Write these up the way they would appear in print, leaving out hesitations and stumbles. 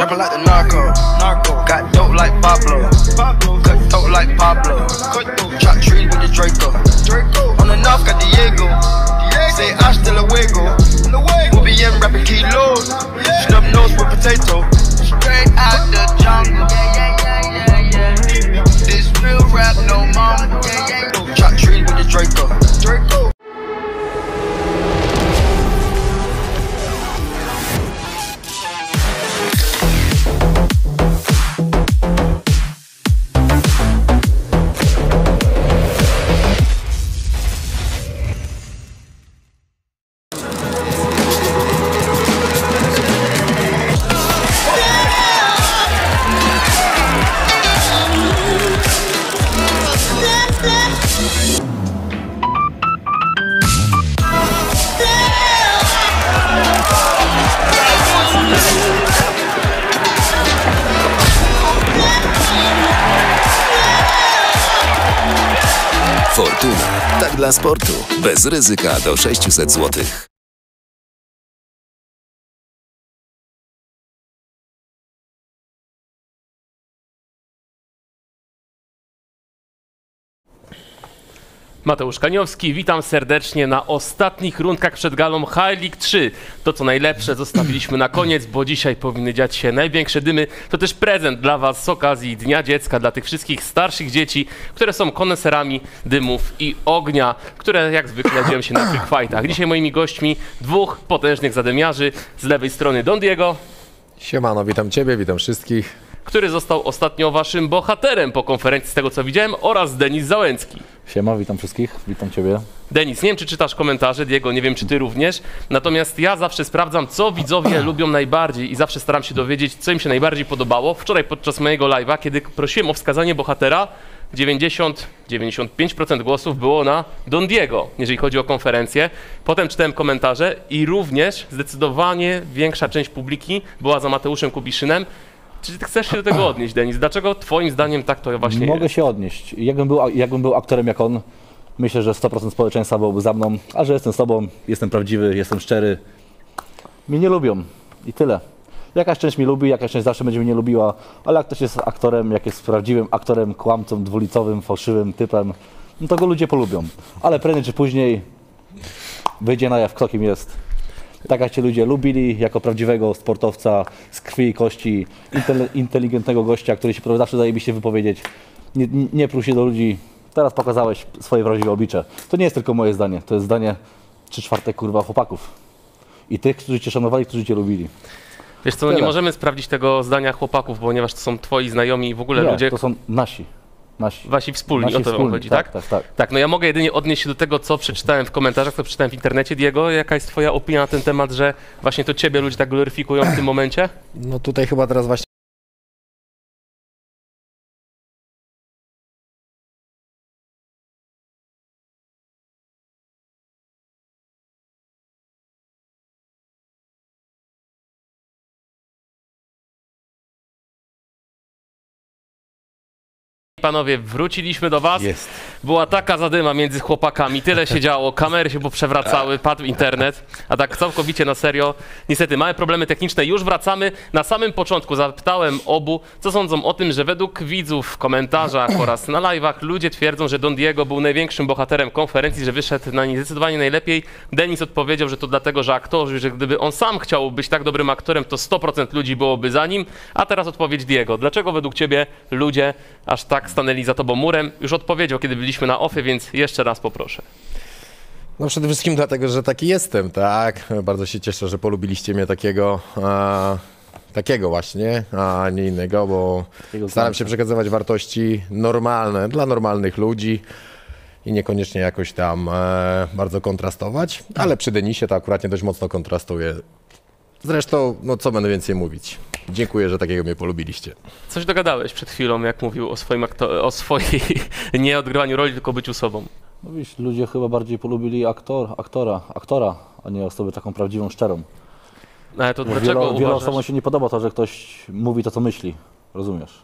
Trapping like the narco. Got dope like Pablo. Cut dope like Pablo. Chop trees with the Draco. On the north got Diego. Say hasta luego. We'll be in rapping kilos. Snub nose with potato. Straight out the jungle. This real rap no more. Chop trees with the Draco. Fortuna. Tak dla sportu. Bez ryzyka do 600 zł. Mateusz Kaniowski, witam serdecznie na ostatnich rundkach przed galą High League 3. To co najlepsze zostawiliśmy na koniec, bo dzisiaj powinny dziać się największe dymy. To też prezent dla Was z okazji Dnia Dziecka, dla tych wszystkich starszych dzieci, które są koneserami dymów i ognia, które jak zwykle dzieją się na tych fightach. Dzisiaj moimi gośćmi dwóch potężnych zadymiarzy. Z lewej strony Don Diego. Siemano, witam Ciebie, witam wszystkich. Który został ostatnio Waszym bohaterem po konferencji, z tego co widziałem, oraz Denis Załęcki. Siema, witam wszystkich, witam Ciebie. Denis, nie wiem czy czytasz komentarze, Diego, nie wiem czy Ty również, natomiast ja zawsze sprawdzam, co widzowie lubią najbardziej i zawsze staram się dowiedzieć, co im się najbardziej podobało. Wczoraj podczas mojego live'a, kiedy prosiłem o wskazanie bohatera, 90-95% głosów było na Don Diego, jeżeli chodzi o konferencję. Potem czytałem komentarze i również zdecydowanie większa część publiki była za Mateuszem Kubiszynem. Czy ty chcesz się do tego odnieść, Denis? Dlaczego twoim zdaniem tak to właśnie jest? Mogę się odnieść. Jakbym był aktorem jak on, myślę, że 100% społeczeństwa byłoby za mną, a że jestem sobą, jestem prawdziwy, jestem szczery. Mnie nie lubią i tyle. Jakaś część mnie lubi, jakaś część zawsze będzie mnie nie lubiła, ale jak ktoś jest aktorem, jak jest prawdziwym aktorem, kłamcą, dwulicowym, fałszywym typem, no to go ludzie polubią. Ale prędzej czy później wyjdzie na jaw, kto kim jest. Tak jak cię ludzie lubili, jako prawdziwego sportowca z krwi i kości, inteligentnego gościa, który się próbuje zawsze zajebiście wypowiedzieć. Nie pruł się do ludzi. Teraz pokazałeś swoje prawdziwe oblicze. To nie jest tylko moje zdanie, to jest zdanie 3/4 kurwa chłopaków. I tych, którzy cię szanowali, którzy cię lubili. Wiesz co, no nie możemy sprawdzić tego zdania chłopaków, ponieważ to są twoi znajomi i w ogóle nie, ludzie... to są nasi. Wasi wspólni, o to wam chodzi, tak? Tak, no ja mogę jedynie odnieść się do tego, co przeczytałem w komentarzach, co przeczytałem w internecie. Diego, jaka jest twoja opinia na ten temat, że właśnie to ciebie ludzie tak gloryfikują w tym momencie? No tutaj chyba teraz właśnie Panowie, wróciliśmy do was. jest. Była taka zadyma między chłopakami, tyle się działo, kamery się poprzewracały, padł internet, a tak całkowicie na serio. Niestety, małe problemy techniczne, już wracamy. Na samym początku zapytałem obu, co sądzą o tym, że według widzów w komentarzach oraz na live'ach ludzie twierdzą, że Don Diego był największym bohaterem konferencji, że wyszedł na niej zdecydowanie najlepiej. Denis odpowiedział, że to dlatego, że aktorzy, że gdyby on sam chciał być tak dobrym aktorem, to 100% ludzi byłoby za nim. A teraz odpowiedź Diego. Dlaczego według ciebie ludzie aż tak stanęli za tobą murem? Już odpowiedział, kiedy byliśmy na offie, więc jeszcze raz poproszę. No przede wszystkim dlatego, że taki jestem, tak? Bardzo się cieszę, że polubiliście mnie takiego właśnie, a nie innego, bo staram się przekazywać wartości normalne, dla normalnych ludzi i niekoniecznie jakoś tam bardzo kontrastować, ale przy Denisie to akurat nie dość mocno kontrastuje. Zresztą, no co będę więcej mówić. Dziękuję, że takiego mnie polubiliście. Coś dogadałeś przed chwilą, jak mówił o swojej nie odgrywaniu roli, tylko byciu sobą. No wiesz, ludzie chyba bardziej polubili aktora, a nie osobę taką prawdziwą, szczerą. Ale to dlaczego Wielu uważasz? osobom się nie podoba to, że ktoś mówi to, co myśli. Rozumiesz?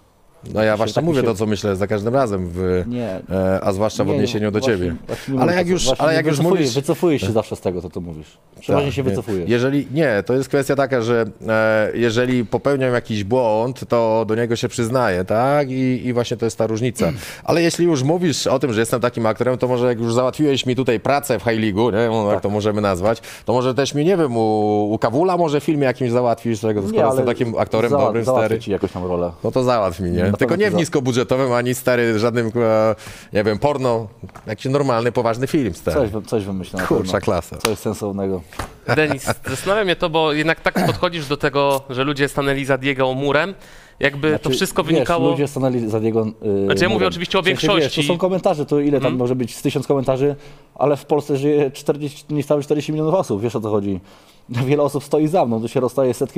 No ja właśnie tak mi mówię się- to, co myślę za każdym razem, Nie. a zwłaszcza w Nie, odniesieniu do właśnie- ciebie. właśnie Ale jak już, właśnie ale jak już mówisz... Wycofujesz się zawsze z tego, co tu mówisz. Przeważnie Tak, się nie. wycofujesz. Nie, to jest kwestia taka, że jeżeli popełniam jakiś błąd, to do niego się przyznaję, tak? I właśnie to jest ta różnica. Ale jeśli już mówisz o tym, że jestem takim aktorem, to może jak już załatwiłeś mi tutaj pracę w High League'u, nie? No, jak to możemy nazwać, to może też mi, nie wiem, u Kawula może w filmie jakimś załatwisz, skoro jestem takim aktorem dobrym, stary. Ci jakąś tam rolę. No to załatw mi, nie? pewno Tylko nie ci w niskobudżetowym, ani stary, żadnym, nie wiem, porno, jakiś normalny, poważny film, stary. Coś wymyślę na Kurcza pewno. klasa. Coś sensownego. Denis, zastanawia mnie to, bo jednak tak podchodzisz do tego, że ludzie stanęli za Diego murem, jakby to wszystko wynikało... Wiesz, ludzie stanęli za niego. Znaczy ja mówię oczywiście o większości. Wiesz, to są komentarze, to ile tam może być z 1000 komentarzy, ale w Polsce żyje 40, niecałe 40 milionów osób, wiesz o co chodzi. Wiele osób stoi za mną, to się rozstaje setki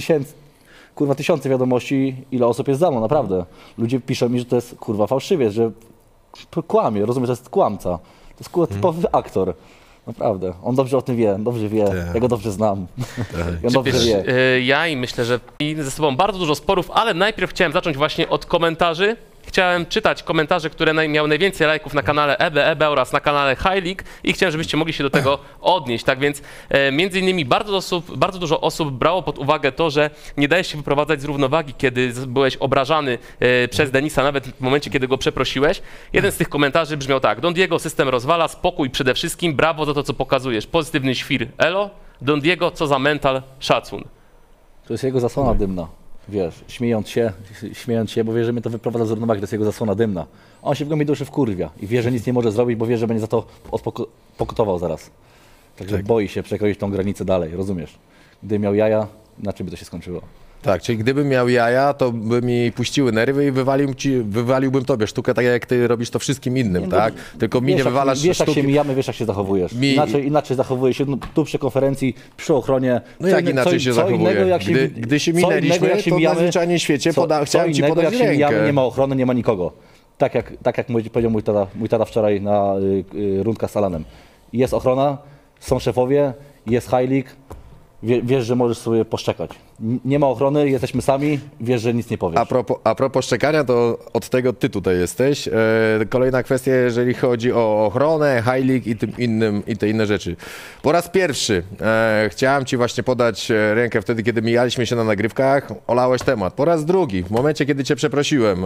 tysiące wiadomości, ile osób jest za mną, naprawdę. Ludzie piszą mi, że to jest kurwa fałszywiec, że kłamie, rozumiesz, to jest kłamca. To jest kurwa typowy aktor. Naprawdę. On dobrze o tym wie, ja go dobrze znam. Ja dobrze Wiesz, wie. ja i myślę, że mieli ze sobą bardzo dużo sporów, ale najpierw chciałem zacząć właśnie od komentarzy. Chciałem czytać komentarze, które miały najwięcej lajków na kanale EBE oraz na kanale High League i chciałem, żebyście mogli się do tego odnieść. Tak więc między innymi bardzo dużo osób brało pod uwagę to, że nie dajesz się wyprowadzać z równowagi, kiedy byłeś obrażany przez Denisa, nawet w momencie, kiedy go przeprosiłeś. Jeden z tych komentarzy brzmiał tak: Don Diego, system rozwala, spokój przede wszystkim, brawo za to, co pokazujesz. Pozytywny świr, elo. Don Diego, co za mental, szacun. To jest jego zasłona dymna. Wiesz, śmiejąc się, bo wie, że mnie to wyprowadza z równowagi, to jest jego zasłona dymna. On się w głębi duszy wkurwia i wie, że nic nie może zrobić, bo wie, że będzie za to pokutował zaraz. Także boi się przekroczyć tą granicę dalej, rozumiesz? Gdy miał jaja, inaczej by to się skończyło. Tak, czyli gdybym miał jaja, to by mi puściły nerwy i wywaliłbym tobie sztukę, tak jak ty robisz to wszystkim innym, tak? Tylko mi nie wywalasz Wiesz, jak sztuki. się mijamy, wiesz, jak się zachowujesz. Inaczej zachowuje się tu przy konferencji, przy ochronie. No jak inaczej się zachowuje? Gdy się minęliśmy, to na zwyczajnym świecie chciałem ci podać rękę. Mijamy, nie ma ochrony, nie ma nikogo. Tak jak powiedział mój tata wczoraj na rundka z Alanem. Jest ochrona, są szefowie, jest High League. Wiesz, że możesz sobie poszczekać. Nie ma ochrony, jesteśmy sami, wiesz, że nic nie powiesz. A propos szczekania, to od tego ty tutaj jesteś. Kolejna kwestia, jeżeli chodzi o ochronę, High League i te inne rzeczy. Po raz pierwszy chciałem ci właśnie podać rękę wtedy, kiedy mijaliśmy się na nagrywkach, olałeś temat. Po raz drugi, w momencie, kiedy cię przeprosiłem,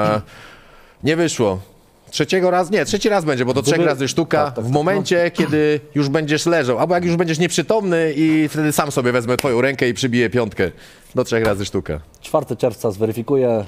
nie wyszło. Trzeci raz będzie, bo to 3 razy sztuka. Tak, w momencie, kiedy już będziesz leżał, albo jak już będziesz nieprzytomny i wtedy sam sobie wezmę twoją rękę i przybiję 5. Do 3 razy sztuka. 4 czerwca zweryfikuję.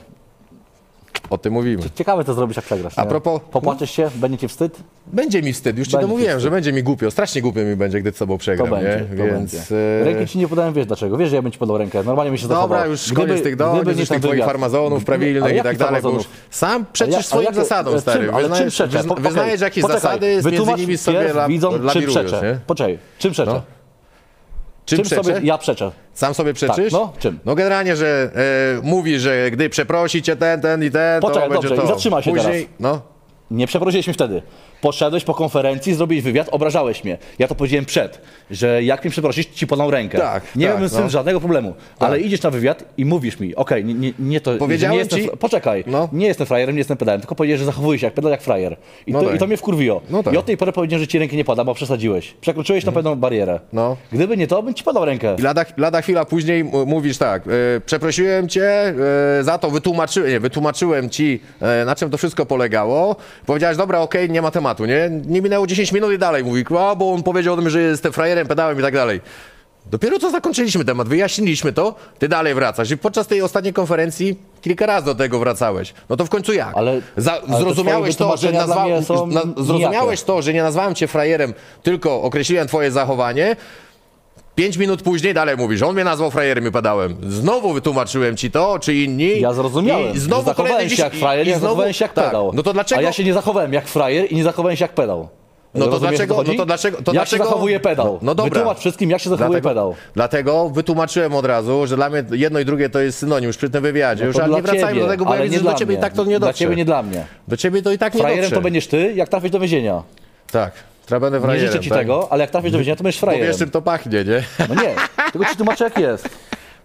O tym mówimy. Ciekawe, co zrobisz, jak przegrasz. A nie? propos- Popłaczesz się? Będzie ci wstyd? Będzie mi wstyd, już ci to Będzie mówiłem, wstyd. że będzie mi głupio, strasznie głupio mi będzie, gdy z tobą przegram, To będzie, nie? to Więc... będzie. Ręki ci nie podałem, wiesz dlaczego? Wiesz, że ja bym ci podał rękę. Normalnie mi się zachował. Dobra, już koniec tych tych twoich farmazonów prawilnych i tak dalej, bo już sam przeczysz swoim zasadom, stary. Wyznajesz jakieś zasady, między nimi sobie lawirujesz, nie? Poczekaj, czym przeczę? No. Czym sobie przeczę? ja przeczę? Sam sobie przeczysz? Tak, no, czym? No generalnie, że mówi, że gdy przeprosi cię ten i ten, Poczekaj, to będzie dobrze, to. i zatrzymaj się Później, teraz. no. Nie przeprosiliśmy wtedy. Poszedłeś po konferencji, zrobiłeś wywiad, obrażałeś mnie. Ja to powiedziałem przed, że jak mnie przeprosisz, ci podam rękę. Tak, nie tak, miałbym z tym żadnego problemu. Ale idziesz na wywiad i mówisz mi, okej, nie to... Powiedziałem nie jestem, ci- Poczekaj, No. nie jestem frajerem, nie jestem pedałem, tylko powiedziałeś, że zachowujesz się jak pedał, jak frajer. No tak. I to mnie wkurwiło. No tak. I od tej pory powiedziałem, że ci ręki nie podam, bo przesadziłeś. Przekroczyłeś na pewną barierę. No. Gdyby nie to, bym ci podał rękę. I lada chwila później mówisz tak, przeprosiłem cię za to, wytłumaczyłem ci, na czym to wszystko polegało. Powiedziałeś, dobra, okej, nie ma tematu, nie? Nie minęło 10 minut i dalej mówi, bo on powiedział o tym, że jestem frajerem, pedałem i tak dalej. Dopiero co zakończyliśmy temat, wyjaśniliśmy to, ty dalej wracasz. I podczas tej ostatniej konferencji kilka razy do tego wracałeś. No to w końcu jak? Ale Zrozumiałeś te to, że wytłumaczenia dla mnie są zrozumiałeś to, że nie nazwałem cię frajerem, tylko określiłem twoje zachowanie. 5 minut później dalej mówisz, on mnie nazwał frajerem i padałem. Znowu wytłumaczyłem ci to, czy inni. Ja zrozumiałem, I znowu że zachowałem się jak frajer, nie zachowałem się jak pedał. No to dlaczego? A ja się nie zachowałem jak frajer i nie zachowałem się jak pedał. No to Rozumiesz, dlaczego? o co chodzi? No to dlaczego? To jak dlaczego? się zachowuje pedał? No dobra. Wytłumacz wszystkim, jak się zachowuje pedał. Dlatego wytłumaczyłem od razu, że dla mnie jedno i drugie to jest synonim już przy tym wywiadzie. Już To ale dla nie wracajmy ciebie, do tego, bo ale ja nie widzę, że dla do ciebie i mnie. tak to nie Dla dotrze. ciebie, nie dla mnie. Do ciebie to i tak nie Frajerem dotrze. to będziesz ty, jak trafisz do więzienia. Tak, teraz będę Nie frajerem. życzę ci tak? tego, ale jak trafisz do więzienia, to będziesz Bo frajerem. wiesz, czym to pachnie, nie? No nie, tylko ci tłumaczę jak jest.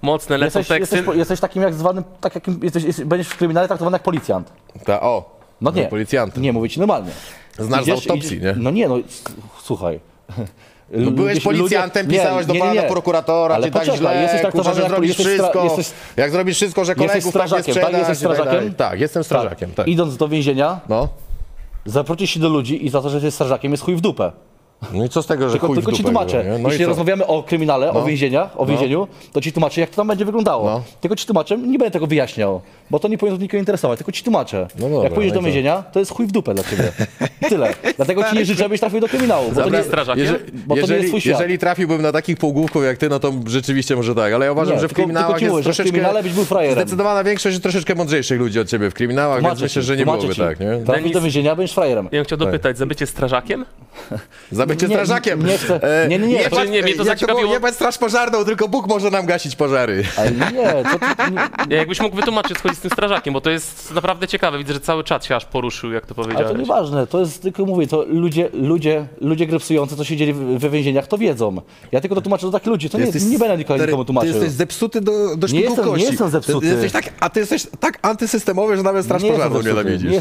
Mocne, lecą teksty. Jesteś takim jak zwanym, tak jakim będziesz w kryminale traktowany jak policjant. No nie, policjantem. nie, mówię ci normalnie. Znasz z autopsji, nie? No nie, no słuchaj. No byłeś policjantem, pisałeś do pana prokuratora, ale czy tak poczekaj, źle, jesteś traktowany że jak zrobisz wszystko, jak zrobisz wszystko, że kolegów tak nie strażakiem, tak? Jesteś strażakiem? Tak, jestem strażakiem, tak. Idąc do więzienia, No. zaprosisz się do ludzi i za to, że jesteś strażakiem, jest chuj w dupę. No i co z tego, że chuj w Tylko dupę, ci tłumaczę. nie? No Jeśli i co? rozmawiamy o kryminale, o więzieniach, o więzieniu, to ci tłumaczę, jak to tam będzie wyglądało. No. Tylko ci tłumaczę, nie będę tego wyjaśniał, bo to nie powinno nikogo interesować, tylko ci tłumaczę. No dobra, jak pójdziesz no do i co? więzienia, to jest chuj w dupę dla ciebie. I tyle. Dlatego ci nie życzę, byś trafił do kryminału. Bo to Dobra, nie, strażakiem? bo to nie jest twój świat. Jeżeli trafiłbym na takich półgłówków jak ty, no to rzeczywiście może tak, ale ja uważam, Nie, że w tylko kryminałach ci mówię, jest że w troszeczkę... kryminale byś był frajerem. Zdecydowana większość troszeczkę mądrzejszych ludzi od ciebie w kryminałach, więc myślę, że nie byłoby tak, nie? Trafisz Denis- do więzienia, będziesz frajerem. Ja bym chciał dopytać, za bycie strażakiem? Za bycie Nie, strażakiem. nie chcę. Nie. Znaczy, nie, mnie to zaciekawiło. Nie bądź straż pożarną, tylko Bóg może nam gasić pożary. Ale nie, co ty... Nie. Jakbyś mógł wytłumaczyć, co chodzi z tym strażakiem, bo to jest naprawdę ciekawe. Widzę, że cały czat się aż poruszył, jak to Ale powiedziałeś. to nieważne, to jest tylko mówię, to ludzie grypsujący, co siedzieli we więzieniach, to wiedzą. Ja tylko to tłumaczę do takich ludzi, to nie będę nikomu tłumaczył. Ty jesteś zepsuty do szpiku kości. Nie jestem zepsuty. Ty jesteś tak antysystemowy, że nawet straż pożarną nienawidzisz.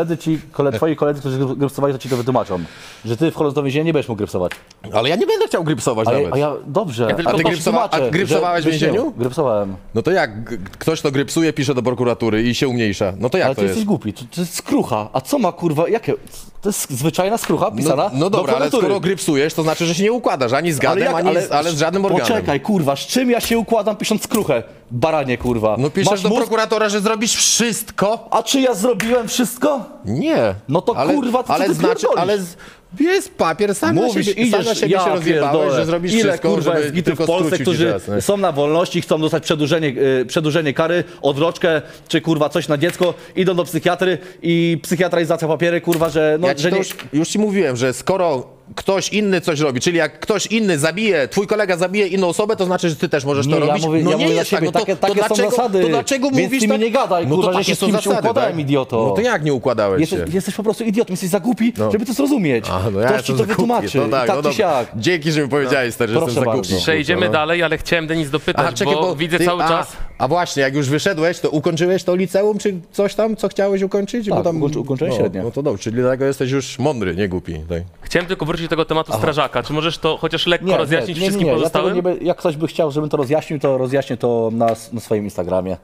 Twoi koledzy, którzy grypsowali, to ci to wytłumaczą. Że ty wchodząc do więzienia nie będziesz mógł grypsować. Ale ja nie będę chciał grypsować nawet. Dobrze. Ja tylko ale powiem, tłumaczę, a grypsowałeś że w więzieniu? Grypsowałem. No to jak ktoś to grypsuje, pisze do prokuratury i się umniejsza, no to jak Ale to ty jest? jesteś głupi, to jest skrucha. A co ma kurwa, jakie? To jest zwyczajna skrucha pisana No do dobra, ale prokuratury. skoro grypsujesz, to znaczy, że się nie układasz ani z gadem, ale z żadnym organem. Poczekaj, kurwa, z czym ja się układam pisząc skruchę? Baranie, kurwa. No piszesz Masz do mózg? prokuratora, że zrobisz wszystko? A czy ja zrobiłem wszystko? Nie. No to kurwa, co ale ty znaczy, pierdolisz? ale jest papier, sam Mówisz, na siebie się rozjebałeś, że zrobisz ile, wszystko, kurwa, żeby jest gitów tylko w Polsce, skrócić którzy czas, nie? są na wolności, chcą dostać przedłużenie kary, odroczkę, czy kurwa coś na dziecko, idą do psychiatry i psychiatralizacja papiery, kurwa, że... No, Ja ci że to nie... już ci mówiłem, że skoro ktoś inny coś robi, czyli jak ktoś inny zabije, twój kolega zabije inną osobę, to znaczy, że ty też możesz to robić. Ja mówię nie dla jest siebie, tak, no takie są zasady, to dlaczego więc mówisz ty mi tak? nie gadaj, No kurwa, to że takie się z są kimś zasady, układałem, tak? idioto. No to jak nie układałeś się? Jesteś po prostu idiotą, jesteś za głupi, żeby to zrozumieć. No ja Ktoś ci to wytłumaczy, no tak, tak no czy dobra. siak. Dzięki, że mi powiedziałeś, stary, że Proszę jestem za bardzo. głupi. Przejdziemy No. dalej, ale chciałem Denis dopytać, bo widzę ty- cały czas... A właśnie, jak już wyszedłeś, to ukończyłeś to liceum, czy coś tam, co chciałeś ukończyć? Tak, Bo tam, ukończyłem średnie. No to dobrze, czyli dlatego jesteś już mądry, nie głupi. Tak. Chciałem tylko wrócić do tego tematu strażaka. Czy możesz to chociaż lekko rozjaśnić wszystkim pozostałym? Ja tego jak ktoś by chciał, żebym to rozjaśnię to na swoim Instagramie.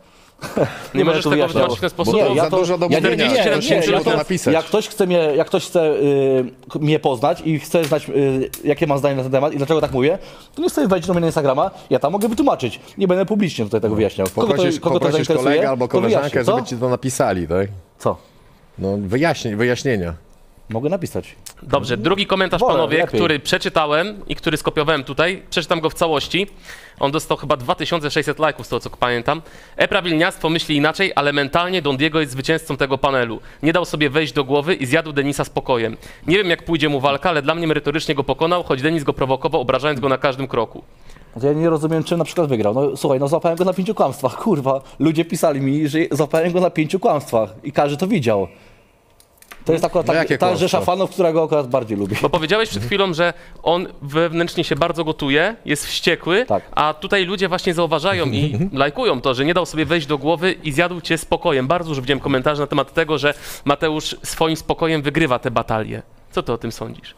Nie możesz będę tu tego wyjaśniał. wytłumaczyć w ten sposób? Nie, Bo ja za to- dużo do ja mówienia. nie, Ciężko ja to to- napisać. Jak ktoś chce mnie poznać i chce znać, jakie mam zdanie na ten temat i dlaczego tak mówię, to niech sobie wejdzie do mnie na Instagrama, ja tam mogę wytłumaczyć. Nie będę publicznie tutaj tego wyjaśniał. Poprosisz kolegę albo to wyjaśnię. koleżankę, Co? żeby ci to napisali, tak? Co? No wyjaśnienia. Mogę napisać. Dobrze, drugi komentarz, Wolę, panowie, lepiej. który przeczytałem i który skopiowałem tutaj. Przeczytam go w całości. On dostał chyba 2600 lajków, z tego co pamiętam. Prawilniactwo myśli inaczej, ale mentalnie Don Diego jest zwycięzcą tego panelu. Nie dał sobie wejść do głowy i zjadł Denisa spokojem. Nie wiem, jak pójdzie mu walka, ale dla mnie merytorycznie go pokonał, choć Denis go prowokował, obrażając go na każdym kroku. Ja nie rozumiem, czym na przykład wygrał. No słuchaj, no złapałem go na 5 kłamstwach, kurwa. Ludzie pisali mi, że złapałem go na 5 kłamstwach i każdy to widział. To jest akurat jakie ta kłamstwa? rzesza fanów, która go akurat bardziej lubi. Bo powiedziałeś przed chwilą, że on wewnętrznie się bardzo gotuje, jest wściekły, Tak. a tutaj ludzie właśnie zauważają i lajkują to, że nie dał sobie wejść do głowy i zjadł cię spokojem. Bardzo dużo widziałem komentarzy na temat tego, że Mateusz swoim spokojem wygrywa te batalie. Co ty o tym sądzisz?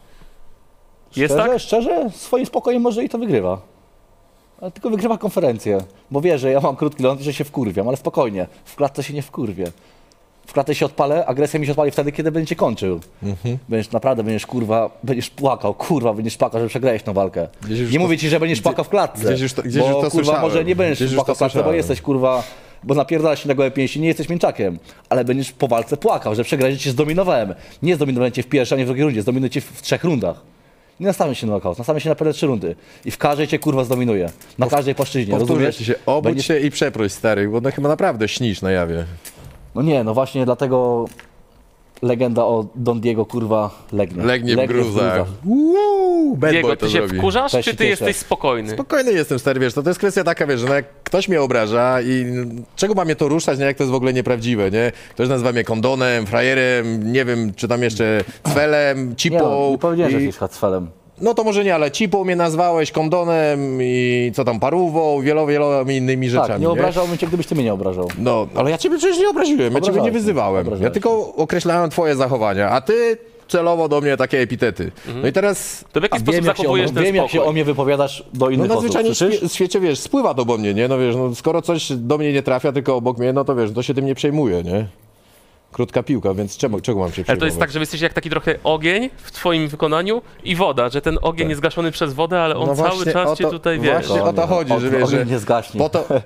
Jest tak? Szczerze, swoim spokojem może i to wygrywa. Ale tylko wygrywa konferencję. Bo wie, że ja mam krótki ląd i że się wkurwiam, ale spokojnie. W klatce się nie wkurwię. W klatce się odpalę, agresja mi się odpali wtedy, kiedy będzie kończył. Będziesz kurwa, będziesz płakał, będziesz płakał, że przegrałeś tą walkę. Nie mówię ci, że będziesz płakał w klatce. gdzieś już to bo słyszałem. kurwa, może nie będziesz Gdzieś już płakał to w klatce, bo słyszałem. jesteś kurwa, bo napierdalasz się na gołe pięści, nie jesteś mięczakiem. Ale będziesz po walce płakał, że przegrałeś, że cię zdominowałem. Nie zdominowałem cię w pierwszej, ani w drugiej rundzie, zdominuję cię w 3 rundach. Nie nastawiam się na knockout, nastawiam się na pewne 3 rundy. I w każdej cię kurwa zdominuję. Na każdej płaszczyźnie, Powtórzę rozumiesz? ci się, obudź Będziesz- się i przeproś, stary, bo no chyba naprawdę śnisz na jawie. No nie, no właśnie dlatego legenda o Don Diego kurwa legnie. Legnie w gruzach. Bad Diego, boy ty to się zrobi. wkurzasz, Też czy się ty cieszę. jesteś spokojny? Spokojny jestem, stary, wiesz, to jest kwestia taka, wiesz, że no jak ktoś mnie obraża i czego ma mnie to ruszać, nie, jak to jest w ogóle nieprawdziwe, nie? Ktoś nazywa mnie kondonem, frajerem, nie wiem, czy tam jeszcze cwelem, Nie, cipą. no, nie powiedziałem, że i... jesteś hacfelem. No to może nie, ale cipą mnie nazwałeś, kondonem i co tam, parówą, wieloma innymi rzeczami. Tak, nie obrażałbym cię, gdybyś ty mnie nie obrażał. No, ale ja ciebie przecież nie obraziłem, ja ciebie nie Obrażałeś wyzywałem. mnie, Ja tylko określałem twoje zachowania, a ty celowo do mnie takie epitety. No i teraz... To w jaki sposób zachowujesz ten wiem, jak się spokój? o mnie wypowiadasz do No innych osób, nadzwyczajnie słyszysz? w świecie, wiesz, spływa to do mnie, nie? No wiesz, no skoro coś do mnie nie trafia, tylko obok mnie, no to wiesz, to się tym nie przejmuje, nie? Krótka piłka, więc czego mam się przejmować? Ale to jest tak, że wy jesteście jak taki trochę ogień w twoim wykonaniu i woda, że ten ogień jest gaszony przez wodę, ale on No cały właśnie czas o cię to- tutaj, wiesz. właśnie o to chodzi, że wiesz, że Ogień nie zgaśnie.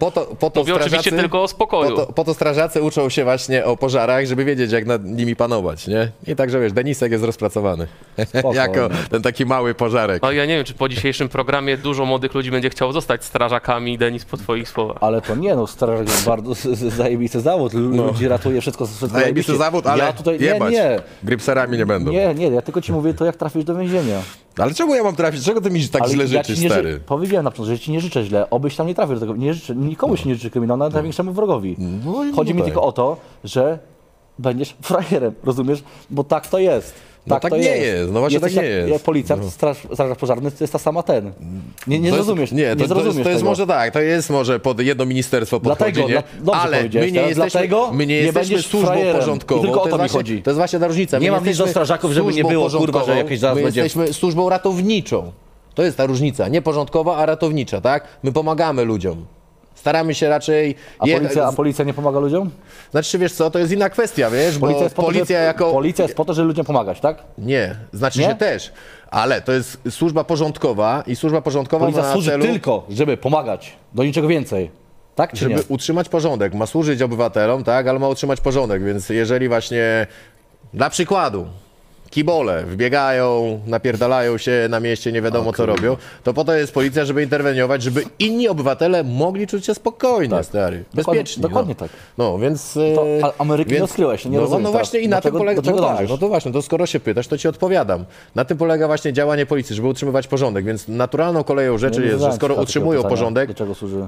po to Mówię oczywiście tylko o spokoju. Po to strażacy uczą się właśnie o pożarach, żeby wiedzieć, jak nad nimi panować, nie? I także wiesz, Denisek jest rozpracowany. Jako ten taki mały pożarek. No ja nie wiem, czy po dzisiejszym programie dużo młodych ludzi będzie chciało zostać strażakami, Denis, po twoich słowach. Ale to nie, no strażak jest bardzo zajebisty zawód, ludzi ratuje, wszystko Zajebisty zajebiście. zawód, ale ja tutaj, jebać. nie, Grypserami nie będą. nie, ja tylko ci mówię to, jak trafisz do więzienia. Ale czemu ja mam trafić? Czego ty mi tak Ale źle ja życzysz, ci nie stary? powiedziałem na początku, że ci nie życzę źle, obyś tam nie trafił do tego, nie życzę, nikomu się nie życzy kryminału, nawet największemu wrogowi. No i Chodzi mi tak. tylko o to, że będziesz frajerem, rozumiesz? Bo tak to jest. No tak to nie jest, no właśnie Jesteś tak nie jak, jest. Jak policjant, straż pożarny, to jest ta sama ten. Nie zrozumiesz, Nie, to zrozumiesz jest tego. może tak, to jest może pod jedno ministerstwo podchodzi, Dlatego, nie? dobrze Ale powiedziałeś my nie teraz, jesteśmy, dlatego my nie nie jesteśmy będziesz służbą frajerem. porządkową. I tylko o to mi właśnie, chodzi. To jest właśnie ta różnica. Nie My mam nic do jesteśmy strażaków, żeby nie służbą było, kurwa, że porządkową, jakieś zaraz my będzie- jesteśmy służbą ratowniczą. To jest ta różnica, nie porządkowa, a ratownicza, tak? My pomagamy ludziom. Staramy się raczej... A policja nie pomaga ludziom? Znaczy, wiesz co, to jest inna kwestia, wiesz, Policja bo jest po to, policja że, jako... Policja jest po to, żeby ludziom pomagać, tak? Nie, znaczy Nie? się też, ale to jest służba porządkowa i służba porządkowa ma Policja na służy celu... tylko, żeby pomagać, do niczego więcej. Tak czy Żeby nie? utrzymać porządek. Ma służyć obywatelom, tak, ale ma utrzymać porządek, więc jeżeli właśnie, dla przykładu, kibole wbiegają, napierdalają się na mieście, nie wiadomo co robią, to po to jest policja, żeby interweniować, żeby inni obywatele mogli czuć się spokojnie, stary, bezpiecznie. Dokładnie no. tak. No, więc... To Ameryki nie odkryłeś, nie rozumiem No teraz. właśnie i na tym polega... Do czego No tak, dążysz? no to właśnie, to skoro się pytasz, to ci odpowiadam. Na tym polega właśnie działanie policji, żeby utrzymywać porządek, więc naturalną koleją rzeczy Nie jest, że zadałem skoro ci takiego utrzymują pytania, porządek, Do czego służy?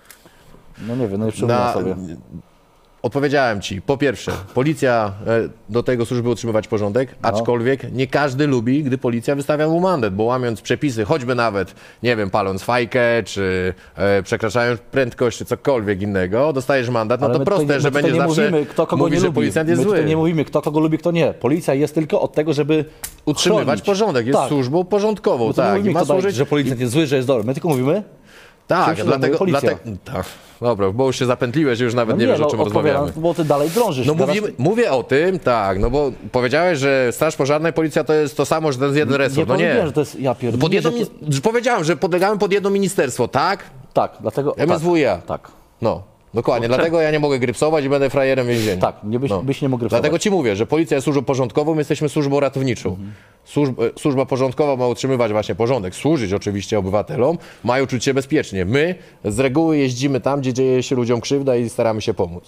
No nie wiem, no nie przypominam sobie. Odpowiedziałem ci, po pierwsze, policja do tego służy, by utrzymywać porządek, aczkolwiek nie każdy lubi, gdy policja wystawia mu mandat, bo łamiąc przepisy, choćby nawet, nie wiem, paląc fajkę, czy przekraczając prędkość, czy cokolwiek innego, dostajesz mandat, no Ale to my proste, tutaj, że my tutaj będzie nie zawsze mówimy, kto kogo mówić, nie że lubi. policjant jest My zły. tutaj nie mówimy, kto kogo lubi, kto nie. Policja jest tylko od tego, żeby Utrzymywać chronić. porządek, jest Tak. służbą porządkową, My tu nie tak, i mówimy, ma kto daje, służyć... że policjant jest zły, że jest dobry. My tylko mówimy, Tak, czym się dlatego... zajmuje policja? tak, dobra, bo już się zapętliłeś, już nawet nie wiesz, o czym rozmawiamy. bo ty dalej drążysz. No Gadasz- mówię o tym, tak, no bo powiedziałeś, że Straż Pożarna i Policja to jest to samo, że to jest jeden resort, no powiedziałem, nie. że to jest, ja pierdolę. Pod jedno, że to- powiedziałem, że podlegamy pod jedno ministerstwo, tak? Tak, dlatego... MSWiA. Tak. No, dokładnie, dlatego ja nie mogę grypsować i będę frajerem w więzieniu. Tak, nie byś nie mógł grypsować. Dlatego ci mówię, że policja jest służbą porządkową, my jesteśmy służbą ratowniczą. Służba porządkowa ma utrzymywać właśnie porządek, służyć oczywiście obywatelom, mają czuć się bezpiecznie. My z reguły jeździmy tam, gdzie dzieje się ludziom krzywda i staramy się pomóc.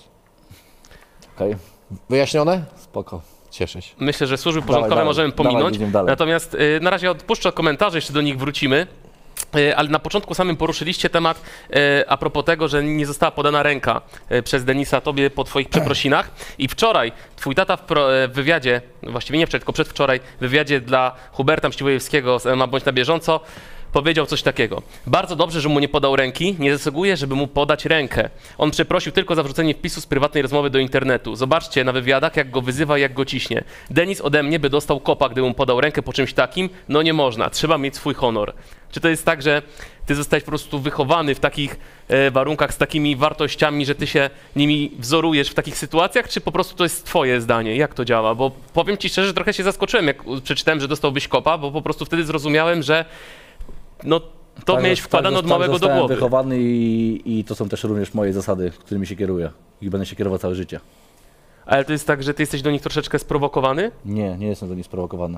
Okej, Wyjaśnione? spoko. Cieszę się. Myślę, że służby porządkowe dalej. możemy Dawaj, pominąć. idziemy dalej. Natomiast na razie odpuszczę komentarze, jeszcze do nich wrócimy. Ale na początku samym poruszyliście temat a propos tego, że nie została podana ręka przez Denisa tobie po twoich przeprosinach. I wczoraj twój tata w wywiadzie, właściwie nie wczoraj, tylko przedwczoraj, w wywiadzie dla Huberta Mściwojewskiego z MMA Bądź na bieżąco, powiedział coś takiego. Bardzo dobrze, że mu nie podał ręki, nie zasługuje, żeby mu podać rękę. On przeprosił tylko za wrzucenie wpisu z prywatnej rozmowy do internetu. Zobaczcie na wywiadach, jak go wyzywa, jak go ciśnie. Denis ode mnie by dostał kopa, gdyby mu podał rękę po czymś takim. No nie można, trzeba mieć swój honor. Czy to jest tak, że ty zostałeś po prostu wychowany w takich warunkach, z takimi wartościami, że ty się nimi wzorujesz w takich sytuacjach, czy po prostu to jest twoje zdanie? Jak to działa? Bo powiem ci szczerze, że trochę się zaskoczyłem, jak przeczytałem, że dostałbyś kopa, bo po prostu wtedy zrozumiałem, że no to miałeś wkładane od małego do zostałem głowy. wychowany i to są też również moje zasady, którymi się kieruję. I będę się kierował całe życie. Ale to jest tak, że ty jesteś do nich troszeczkę sprowokowany? Nie jestem do nich sprowokowany.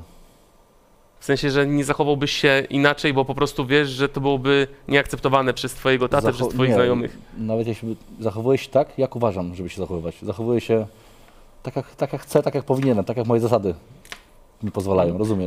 W sensie, że nie zachowałbyś się inaczej, bo po prostu wiesz, że to byłoby nieakceptowane przez twojego tatę, przez twoich znajomych. Nawet jeśli zachowuję się tak, jak uważam, żeby się zachowywać. Zachowuję się tak jak chcę, tak jak powinienem, tak jak moje zasady mi pozwalają, rozumiesz?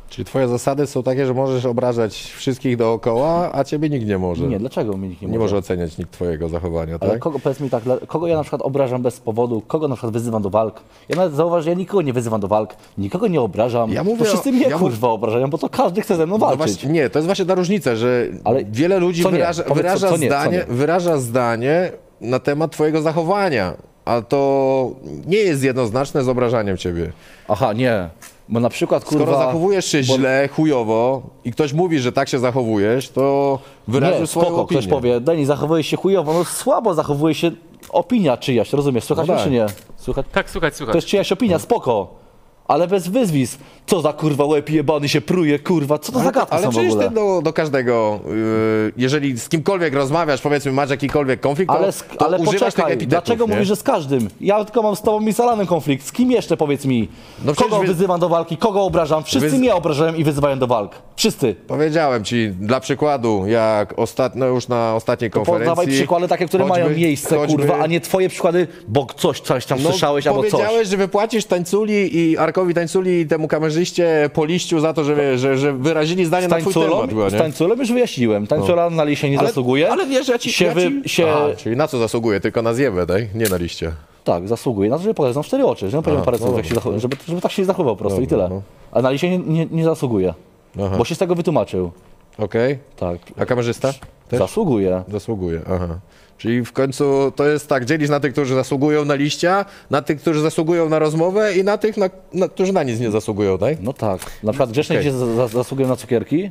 Czyli twoje zasady są takie, że możesz obrażać wszystkich dookoła, a ciebie nikt nie może. Nie, dlaczego mnie nikt nie Nie może? może oceniać nikt twojego zachowania, Ale tak? kogo, powiedz mi tak, kogo ja na przykład obrażam bez powodu, kogo na przykład wyzywam do walk? Ja nawet zauważ, że ja nikogo nie wyzywam do walk, nikogo nie obrażam. Ja mówię to wszyscy o- mnie ja kurwa obrażają, bo to każdy chce ze mną No walczyć. właśnie, nie, to jest właśnie ta różnica, że Ale wiele ludzi co nie? wyraża, Powiedz, wyraża, co nie, co zdanie, nie? wyraża zdanie na temat twojego zachowania, a to nie jest jednoznaczne z obrażaniem ciebie. Aha, nie. Bo na przykład kurwa... Skoro zachowujesz się źle, chujowo i ktoś mówi, że tak się zachowujesz, to wyraził Nie, swoją spoko, opinię. ktoś powie, Denis, zachowujesz się chujowo, no słabo zachowuje się opinia czyjaś, rozumiesz? Słychać No mnie, tak. czy nie? Słychać? Tak, słuchaj. To jest czyjaś opinia, spoko. Ale bez wyzwisk. Co za kurwa łeb jebany się pruje, kurwa, co to za gadki Ale są w przecież ogóle? ty do każdego, jeżeli z kimkolwiek rozmawiasz, powiedzmy, masz jakikolwiek konflikt, to Ale używasz tych poczekaj, epitetów, dlaczego nie? mówisz, że z każdym? Ja tylko mam z tobą i z Alanem konflikt. Z kim jeszcze, powiedz mi? No przecież Kogo wyzywam do walki, kogo obrażam? Wszyscy mnie obrażają i wyzywają do walk. Wszyscy. Powiedziałem ci, dla przykładu, jak już na ostatniej konferencji... Podawaj przykłady takie, które mają miejsce, kurwa, a nie twoje przykłady, bo coś tam słyszałeś albo coś. Powiedziałeś, że wypłacisz Tańculi i Arkowi Tańculi i temu kamerzyście po liściu za to, że wyrazili zdanie na twój temat. Chyba, Z nie? Tańculą już wyjaśniłem. Tańcula na liście nie zasługuje. Ale wiesz, ja ci... Aha, czyli na co zasługuje? Tylko na zjebę, tak? Nie na liście. Tak, zasługuje na to, żeby pokazać 4 oczy, żeby powiedział parę słów, jak się zachował, żeby tak się nie zachował po prostu i tyle. no. A na liście nie zasługuje, Aha. bo się z tego wytłumaczył. Okej. Tak, A kamerzysta? Też? zasługuje. Zasługuje, aha. Czyli w końcu to jest tak, dzielisz na tych, którzy zasługują na liścia, na tych, którzy zasługują na rozmowę i na tych, którzy na nic nie zasługują, tak? No tak. Na przykład grzeczne Okej. dzieci zasługują na cukierki,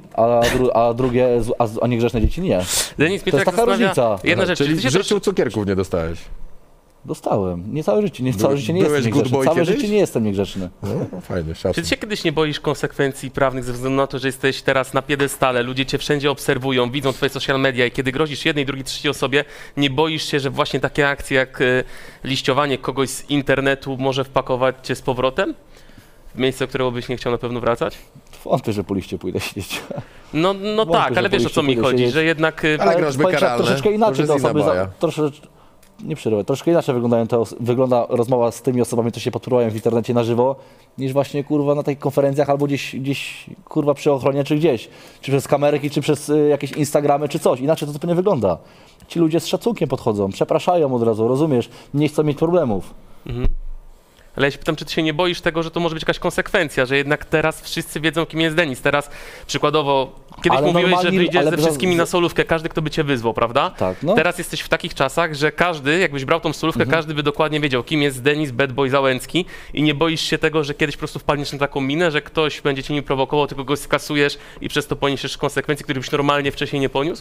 a drugie, a niegrzeczne dzieci nie. Denis, mnie To jest tak taka zastanawia różnica. jedna rzecz. Czyli Czy ty w się życiu cukierków nie dostałeś. Dostałem. Nie całe życie, całe życie nie byłeś jestem good niegrzeczny. boy Całe kiedyś? życie nie jestem niegrzeczny. No, fajnie, Czy szacun. ty się kiedyś nie boisz konsekwencji prawnych ze względu na to, że jesteś teraz na piedestale, ludzie cię wszędzie obserwują, widzą twoje social media i kiedy grozisz jednej, drugiej, trzeciej osobie, nie boisz się, że właśnie takie akcje jak liściowanie kogoś z internetu może wpakować cię z powrotem w miejsce, do którego byś nie chciał na pewno wracać? Wątpię, że po liście pójdę siedzieć. No Wątpię, tak, że ale wiesz o co mi powinniście chodzi, powiedzieć. że jednak... Ale groźby powiem ci, karalne, troszeczkę to inaczej już te jest inna osoby, baja. nie przerywaj, troszkę inaczej wygląda rozmowa z tymi osobami, co się podpróbowałem w internecie na żywo, niż właśnie kurwa na takich konferencjach albo gdzieś kurwa przy ochronie, czy gdzieś. Czy przez kamerki, czy przez jakieś Instagramy, czy coś. Inaczej to zupełnie wygląda. Ci ludzie z szacunkiem podchodzą, przepraszają od razu, rozumiesz? Nie chcą mieć problemów. Ale ja się pytam, czy ty się nie boisz tego, że to może być jakaś konsekwencja, że jednak teraz wszyscy wiedzą, kim jest Denis. Teraz przykładowo, kiedyś Ale mówiłeś, że normalnie- wyjdziesz ale ze za- wszystkimi na solówkę, każdy, kto by cię wyzwał, prawda? Tak, no. Teraz jesteś w takich czasach, że każdy, jakbyś brał tą solówkę, każdy by dokładnie wiedział, kim jest Denis Bad Boy Załęcki i nie boisz się tego, że kiedyś po prostu wpadniesz na taką minę, że ktoś będzie cię nie prowokował, tylko go skasujesz i przez to poniesiesz konsekwencje, których byś normalnie wcześniej nie poniósł?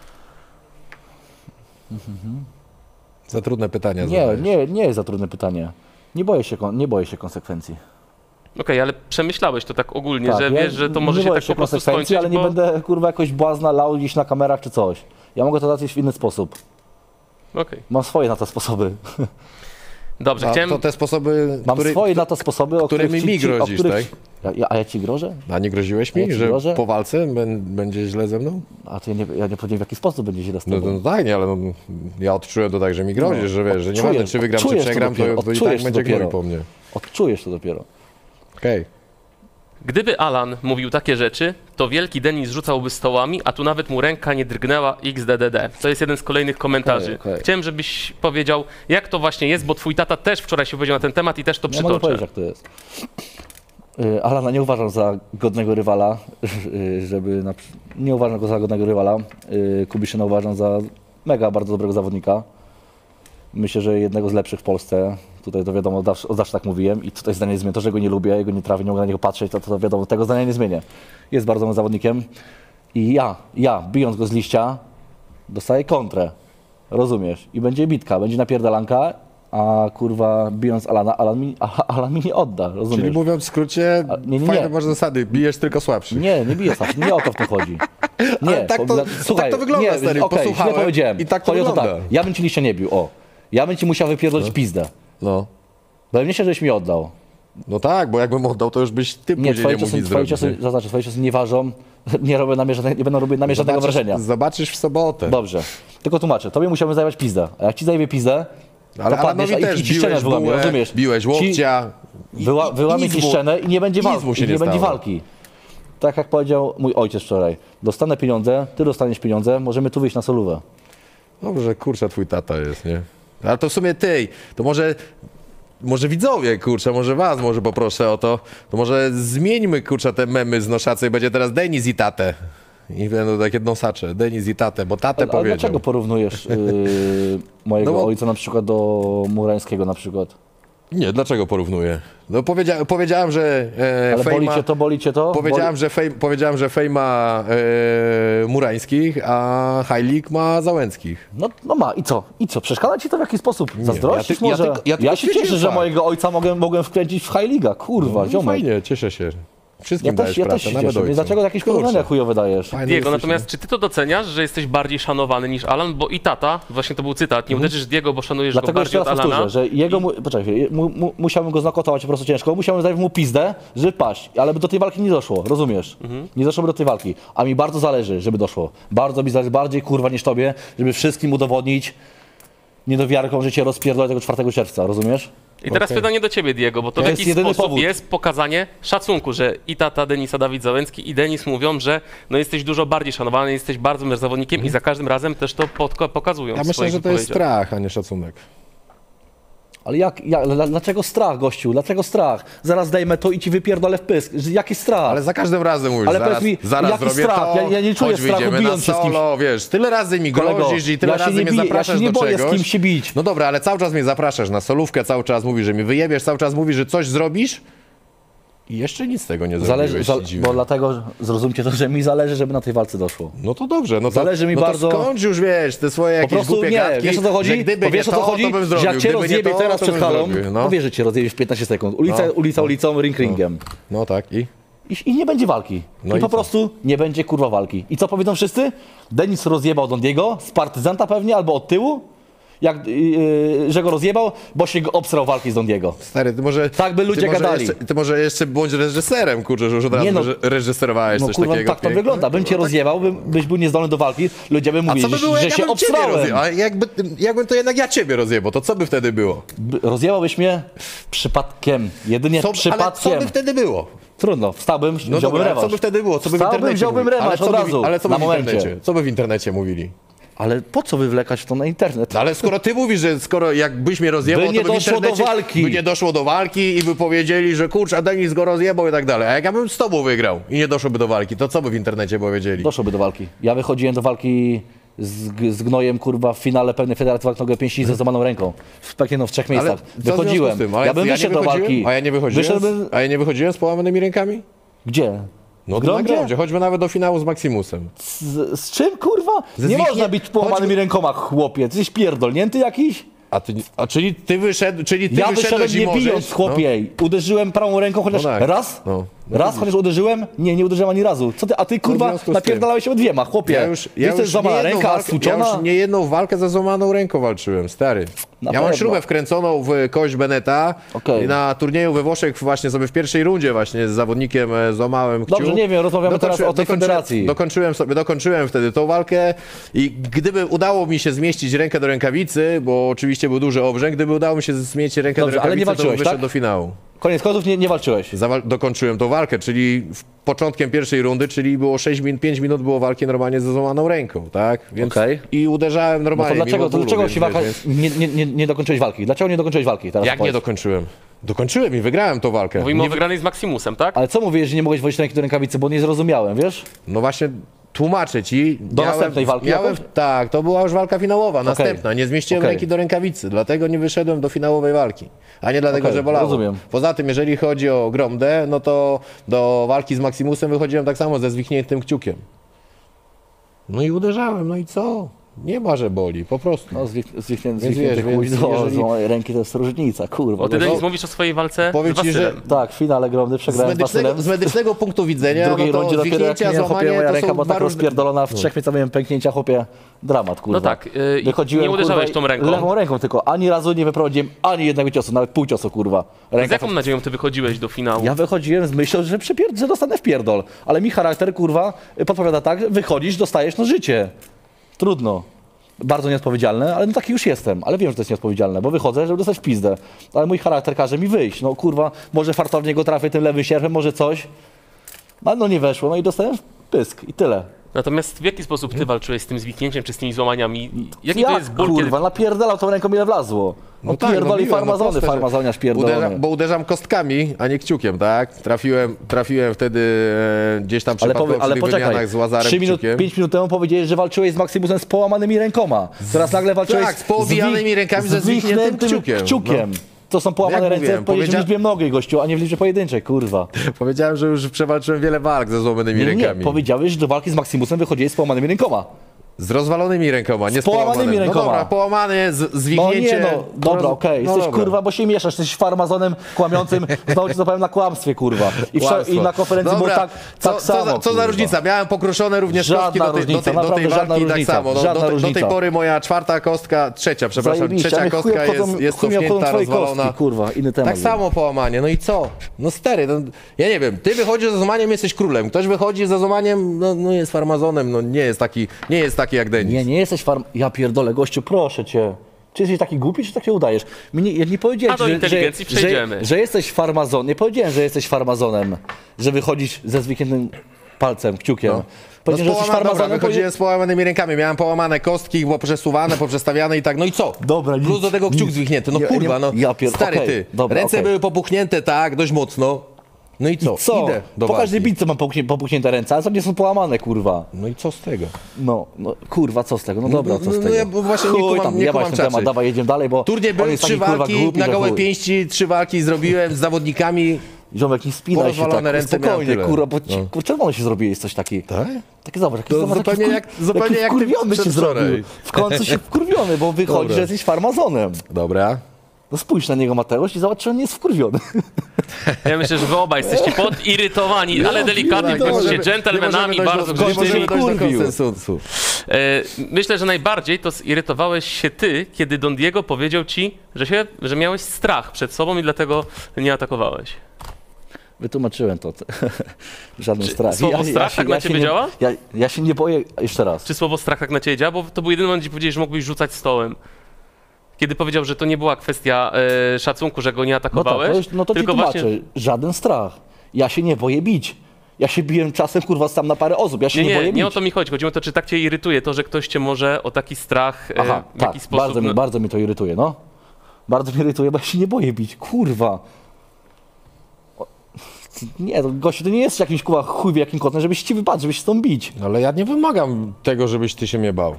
Za trudne pytania zadajesz. Nie jest za trudne pytanie. Nie boję się konsekwencji. Okej, ale przemyślałeś to tak ogólnie, Tak, że ja wiesz, że to może nie się boję tak po prostu konsekwencji, skończyć, ale nie bo... będę kurwa jakoś błazna lał gdzieś na kamerach czy coś. Ja mogę to załatwić w inny sposób. Okej. Mam swoje na to sposoby. Dobrze, A chciałem... to te sposoby, Mam swoje na to sposoby, o którymi których mi grozisz, tak? A ja ci grożę? A nie groziłeś Ja mi, ci że grożę? po walce będzie źle ze mną? A to ja nie powiedziałem, w jaki sposób będzie źle z No, tobą. no tak, nie, ale ja odczułem to tak, że mi grozisz, że wiesz, że nieważne czy wygram, czy odczujesz to przegram, dopiero, to i tak odczujesz to będzie dopiero. gnój po mnie. Odczujesz to dopiero. Okej. Gdyby Alan mówił takie rzeczy, to wielki Denis rzucałby stołami, a tu nawet mu ręka nie drgnęła XDDD. To jest jeden z kolejnych komentarzy. Okej. Chciałem, żebyś powiedział, jak to właśnie jest, bo twój tata też wczoraj się powiedział na ten temat i też to Ja mogę przytoczę. powiedzieć, jak to jest. Alana nie uważam za godnego rywala, nie uważam go za godnego rywala. Kubiszyna uważam za mega bardzo dobrego zawodnika. Myślę, że jednego z lepszych w Polsce. Tutaj to wiadomo, od zawsze tak mówiłem i tutaj zdanie nie zmienię. To, że go nie lubię, jego nie trawię, nie mogę na niego patrzeć, to wiadomo, tego zdania nie zmienię. Jest bardzo dobrym zawodnikiem i ja, bijąc go z liścia, dostaję kontrę. Rozumiesz? I będzie bitka, będzie napierdalanka, a kurwa bijąc Alana, Alan mi nie odda, rozumiesz? Czyli mówiąc w skrócie, nie. fajne masz zasady, bijesz tylko słabszy. Nie biję sam, nie o to w to chodzi. Nie, Ale tak to- tak to wygląda, stary, okej, posłuchałem źle powiedziałem. i tak to Chodzi o wygląda. tak, ja bym ci liścia nie bił, Ja bym ci musiał wypierdolić pizdę. No. Bo ja nie się, żeś mi oddał. No tak, bo jakbym oddał, to już byś ty Nie, później nie mógł nic twoje zrobić. ciosy, zaznaczę, twoje ciosy nie ważą, nie będą robić na mnie żadnego wrażenia. Zobaczysz w sobotę. Dobrze, tylko tłumaczę, tobie musiałbym zajebać pizdę, a jak ci zajebie pizdę, Ale to padniesz, Alanowi a też i ścianę biłeś wyłamie, bułę, rozumiesz? biłeś łokcia. Wyłamie nic ci mu- ścianę i nie będzie nic walki. mu się nie Nie będzie stało. walki. Tak jak powiedział mój ojciec wczoraj, dostanę pieniądze, ty dostaniesz pieniądze, możemy tu wyjść na solówę. Dobrze, kurczę, twój tata jest, nie? Ale to w sumie ty, to może widzowie, kurczę, może was może poproszę o to, to może zmieńmy, kurczę, te memy z noszacej, będzie teraz Denis i tatę. I będą takie nosacze, Denis i tatę, bo tatę Ale powiedział. dlaczego porównujesz mojego No bo- ojca na przykład do Murańskiego na przykład? Nie, dlaczego porównuję? No powiedziałem, że Ale Fejma... boli cię to? Powiedziałem, że Fej ma Murańskich, a Hajlik ma Załęckich. No ma, i co? I co? Przeszkadza ci to w jakiś sposób? Zazdrościsz ja może? tylko- ja tylko Ja się cieszę, stwierdziłem że fakt. mojego ojca mogłem wkręcić w High Liga. Kurwa, No ziomek. fajnie, cieszę się. Wszystkim Ja dajesz też pracę, się nawet cieszę, więc ojcu. dlaczego jakieś Kurczę. porównania chujowe dajesz? Fajny Diego, jesteś, natomiast nie? czy ty to doceniasz, że jesteś bardziej szanowany niż Alan? Bo i tata, właśnie to był cytat, nie uderzysz Diego, bo szanujesz go Dlatego jeszcze bardziej raz od Alana. powtórzę, że jego, poczekaj, musiałbym go znokautować po prostu ciężko, musiałbym dać mu pizdę, żeby paść, ale by do tej walki nie doszło, rozumiesz? Nie doszłoby do tej walki, a mi bardzo zależy, żeby doszło. Bardzo mi zależy, bardziej kurwa niż tobie, żeby wszystkim udowodnić niedowiarką, że cię rozpierdolę tego 4 czerwca, rozumiesz? I teraz pytanie do ciebie, Diego, bo to To w jest jakiś jedyny sposób powód. jest pokazanie szacunku, że i tata Denisa, Dawid Załęcki i Denis mówią, że no jesteś dużo bardziej szanowany, jesteś bardzo dobrym zawodnikiem i za każdym razem też to pokazują. Ja w myślę, swoich że to jest wypowiedziach. strach, a nie szacunek. Ale dlaczego strach, gościu? Dlaczego strach? Zaraz dajmy to i ci wypierdolę w pysk. Jaki strach? Ale za każdym razem mówisz, Ale zaraz, powiedz mi, zaraz jaki zrobię strach? to, Ja nie czuję choć strachu, wyjdziemy bijąc na się z kimś. solo, wiesz, tyle razy mi Kolego, grozisz i tyle ja się razy nie mnie biję, ja zapraszasz się nie do boję z czegoś. kimś się bić. No dobra, ale cały czas mnie zapraszasz na solówkę, cały czas mówisz, że mnie wyjebiesz, cały czas mówisz, że coś zrobisz i jeszcze nic z tego nie zrobiłeś. Bo dlatego zrozumcie to, że mi zależy, żeby na tej walce doszło. No to dobrze, no to, Zależy mi no bardzo- to skończ już, wiesz, te swoje Po jakieś prostu głupie nie, gadki, wiesz o co chodzi? że gdyby Bo wiesz nie o co to, chodzi? to bym Że zrobił, jak cię gdyby nie rozjebie to, teraz to przed bym halą, zrobił. no wiesz, że cię rozjebie w 15 sekund. Ulica ulicą, ring ringiem. No tak i? I nie będzie walki. No I i po co? prostu nie będzie kurwa walki. I co powiedzą wszyscy? Denis rozjebał Dondiego z partyzanta pewnie, albo od tyłu, że go rozjebał, bo się go obsrał walki z Dondiego. Stary, ty może... Tak by ludzie ty może gadali. Ty może jeszcze bądź reżyserem, kurczę, że już od razu Nie no. reżyserowałeś No coś kurwa, takiego. tak to wygląda. Bym cię rozjebał, byś był niezdolny do walki, ludzie by A mówili, co by było, że jak się ja bym ciebie obsrałem. rozjebał? A jakbym to jednak ja ciebie rozjebał, to co by wtedy było? Rozjebałbyś mnie przypadkiem. Jedynie Ale co przypadkiem. by wtedy było? Trudno, wstałbym, No wziąłbym dobra, ale rewanż. co by wtedy było? Co by w Wstałbym, internecie wziąłbym mówili? rewanż Ale co od by- razu, Ale co by na w momencie. internecie? Co by w internecie mówili? Ale po co wywlekać to na internet? No ale skoro ty mówisz, że skoro jakbyś mnie rozjebał, By nie to by w doszło do internecie walki. by nie doszło do walki i by powiedzieli, że kurczę, Denis go rozjebał i tak dalej. A jak ja bym z tobą wygrał i nie doszłoby do walki, to co by w internecie powiedzieli? Doszłoby do walki. Ja wychodziłem do walki z gnojem, kurwa w finale pewnej federacji walk nogę pięści ze złamaną ręką. W Pekinu w 3 Ale miejscach. co w związku Wychodziłem. z tym? Ale Ja bym nie wyszedł do wychodziłem? walki. A ja nie wychodziłem? Wyszedłbym... A ja nie wychodziłem z połamanymi rękami? Gdzie? No W to na Grondzie? grondzie, choćby nawet do finału z Maximusem. Z czym, kurwa? Ze Nie zwichnie- można bić połamanymi choćby- rękoma, chłopie. Ty jesteś pierdolnięty jakiś? Czyli ty wyszedłeś Ja wyszedłem i nie możesz... bijąc, chłopie. Uderzyłem prawą ręką chociaż No tak. raz? No. Raz chociaż uderzyłem? Nie uderzyłem ani razu. Co ty, a ty kurwa związku z napierdalałeś się od dwiema, chłopie. Ja Jesteś już złamana nie jedną ręka, walkę, stłuczona. Ja już nie jedną walkę za złamaną ręką walczyłem, stary. Na Ja mam pewno. śrubę wkręconą w kość Beneta Okej. i na turnieju we Włoszech właśnie sobie w pierwszej rundzie właśnie z zawodnikiem złamałem kciuk. Dobrze, nie wiem, rozmawiamy teraz o tej federacji. Dokończyłem wtedy tą walkę i gdyby udało mi się zmieścić rękę do rękawicy, bo oczywiście był duży obrzęk, gdyby udało mi się zmieścić rękę Dobrze, do ale rękawicy, nie to bym walczyłeś, wyszedł tak? do finału. Koniec końców nie walczyłeś. Dokończyłem tą walkę, czyli początkiem pierwszej rundy, czyli było 5 minut było walki normalnie ze złamaną ręką, tak? Więc Okej. I uderzałem No to normalnie. dlaczego, mimo bólu, dlaczego więc się walka... wiesz, nie dokończyłeś walki? Dlaczego nie dokończyłeś walki? Teraz Jak nie powiedz. dokończyłem? Dokończyłem i wygrałem tą walkę. Mówimy o wygranej z Maximusem, tak? Ale co mówisz, że nie mogłeś włożyć ręki do rękawicy, bo nie zrozumiałem, wiesz? No właśnie tłumaczę ci. Następnej walki jakoś? Tak, to była już walka finałowa, następna. Nie zmieściłem Okej. ręki do rękawicy, dlatego nie wyszedłem do finałowej walki. A nie dlatego, Okej, że bolało. rozumiem. Poza tym, jeżeli chodzi o Gromdę, no to do walki z Maximusem wychodziłem tak samo ze zwichniętym kciukiem. No i uderzałem, no i co? Nie ma, że boli, po prostu. No, Więc zwichnięty wiesz, chuj więc do jeżeli- złamanej ręki to jest różnica, kurwa. Bo ty, No, Denis, mówisz o swojej walce Powiem z ci, że Wasylem. tak, w finale Gromdy przegrałem z Wasylem. z medycznego punktu W widzenia, drugiej no rundzie to dopiero jak zwichnięcia, mnie chopie złamanie moja to ręka są była tak dwa różne... rozpierdolona, w 3 miejscowym pęknięcia, chłopie, dramat, kurwa. No tak, i nie uderzałeś kurwa, tą ręką. Lewą ręką tylko, ani razu nie wyprowadziłem ani jednego ciosu, nawet pół ciosu, kurwa. Z Ręka jaką nadzieją ty wychodziłeś do finału? Ja wychodziłem z myślą, że dostanę w pierdol, ale mi charakter, kurwa, podpowiada tak, wychodzisz, dostajesz, no życie. Trudno. Bardzo nieodpowiedzialne, ale no taki już jestem, ale wiem, że to jest nieodpowiedzialne, bo wychodzę, żeby dostać w pizdę. Ale mój charakter każe mi wyjść, no kurwa, może fartownie go trafię tym lewym sierpem, może coś. No nie weszło, no i dostałem pysk i tyle. Natomiast w jaki sposób ty walczyłeś z tym zwiknięciem czy z tymi złamaniami? Jaki to jest ból, kurwa, napierdalał tą ręką ile wlazło. No tak, pierdoli biłem, farmazony, proste, że farmazoniarz pierdolony. Bo uderzam kostkami, a nie kciukiem, tak? Trafiłem wtedy gdzieś tam przypadkowo przy tych wymianach z Łazarem 5 minut temu powiedziałeś, że walczyłeś z Maximusem z połamanymi rękoma. Teraz nagle walczyłeś z poobijanymi rękami ze zwichniętym kciukiem. To są połamane Jak ręce, powiedzieć w liczbie mnogiej, gościu, a nie w liczbie pojedynczej, kurwa. Powiedziałem, że już przewalczyłem wiele walk ze złamanymi rękami. Nie, powiedziałeś, że do walki z Maximusem wychodziłeś z połamanymi rękoma. Z rozwalonymi rękoma, nie z połamanymi rękoma. No dobra, połamane, zwiknięcie. No nie no, dobra, okej, jesteś kurwa, bo się mieszasz, jesteś farmazonem kłamiącym, znowu cię zapowiem na kłamstwie, kurwa. I na konferencji było tak samo. Co za różnica? Miałem pokruszone również kostki do tej walki tak samo. Do tej pory moja trzecia kostka jest cofnięta, rozwalona. Kurwa, inny temat. Tak samo połamanie, no i co? No stary, no, ja nie wiem, ty wychodzisz za złamaniem, jesteś królem, ktoś wychodzi za złamaniem, no jest farmazonem, no nie jest taki jak Denis. Nie jesteś Ja pierdolę, gościu, proszę cię. Czy jesteś taki głupi, czy tak się udajesz? Ja nie powiedziałem, A do inteligencji przejdziemy. że jesteś farmazonem. Nie powiedziałem, że jesteś farmazonem, że wychodzisz ze zwikniętym palcem, kciukiem. Powiedziałem, że jesteś farmazonem. Wychodziłem z połamanymi rękami, miałem połamane kostki, było przesuwane, poprzestawiane i tak, no i co? Dobra, plus do tego kciuk zwichnięty, no kurwa, no stary ty. Ręce były popuchnięte tak, dość mocno. No i co? Idę do po walki. każdej bitce mam popuchnięte ręce, ale to nie są połamane, kurwa. No i co z tego? No kurwa, co z tego? No dobra, co z tego? Ja właśnie nie kumam ten temat, dawaj, jedziemy dalej, bo turniej były 3 walki, głupi, na gołe pięści 3 walki zrobiłem z zawodnikami. Ziomek, nie spinaj się tak, ręce spokojnie, kurwa, bo czerwony się zrobiłeś coś taki. Tak? Taki zobacz, zupełnie jak wkurwiony się zrobił. W końcu się wkurwiony, bo wychodzi, że jesteś farmazonem. Dobra. No spójrz na niego, Mateusz, i zobacz, czy on nie jest wkurwiony. Ja myślę, że wy obaj jesteście podirytowani, ale delikatnie, bądźcie dżentelmenami, bardzo gośtymi. Myślę, że najbardziej to zirytowałeś się ty, kiedy Don Diego powiedział ci, że miałeś strach przed sobą i dlatego nie atakowałeś. Wytłumaczyłem to. Żaden strach. Słowo strach tak na ciebie działa? Ja się nie boję, jeszcze raz. Czy słowo strach tak na ciebie działa? Bo to był jedyny moment, gdzie powiedziałeś, że mógłbyś rzucać stołem. Kiedy powiedział, że to nie była kwestia szacunku, że go nie atakowałeś. No to tylko właśnie... Żaden strach. Ja się nie boję bić. Ja się biłem czasem, kurwa, sam na parę osób. Ja się nie boję bić. Nie o to mi chodzi. Chodzi o to, czy tak cię irytuje to, że ktoś cię może o taki strach w jakiś sposób... Bardzo mi to irytuje, no. Bardzo mnie irytuje, bo ja się nie boję bić. Kurwa. Nie, gościu, to nie jest jakimś, kurwa, chuj jakim kotem, żebyś ci wypadł, żebyś się stąd bić. Ale ja nie wymagam tego, żebyś ty się mnie bał.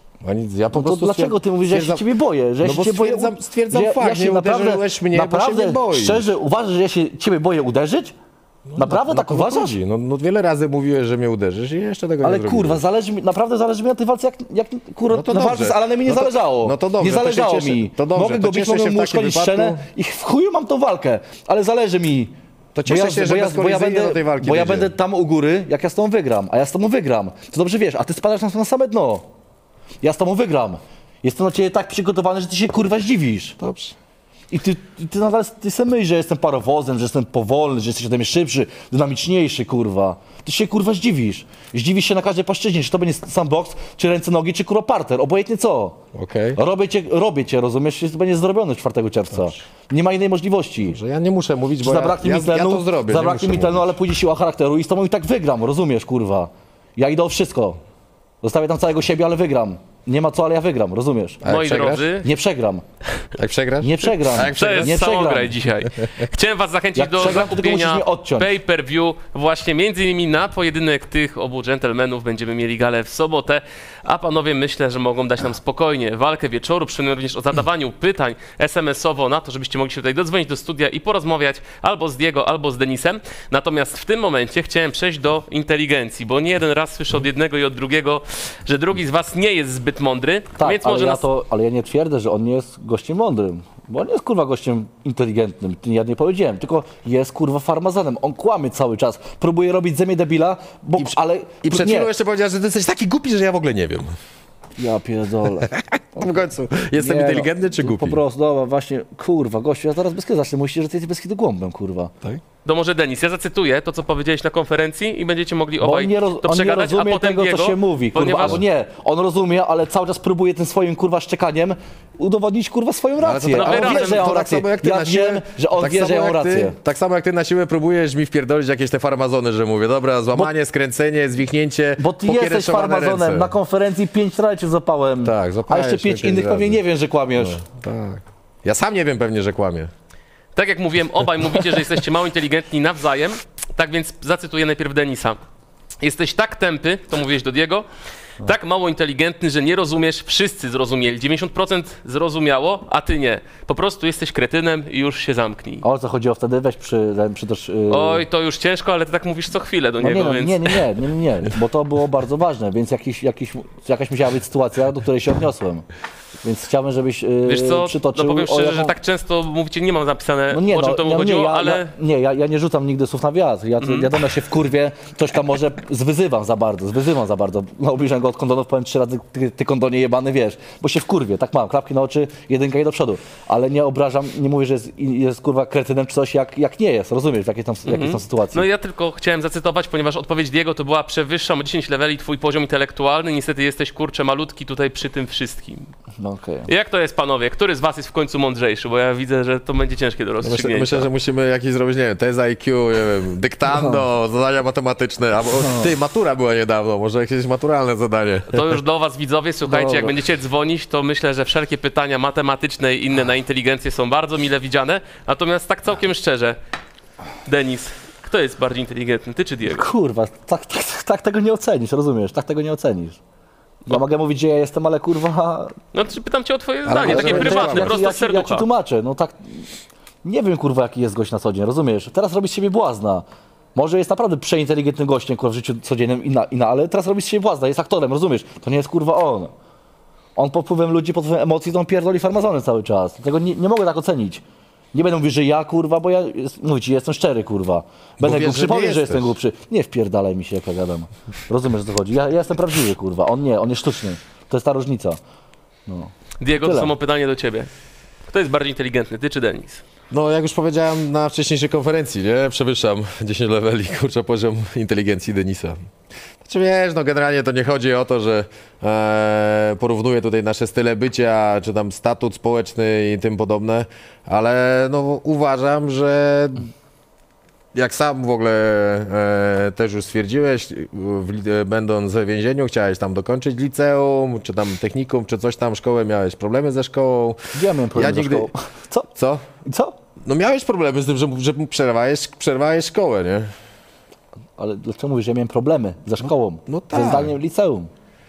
Ja po prostu dlaczego ty mówisz, że ja się ciebie boję? Że ja się ciebie stwierdzam fakt, nie uderzyłeś mnie, bo się nie boisz. Szczerze uważasz, że ja się ciebie boję uderzyć? Naprawdę tak uważasz? No wiele razy mówiłeś, że mnie uderzysz i jeszcze tego nie zrobiłem. Ale kurwa, naprawdę zależy mi na tej walce, jak kurwa, na walce z Alanem mi nie zależało. No to dobrze, nie zależało mi. To dobrze, mogę go bić, mogę mu uszkodzić szczenę i w chuju mam tą walkę, ale zależy mi. To cieszę się, że bezkolizyjnie do tej walki ja będę tam u góry, jak ja z tobą wygram, a ja z tobą wygram. To dobrze wiesz, a ty spadasz na same dno. Ja z tobą wygram. Jestem na ciebie tak przygotowany, że ty się kurwa zdziwisz. Dobrze. I ty nadal sobie myślisz, że jestem parowozem, że jestem powolny, że jesteś ode mnie szybszy, dynamiczniejszy, kurwa. Ty się kurwa zdziwisz. Zdziwisz się na każdej płaszczyźnie, czy to będzie sam boks, czy ręce, nogi, czy kurwa parter, obojętnie co. Okej. Robię cię, rozumiesz? Będzie zrobiony 4 czerwca. Dobrze. Nie ma innej możliwości. Że ja nie muszę mówić, bo ja to zrobię. Zabraknie mi tlenu, ale pójdzie siła charakteru i z tobą i tak wygram, rozumiesz, kurwa. Ja idę o wszystko. Zostawię tam całego siebie, ale wygram. Nie ma co, ale ja wygram, rozumiesz? Moi drodzy, nie przegram. Jak przegrasz? Nie przegram. To jest samograj dzisiaj. Chciałem was zachęcić do zakupienia pay-per-view właśnie między innymi na pojedynek tych obu dżentelmenów. Będziemy mieli galę w sobotę, a panowie myślę, że mogą dać nam spokojnie walkę wieczoru. Przypomnę również o zadawaniu pytań SMS-owo na to, żebyście mogli się tutaj dodzwonić do studia i porozmawiać albo z Diego, albo z Denisem. Natomiast w tym momencie chciałem przejść do inteligencji, bo nie jeden raz słyszę od jednego i od drugiego, że drugi z was nie jest zbyt mądry. Tak, więc ale ja nie twierdzę, że on nie jest gościem mądrym, bo on nie jest kurwa gościem inteligentnym, ja nie powiedziałem, tylko jest kurwa farmazonem, on kłamie cały czas, próbuje robić ze mnie debila, I przed chwilą jeszcze powiedział, że ty jesteś taki głupi, że ja w ogóle nie wiem. Ja pierdolę. W końcu, jestem inteligentny czy głupi? Po prostu, dobra, właśnie, kurwa, gościu, ja zaraz bez kiedy zacznę, myślisz, że ty jesteś bez kiedy głąbem, kurwa. Tak? To może Denis, ja zacytuję to, co powiedziałeś na konferencji i będziecie mogli Bo obaj on nie, to on nie przegadać, a rozumie potem tego, Diego, co się mówi, kurwa, ponieważ... albo nie, on rozumie, ale cały czas próbuje tym swoim, kurwa, szczekaniem udowodnić, kurwa, swoją rację. to A on razem, wie, że ja to mam tak rację. samo jak ty Ja na siłę, wiem, że on tak wie, samo że ja mam jak ty- rację. Tak samo jak ty na siłę próbujesz mi wpierdolić jakieś te farmazony, że mówię, dobra, złamanie, skręcenie, zwichnięcie, Bo ty pokiery jesteś trzymane farmazonem, ręce. na konferencji 5 razy cię zapałem. Tak, a zapałeś jeszcze mnie 5 pięć innych pewnie razy. nie wiesz, że kłamiesz. Tak. Ja sam nie wiem pewnie, że kłamie. Tak jak mówiłem, obaj mówicie, że jesteście mało inteligentni nawzajem, tak więc zacytuję najpierw Denisa. Jesteś tak tępy, to mówiłeś do Diego, tak mało inteligentny, że nie rozumiesz, wszyscy zrozumieli, 90% zrozumiało, a ty nie. Po prostu jesteś kretynem i już się zamknij. O co chodziło wtedy? Weź przytocz... Oj, to już ciężko, ale ty tak mówisz co chwilę do No niego, nie, więc... nie, bo to było bardzo ważne, więc jakaś musiała być sytuacja, do której się odniosłem. Więc chciałbym, żebyś Wiesz co, przytoczył... no powiem szczerze, jaką- że tak często mówicie, nie mam zapisane, No nie, o czym to mu chodziło, ale... Ja nie rzucam nigdy słów na wiatr. Wiadomo, jak się wkurwię, coś tam może zwyzywam za bardzo. No, obniżam go od kondonów, powiem 3 razy, ty kondonie jebany, wiesz, bo się wkurwię, tak mam, klapki na oczy, jedynka i do przodu. Ale nie obrażam, nie mówię, że jest kurwa kretynem czy coś, jak nie jest, rozumiesz, w jakiej tam sytuacji. No ja tylko chciałem zacytować, ponieważ odpowiedź Diego to była przewyższam o 10 leveli twój poziom intelektualny, niestety jesteś kurczę malutki tutaj przy tym wszystkim. No okej. Jak to jest, panowie? Który z was jest w końcu mądrzejszy? Bo ja widzę, że to będzie ciężkie do rozstrzygnięcia. Myślę, że musimy jakiś zrobić, nie wiem, test IQ, nie wiem, dyktando, zadania matematyczne, albo ty, matura była niedawno, może jakieś maturalne zadanie. To już do was, widzowie, słuchajcie, jak Dobra. będziecie dzwonić, to myślę, że wszelkie pytania matematyczne i inne na inteligencję są bardzo mile widziane. Natomiast tak całkiem szczerze, Denis, kto jest bardziej inteligentny, ty czy Diego? Kurwa, tak tego nie ocenisz, rozumiesz, tak tego nie ocenisz. Ja mogę mówić, że ja jestem, ale kurwa... No czy pytam cię o twoje zdanie, takie żeby- prywatne, ja- prosto z Ja ci serducha. tłumaczę, no tak... Nie wiem, kurwa, jaki jest gość na co dzień, rozumiesz? Teraz robi z siebie błazna. Może jest naprawdę przeinteligentnym gościem, kurwa, w życiu codziennym, ale teraz robi z siebie błazna, jest aktorem, rozumiesz? To nie jest, kurwa, on. On pod wpływem ludzi, pod wpływem emocji, to on pierdoli farmazony cały czas. Tego nie mogę tak ocenić. Nie będę mówił, że ja, kurwa, bo ja, mówię ci, jestem szczery, kurwa. Będę wiesz, głupszy, że nie powiem, że jesteś. jestem głupszy. Nie wpierdalaj mi się, jak ja gadam. Rozumiesz, o co chodzi? Ja jestem prawdziwy, kurwa. On nie, on jest sztuczny. To jest ta różnica. Diego, to Tyle. samo pytanie do ciebie. Kto jest bardziej inteligentny, ty czy Denis? No, jak już powiedziałem na wcześniejszej konferencji, nie? Przewyższam 10 leveli, kurczę, poziom inteligencji Denisa. Znaczy wiesz, no generalnie to nie chodzi o to, że porównuję tutaj nasze style bycia, czy tam statut społeczny i tym podobne, ale no uważam, że jak sam w ogóle też już stwierdziłeś, będąc w więzieniu, chciałeś tam dokończyć liceum, czy tam technikum, czy coś tam, szkołę, miałeś problemy ze szkołą. Ja miałem problem Ja ze nigdy- szkołą. Co? Co? I co? No miałeś problemy z tym, że przerwałeś szkołę, nie? Ale dlaczego mówisz, że ja miałem problemy ze szkołą? no tak. Ze zdaniem liceum.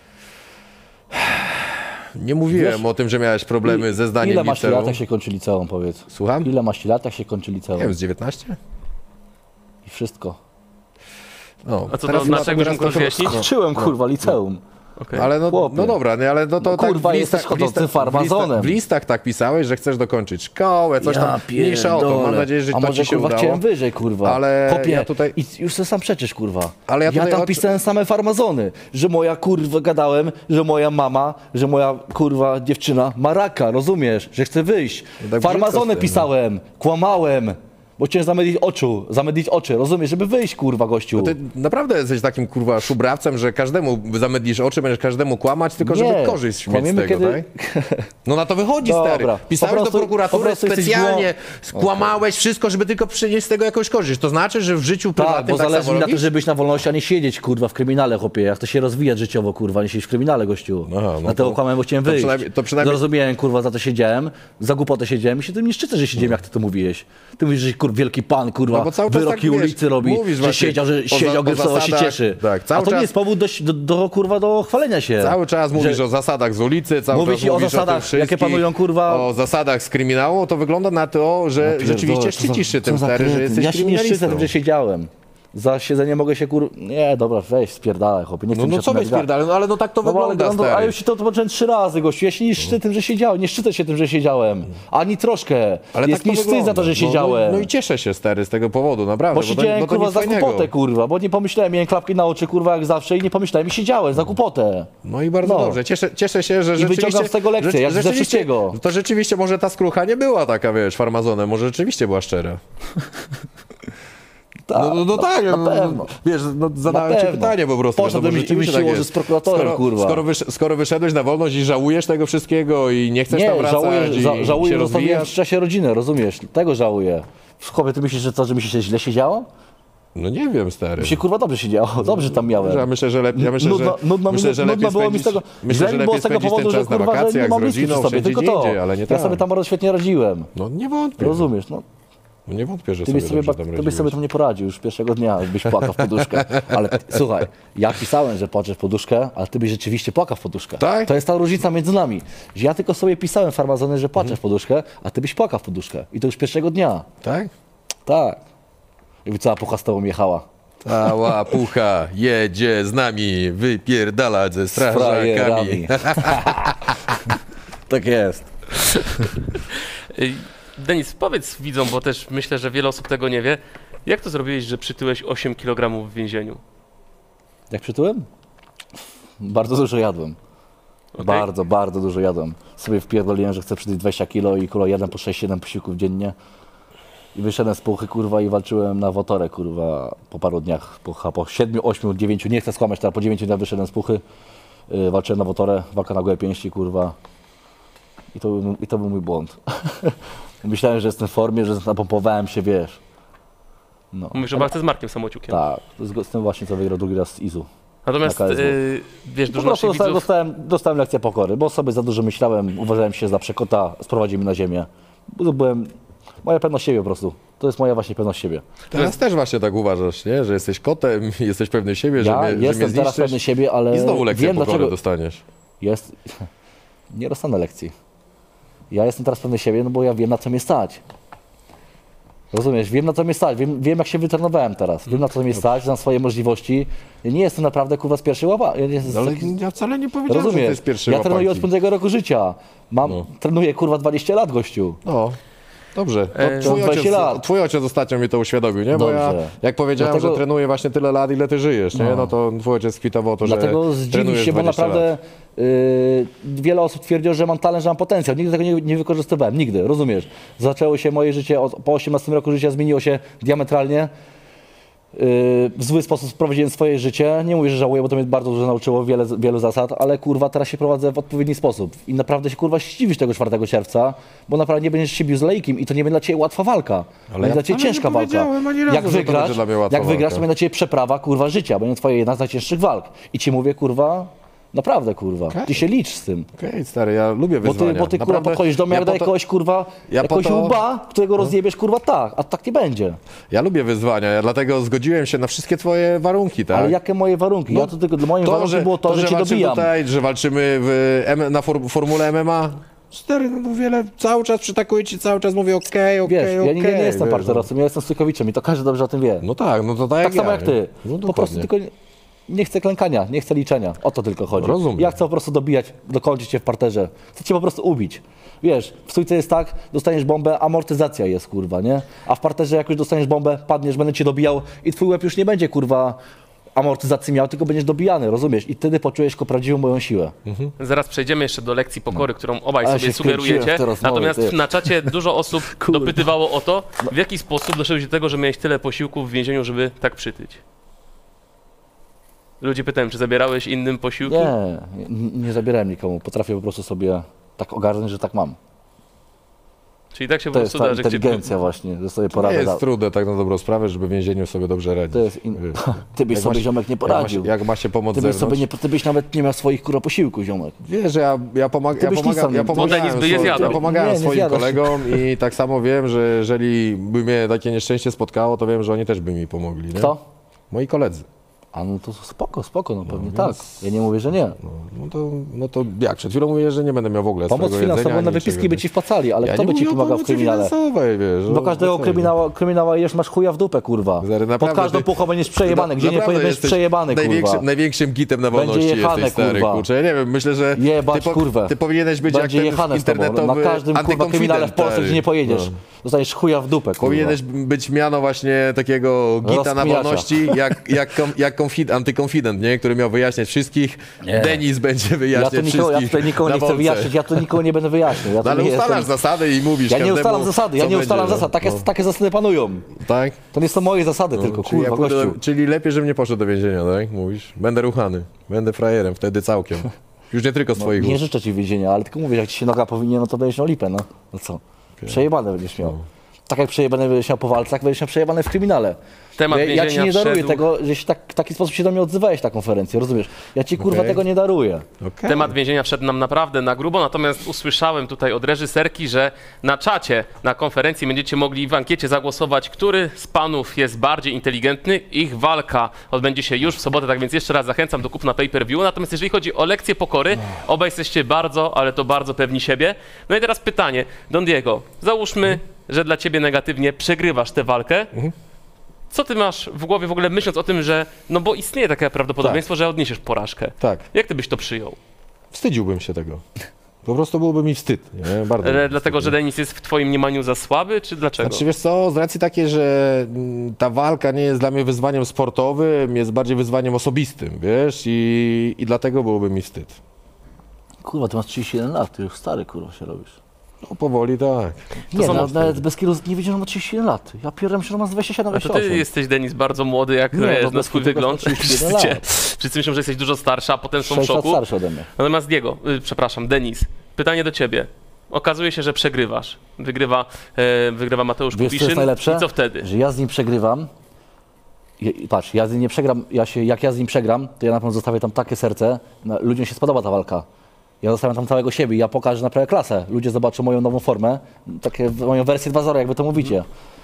Nie mówiłem Wiesz, o tym, że miałeś problemy ze zdaniem Ile masz liceum. lat, jak się kończy liceum, powiedz? Słucham? Ile masz lat, jak się kończy liceum? Nie wiem, z 19? I wszystko. No, A co teraz to chyba znaczy, jakbyś mógł rozjaśnić? Skończyłem, kurwa, liceum. Okej. Ale no, Chłopie. no dobra, nie, ale no to No tak kurwa, jesteś chodzącym farmazonem. w listach tak pisałeś, że chcesz dokończyć szkołę, coś tam, mniejsza o to, mam pierdolę. nadzieję, że A to może, ci się kurwa, udało. chciałem wyżej, kurwa. Ale Chłopie, ja tutaj- I już sobie sam przeczysz, kurwa. Ale ja tutaj tam o- pisałem same farmazony, że moja, kurwa, gadałem, że moja mama, że moja, kurwa, dziewczyna ma raka, rozumiesz? Że chce wyjść. tak Farmazony brzydko pisałem, kłamałem. Bo chciałem zamydlić oczy, rozumiesz, żeby wyjść, kurwa, gościu. Ty naprawdę jesteś takim, kurwa, szubrawcem, że każdemu zamydlisz oczy, będziesz każdemu kłamać, tylko żeby Nie. korzyść mieć z Kłamiemy, tego, kiedy- tak? No na to wychodzi, Dobra. stary. Pisałeś Po prostu- do prokuratury po prostu jesteś specjalnie, skłamałeś wszystko, żeby tylko przynieść z tego jakąś korzyść. To znaczy, że w życiu Tak, prywatnym bo tak zależy samo mi na to, robisz? żeby być na wolności, a nie siedzieć, kurwa, w kryminale, chłopie. Jak to się rozwijać życiowo, kurwa, nie siedzieć w kryminale, gościu. Aha, no Dlatego to- kłamałem, bo chciałem to wyjść. przynajmniej- Zrozumiałem, kurwa, za to siedziałem, za głupotę siedziałem i się tym nie szczycę, że siedziałem, jak ty to mówiłeś. Ty mówisz, że kurwa, wielki pan, kurwa, No bo cały czas wyroki tak, wiesz, ulicy robi, mówisz że właśnie siedział, o grypsowo się zasadach, cieszy. tak, a cały to nie czas- jest powód kurwa, do chwalenia się. Cały czas mówisz o zasadach z ulicy, cały Mówię czas ci o mówisz zasadach, tym wszystkim, jakie panują, kurwa. o zasadach z kryminału, to wygląda na to, że rzeczywiście szczycisz się tym, stary, że jesteś Ja się nie szczycę kryminalistą. tym, że siedziałem. Za siedzenie mogę się Nie, dobra, weź, spierdalaj, chłopie. Nie chcę mi No się co o tym byś gadać. spierdalał, no ale no tak to No bo wygląda, ale, stary. ale już ci to tłumaczyłem 3 razy, gościu. Ja się nie szczycę tym, że siedziałem. Nie szczycę się tym, że siedziałem. Ani troszkę. Ale Jest tak to mi wstyd wygląda. za to, że siedziałem. No i cieszę się, stary, z tego powodu, naprawdę. Bo siedziałem, to kurwa, nic za fajnego. głupotę, kurwa. Bo nie pomyślałem, miałem klapki na oczy, kurwa, jak zawsze i nie pomyślałem i siedziałem za głupotę. No i bardzo No. dobrze. Cieszę się, że rzeczywiście... wyciągam z tego lekcję, jak ze rzeczywiście- wszystkiego. To rzeczywiście może ta skrucha nie była taka, wiesz, farmazonem. Może rzeczywiście była szczera. No tak, na pewno. Wiesz, no, zadałem ci pytanie po prostu. Poszedłem i mi się ułożyć z prokuratorem, kurwa. Skoro wyszedłeś na wolność i żałujesz tego wszystkiego i nie chcesz tam wracać żałuję, się że zostawiłem w rozwijasz? czasie rodziny, rozumiesz? Tego żałuję. Chłopie, ty myślisz, że to, że mi się źle siedziało? No nie wiem, stary. Mi się kurwa dobrze siedziało, dobrze tam miałem. Ja myślę, że lepiej Nudno było mi z tego, źle mi było z tego powodu, że kurwa, że nie mam bliskich przy sobie, tylko to. ale nie Ja tam. sobie tam bardzo świetnie radziłem. No nie wątpię. Rozumiesz, no. No nie wątpię, że Ty sobie byś sobie, dobrze tam ty byś radziłeś. sobie tam nie poradził już pierwszego dnia, byś płakał w poduszkę. Ale słuchaj, ja pisałem, że płaczesz w poduszkę, ale ty byś rzeczywiście płakał w poduszkę. Tak? To jest ta różnica między nami. Że ja tylko sobie pisałem farmazony, że płaczesz w poduszkę, a ty byś płakał w poduszkę. I to już pierwszego dnia. Tak? Tak. I cała pucha z tobą jechała. Cała pucha jedzie z nami, wypierdalać ze strażakami. Tak jest. Denis, powiedz widzom, bo też myślę, że wiele osób tego nie wie, jak to zrobiłeś, że przytyłeś 8 kg w więzieniu? Jak przytyłem? Bardzo dużo jadłem. Okay. Bardzo, bardzo dużo jadłem. Sobie wpierdoliłem, że chcę przytyć 20 kilo i kurwa jadłem po 6-7 posiłków dziennie. I wyszedłem z puchy, kurwa, i walczyłem na wotorę, kurwa, po paru dniach. Po 7, 8, 9, nie chcę skłamać, teraz po 9 dniach wyszedłem z puchy. Walczyłem na wotorę, walka na gołe pięści, kurwa. I to był mój błąd. Myślałem, że jestem w formie, że napompowałem się, wiesz. No. Mówisz o walce z Markiem Samociukiem. Tak, z tym właśnie, co wygrał drugi raz z Izu. Natomiast, wiesz, Po dużo prostu naszych widzów... dostałem lekcję pokory, bo sobie za dużo myślałem, uważałem się za przekota, sprowadził mnie na ziemię. Moja pewność siebie po prostu. To jest moja właśnie pewność siebie. Teraz też właśnie tak uważasz, nie? Że jesteś kotem, jesteś pewny siebie, że mnie jestem teraz zniszczysz pewny siebie, ale i znowu lekcję wiem, pokory dlaczego dostaniesz. Nie dostanę lekcji. Ja jestem teraz pewny siebie, no bo ja wiem, na co mnie stać. Rozumiesz? Wiem, na co mnie stać. Wiem jak się wytrenowałem teraz. Wiem, na co mnie stać, znam swoje możliwości. Ja nie jestem naprawdę, kurwa, z pierwszej łapy. Ale ja wcale nie powiedziałem, że to jest pierwszy Ja trenuję od łapaki. 5 roku życia. Trenuję, kurwa, 20 lat, gościu. No, dobrze. Twój ojciec ostatnio mi to uświadomił, nie? Bo ja, jak powiedziałem, że trenuję właśnie tyle lat, ile ty żyjesz, nie? No to twój ojciec kwitował to, Dlatego że zdziwisz się, bo naprawdę wiele osób twierdziło, że mam talent, że mam potencjał. Nigdy tego nie wykorzystywałem, nigdy, rozumiesz? Zaczęło się moje życie, po 18 roku życia zmieniło się diametralnie. W zły sposób prowadziłem swoje życie. Nie mówię, że żałuję, bo to mnie bardzo dużo nauczyło, wielu zasad, ale kurwa teraz się prowadzę w odpowiedni sposób. I naprawdę się kurwa zdziwisz tego 4 czerwca, bo naprawdę nie będziesz się bił z lejkiem i to nie będzie dla ciebie łatwa walka. Będzie dla ciebie ciężka walka. Jak wygrasz, to będzie dla ciebie przeprawa kurwa życia, będzie twoja jedna z najcięższych walk. I ci mówię kurwa, naprawdę kurwa, ty się licz z tym. Okej, stary, ja lubię wyzwania. Bo ty kurwa podchodzisz do mnie, jak daj kogoś kurwa, jakoś łba, którego rozjebiesz kurwa tak, a tak nie będzie. Ja lubię wyzwania, ja dlatego zgodziłem się na wszystkie twoje warunki, tak? Ale jakie moje warunki? Ja to tylko dla moich warunków było to, że cię dobijam. Tutaj, że walczymy na formule MMA. Stary, no cały czas przytakuję ci, cały czas mówię okej. Wiesz, ja nigdy nie jestem partnerowcem, ja jestem stójkowiczem i to każdy dobrze o tym wie. No tak, no to tak Tak samo jak ty. No, po prostu tylko nie chcę klękania, nie chcę liczenia. O to tylko chodzi. Rozumiem. Ja chcę po prostu dobijać, dokończyć cię w parterze. Chcę cię po prostu ubić. Wiesz, w stójce jest tak, dostaniesz bombę, amortyzacja jest, kurwa, nie? A w parterze jak już dostaniesz bombę, padniesz, będę cię dobijał i twój łeb już nie będzie, kurwa, amortyzacji miał, tylko będziesz dobijany, rozumiesz? I wtedy poczujesz prawdziwą moją siłę. Zaraz przejdziemy jeszcze do lekcji pokory, którą obaj Ale sobie się wkręciłem sugerujecie. w te rozmowy, Natomiast ty. na czacie dużo osób dopytywało o to, w jaki sposób doszedłeś do tego, że miałeś tyle posiłków w więzieniu, żeby tak przytyć. Ludzie pytają, czy zabierałeś innym posiłki? Nie zabierałem nikomu. Potrafię po prostu sobie tak ogarnąć, że tak mam. Czyli tak się po To jest prostu ta da, że inteligencja właśnie, że sobie Nie poradzę. jest trudne tak na dobrą sprawę, żeby w więzieniu sobie dobrze radzić. To jest Ty byś Jak sobie, ma się- ziomek, nie poradził. Jak ma się pomóc Ty byś, zewnątrz? ty byś nawet nie miał swoich kurwa posiłków, ziomek. Wiesz, że ja pomagałem Denis by je zjadł. ja pomagałem Nie swoim zjadasz. kolegom i tak samo wiem, że jeżeli by mnie takie nieszczęście spotkało, to wiem, że oni też by mi pomogli. Nie? Kto? Moi koledzy. A no to spoko, no pewnie tak. Ja nie mówię, że nie. No to jak? Przed chwilą mówię, że nie będę miał w ogóle Pomoc swojego finansową jedzenia, na niczego, wypiski by nie? ci wpłacali, ale Ja kto nie by ci mówię o pomagał w pomocy kryminale? finansowej, wiesz. Do każdego kryminała jesz masz chuja w dupę, kurwa. Stary, Pod naprawdę, każdą ty- puchą będziesz przejebany, gdzie nie Naprawdę będziesz jesteś przejebany, kurwa. największym gitem na wolności jechane, jesteś, stary, kurwa. kurczę. Ja nie wiem, myślę, że Jebać, kurwę. ty powinieneś być Będzie jak ten jechane z tobą. internetowy Na każdym kurwa kryminale w Polsce, gdzie nie pojedziesz. No. Dostaniesz chuja w dupę, kurwa. Powinieneś być miano właśnie takiego gita na Rozkminiacza. wolności, jak antykonfident, nie? Który miał wyjaśniać wszystkich. Nie. Denis będzie wyjaśniać wszystkich. Ja tutaj nikogo nie chcę wyjaśnić, ja tu nikogo nie będę wyjaśniał. Ja ale ustalasz zasady i mówisz Ja nie ustalam zasady, ja nie ustalam zasad. Takie zasady panują. Tak? To nie są moje zasady tylko, kurwa, gościu. Czyli lepiej, żebym nie poszedł do więzienia, tak? Mówisz? Będę ruchany, będę frajerem, wtedy całkiem. Już nie tylko z twoich Nie ust. życzę ci więzienia, ale tylko mówię, jak ci się noga powinie, no to będziesz miał lipę, no. No co? Przejebane będziesz miał. Tak jak przejebane będziesz miał po walce, tak będziesz miał przejebane w kryminale. Temat Ja ci nie daruję wszedł. tego, że się w taki sposób się do mnie odzywałeś na konferencję, rozumiesz? Ja ci kurwa tego nie daruję. Okay. Temat więzienia wszedł nam naprawdę na grubo, natomiast usłyszałem tutaj od reżyserki, że na czacie, na konferencji będziecie mogli w ankiecie zagłosować, który z panów jest bardziej inteligentny. Ich walka odbędzie się już w sobotę, tak więc jeszcze raz zachęcam do kupna pay-per-view. Natomiast jeżeli chodzi o lekcję pokory, obaj jesteście bardzo, ale to bardzo pewni siebie. No i teraz pytanie, Don Diego, załóżmy, że dla ciebie negatywnie przegrywasz tę walkę. Co ty masz w głowie w ogóle myśląc o tym, że, no bo istnieje takie prawdopodobieństwo, że odniesiesz porażkę. Tak. Jak ty byś to przyjął? Wstydziłbym się tego. Po prostu byłoby mi wstyd. Nie? Bardzo Dlatego, że Denis jest w twoim mniemaniu za słaby, czy dlaczego? Znaczy wiesz co, z racji takiej, że ta walka nie jest dla mnie wyzwaniem sportowym, jest bardziej wyzwaniem osobistym, wiesz, i dlatego byłoby mi wstyd. Kurwa, ty masz 31 lat, ty już stary kurwa się robisz. No powoli tak. Nie, nawet bez kielu nie wiedziałem, że ma 31 lat. Ja pierdolę, że ma z 27, A to ty jesteś, Denis, bardzo młody, jak Nie, wiesz, no, na swój wygląd. 31 lat. Wszyscy myślą, że jesteś dużo starsza, a potem są w 6 lat szoku. starszy ode mnie. Natomiast Denis, pytanie do ciebie. Okazuje się, że przegrywasz. Wygrywa Mateusz Wiesz, co Kubiszyn. jest najlepsze? I co wtedy? Że ja z nim przegrywam. Patrz, ja z nim nie przegram, jak ja z nim przegram, to ja na pewno zostawię tam takie serce. Ludziom się spodoba ta walka. Ja zostawiam tam całego siebie i ja pokażę naprawdę klasę. Ludzie zobaczą moją nową formę, moją wersję 2.0, jak wy to mówicie.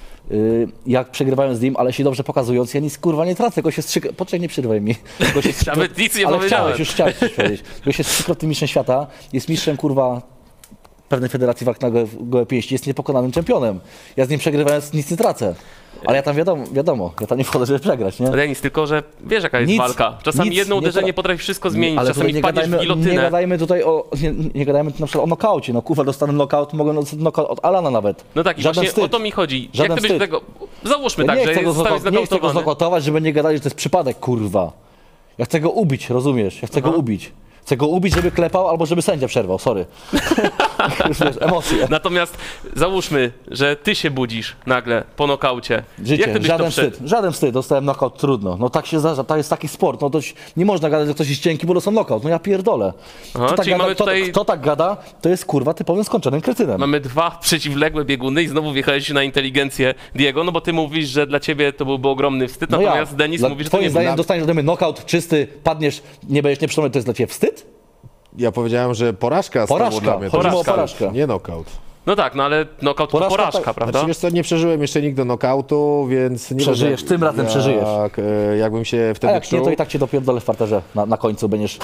Jak przegrywałem z nim, ale się dobrze pokazując, ja nic kurwa nie tracę, go się poczekaj, nie przerywaj mi. Nawet nic nie ale powiedziałem. chciałeś coś powiedzieć. Go się jest trzykrotnym mistrzem świata, jest mistrzem kurwa pewnej federacji walk na gołe pięści, jest niepokonanym czempionem. Ja z nim przegrywając nic nie tracę. Ale ja tam wiadomo, ja tam nie wchodzę, żeby przegrać, nie? Denis, tylko że wiesz, jaka jest walka. Czasami jedno uderzenie potrafi wszystko zmienić, ale czasami wpadniesz w gilotynę. Nie gadajmy tutaj nie gadajmy tu na przykład o nokaucie. No kurwa, dostanę nokaut, mogę dostać nokaut od Alana nawet. No tak, i żaden właśnie wstyd. o to mi chodzi. Żaden Jak ty byś wstyd. tego... Załóżmy Ja tak, nie że chcę zostałeś go znokautować, żeby nie gadali, że to jest przypadek, kurwa. Ja chcę go ubić, rozumiesz? Ja chcę go ubić. Chcę go ubić, żeby klepał, albo żeby sędzia przerwał, sorry. Już wiesz, emocje. Natomiast załóżmy, że ty się budzisz nagle po nokaucie. Życie, Jak ty byś żaden to przed... wstyd, żaden wstyd, dostałem nokaut, trudno. No tak się zdarza, to jest taki sport, no to nie można gadać, że ktoś jest cienki, bo dostał nokaut, no ja pierdolę. Aha, Kto tak czyli gada, mamy tutaj... kto tak gada, to jest kurwa typowym skończonym kretynem. Mamy dwa przeciwległe bieguny i znowu wjechałeś na inteligencję Diego, no bo ty mówisz, że dla ciebie to byłby ogromny wstyd, No natomiast Denis mówi, że to nie twoim zdaniem był. dostaniesz ode mnie nokaut czysty, padniesz, nie będziesz nieprzytomny, to jest dla ciebie wstyd? Ja powiedziałem, że porażka Porażka, stała dla mnie. chodzi Porażka. o porażkę. Nie knockout. No tak, no ale nokaut to Porażka, porażka, tak. prawda? Znaczy, wiesz co, nie przeżyłem jeszcze nigdy knockoutu, więc nie Przeżyjesz, wiem, tym razem przeżyjesz. Jakbym się A wtedy jak nie, czuł. to i tak cię dopierdolę w parterze na końcu, będziesz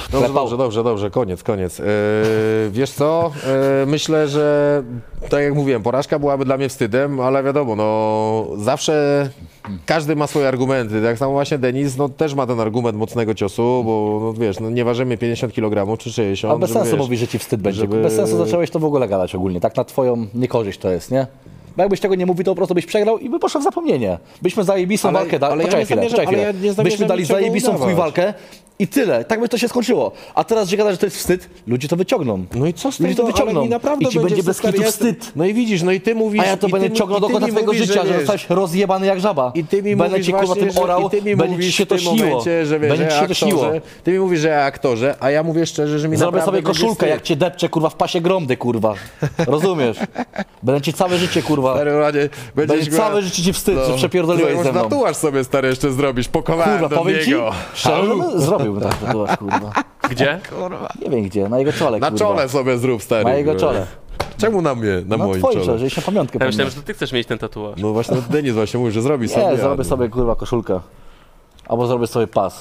Dobrze, koniec. Wiesz co, myślę, że tak jak mówiłem, porażka byłaby dla mnie wstydem, ale wiadomo, no zawsze każdy ma swoje argumenty. Tak samo właśnie Denis, no też ma ten argument mocnego ciosu, bo no, wiesz, no, nie ważymy 50 kg czy 60. Ale bez sensu wiesz, mówić, że ci wstyd będzie. żeby- Bez sensu zacząłeś to w ogóle gadać ogólnie. Tak na twoją niekorzyść to jest, nie? Bo jakbyś tego nie mówił, to po prostu byś przegrał i by poszedł w zapomnienie. Byśmy zajebistą Ale- walkę dali. ale ja Poczekaj nie chwilę, zamierzam- poczekaj ale ja chwilę. nie zamierzam Byśmy dali niczego zajebistą w chuj udawać. walkę i tyle. Tak by to się skończyło. A teraz, że gadasz, że to jest wstyd, ludzie to wyciągną. No i co z Ludzie tego? to wyciągną. Ale mi naprawdę I ci będzie bez stary, kitu ja- wstyd. No i widzisz, no i ty mówisz... A ja to i będę ty- ciągnął i do ty końca mi twojego mówisz, życia, że wiesz, zostałeś rozjebany jak żaba. I ty mi Będę mówisz cię kurwa właśnie, tym orał, i ty mi będzie ci mówisz się w to tym śniło. momencie, że wiesz, Będzie ci że się to śniło. aktorze, ty mi mówisz, że ja aktorze, a ja mówię szczerze, że mi Zrobię naprawdę sobie będzie koszulkę, wstyd. jak cię depczę, kurwa, w pasie gromdy, kurwa. Rozumiesz? Będę ci całe życie, kurwa. Stary, Radzie, Będzie całe życie ci wstyd, że przepierdoliłeś ze mną. Tatuaż sobie, stary, jeszcze zrobisz, pokonałem Kurwa, do powiem ci, niego. szczerze, no, zrobiłbym tak tatuaż, kurwa. Gdzie? Nie wiem gdzie, na jego czole, Na kurwa. czole sobie zrób, stary. Na jego czole. Czemu na mnie, na Na moim twoim czole? czole, żebyś na pamiątkę Ja myślałem, pomniał. że to ty chcesz mieć ten tatuaż. No właśnie, Denis właśnie mówi, że zrobi sobie. Nie, a zrobię no. sobie, kurwa, koszulkę. Albo zrobię sobie pas.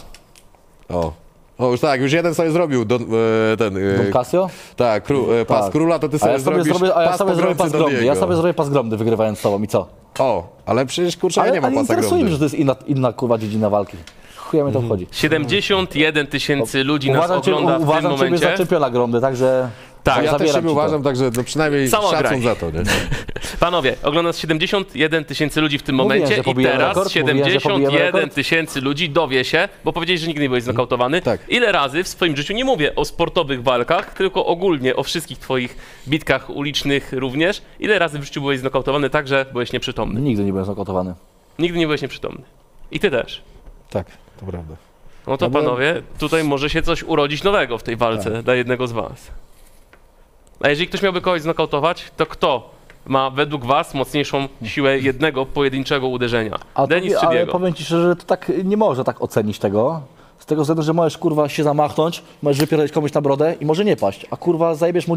O, już tak, już jeden sobie zrobił ten... Don Casio? Tak, pas Tak. króla, to ty A sobie ja sobie zrobisz zrobię, pas pogromcy do gromdy. Ja niego. sobie zrobię pas gromdy, wygrywając z tobą i co? O, ale przecież kurczę, ja nie mam ale pasa interesuje mnie, gromdy. że to jest inna kurwa dziedzina walki. Chuja mnie to wchodzi. 71 000 ludzi nas ogląda w tym uważam ciebie momencie. za czempiona gromdy, także... Tak, Ja też zabieram siebie ci to. uważam, także no przynajmniej Samo szacun graj. za to, nie? Panowie, ogląda nas 71 tysięcy ludzi w tym Mówiłem, momencie że i pobijemy teraz rekord, mówiłem, że pobijemy 71 rekord. tysięcy ludzi dowie się, bo powiedzieli, że nigdy nie byłeś znokautowany. Tak. Ile razy w swoim życiu, nie mówię o sportowych walkach, tylko ogólnie o wszystkich twoich bitkach ulicznych również, ile razy w życiu byłeś znokautowany tak, że byłeś nieprzytomny? Nigdy nie byłem znokautowany. Nigdy nie byłeś nieprzytomny. I ty też. Tak, to prawda. No to Ja byłem- panowie, tutaj może się coś urodzić nowego w tej walce dla jednego z was. A jeżeli ktoś miałby kogoś znokautować, to kto ma według was mocniejszą siłę jednego pojedynczego uderzenia? Denis czy Ale Diego? powiem ci szczerze, że to tak nie można tak ocenić tego. Z tego względu, że możesz kurwa się zamachnąć, możesz wypierdolić komuś na brodę i może nie paść. A kurwa zajebiesz mu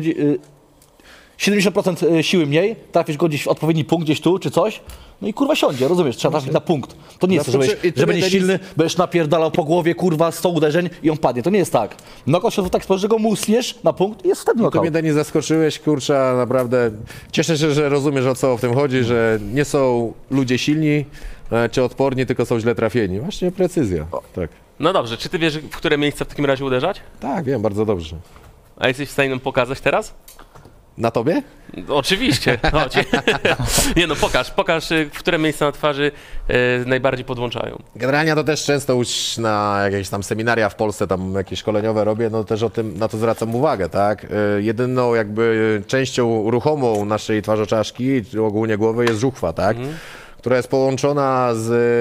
70% siły mniej, trafisz go gdzieś w odpowiedni punkt, gdzieś tu czy coś, no i kurwa siądzie, rozumiesz, trzeba trafić na punkt. To nie jest to, Zaskoczy- że będziesz silny, będziesz napierdalał po głowie kurwa 100 uderzeń i on padnie. To nie jest tak. Knockout się to tak sposób, że go musniesz na punkt i jest wtedy To knockout. mnie, Denis, zaskoczyłeś, kurczę, a naprawdę cieszę się, że rozumiesz, o co w tym chodzi, że nie są ludzie silni czy odporni, tylko są źle trafieni. Właśnie precyzja. Tak, No dobrze, czy ty wiesz, w które miejsca w takim razie uderzać? tak, wiem, bardzo dobrze. A jesteś w stanie nam pokazać teraz? Na tobie? Oczywiście. Chodź. Nie no, pokaż, w które miejsca na twarzy najbardziej podłączają. Generalnie to też często już na jakieś tam seminaria w Polsce, tam jakieś szkoleniowe robię, no też na to zwracam uwagę, tak? Jedyną jakby częścią ruchomą naszej twarzoczaszki, czy ogólnie głowy jest żuchwa, tak? Która jest połączona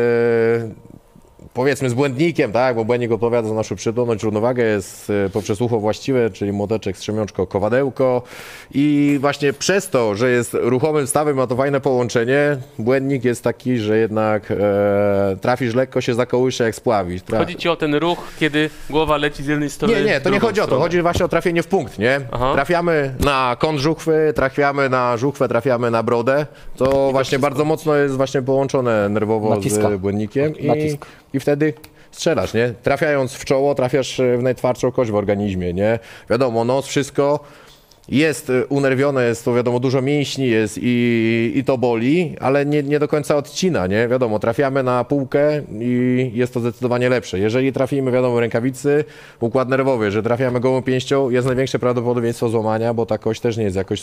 z powiedzmy z błędnikiem, tak? Bo błędnik odpowiada za naszą przytomność, równowagę, jest poprzez ucho właściwe, czyli młoteczek, strzemiączko, kowadełko i właśnie przez to, że jest ruchomym stawem, ma to fajne połączenie, błędnik jest taki, że jednak trafisz lekko, się zakołysze jak spławisz. Chodzi ci o ten ruch, kiedy głowa leci z jednej strony Nie, w to nie drugą chodzi o to, stronę. chodzi właśnie o trafienie w punkt, nie? Aha. Trafiamy na kąt żuchwy, trafiamy na żuchwę, trafiamy na brodę, to właśnie bardzo mocno jest właśnie połączone nerwowo Naciska. z błędnikiem Nacisk. i wtedy strzelasz, nie? Trafiając w czoło, trafiasz w najtwardszą kość w organizmie, nie? Wiadomo, nos, wszystko jest unerwione, jest to wiadomo, dużo mięśni jest i to boli, ale nie do końca odcina, nie? Wiadomo, trafiamy na półkę i jest to zdecydowanie lepsze. Jeżeli trafimy, wiadomo, rękawicy, układ nerwowy, że trafiamy gołą pięścią, jest największe prawdopodobieństwo złamania, bo ta kość też nie jest jakoś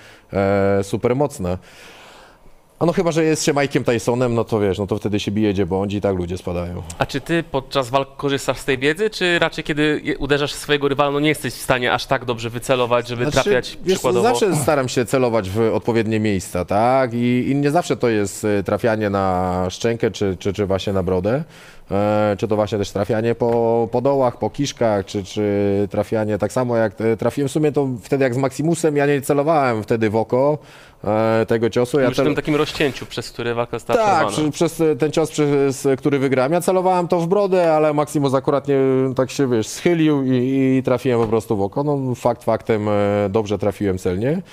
super mocna. A no chyba, że jest się Mike'iem Tysonem, no to wiesz, no to wtedy się bije gdzie bądź i tak ludzie spadają. A czy ty podczas walk korzystasz z tej wiedzy, czy raczej kiedy uderzasz swojego rywala, no nie jesteś w stanie aż tak dobrze wycelować, żeby trafiać wiesz, przykładowo? zawsze staram się celować w odpowiednie miejsca, tak? I nie zawsze to jest trafianie na szczękę, czy właśnie na brodę. Czy to właśnie też trafianie po dołach, po kiszkach, czy trafianie tak samo jak trafiłem w sumie to wtedy jak z Maximusem, ja nie celowałem wtedy w oko tego ciosu. Już w tym takim rozcięciu, przez które walka została Tak, przerwana. przez ten cios, przez który wygrałem. Ja celowałem to w brodę, ale Maximus akurat nie, tak się, wiesz, schylił i trafiłem po prostu w oko. No fakt faktem dobrze trafiłem celnie.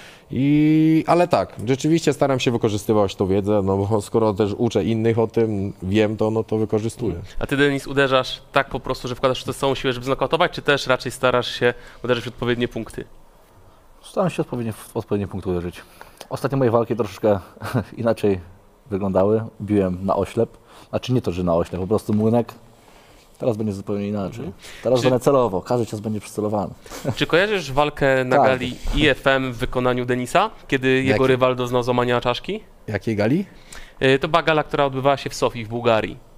Ale tak, rzeczywiście staram się wykorzystywać tą wiedzę, no bo skoro też uczę innych o tym, wiem to, no to wykorzystuję. A ty, Denis, uderzasz tak po prostu, że wkładasz w to całą siłę, żeby znokautować, czy też raczej starasz się uderzyć w odpowiednie punkty? Staram się w odpowiednie punkty uderzyć. Ostatnie moje walki troszeczkę inaczej wyglądały. Biłem na oślep. Znaczy nie to, że na oślep, po prostu młynek. Teraz będzie zupełnie inaczej. Teraz będę celował, każdy cios będzie przycelowany. Czy kojarzysz walkę na Tak. gali IFM w wykonaniu Denisa, kiedy jego rywal doznał złamania czaszki? Jakiej gali? To była gala, która odbywała się w Sofii w Bułgarii.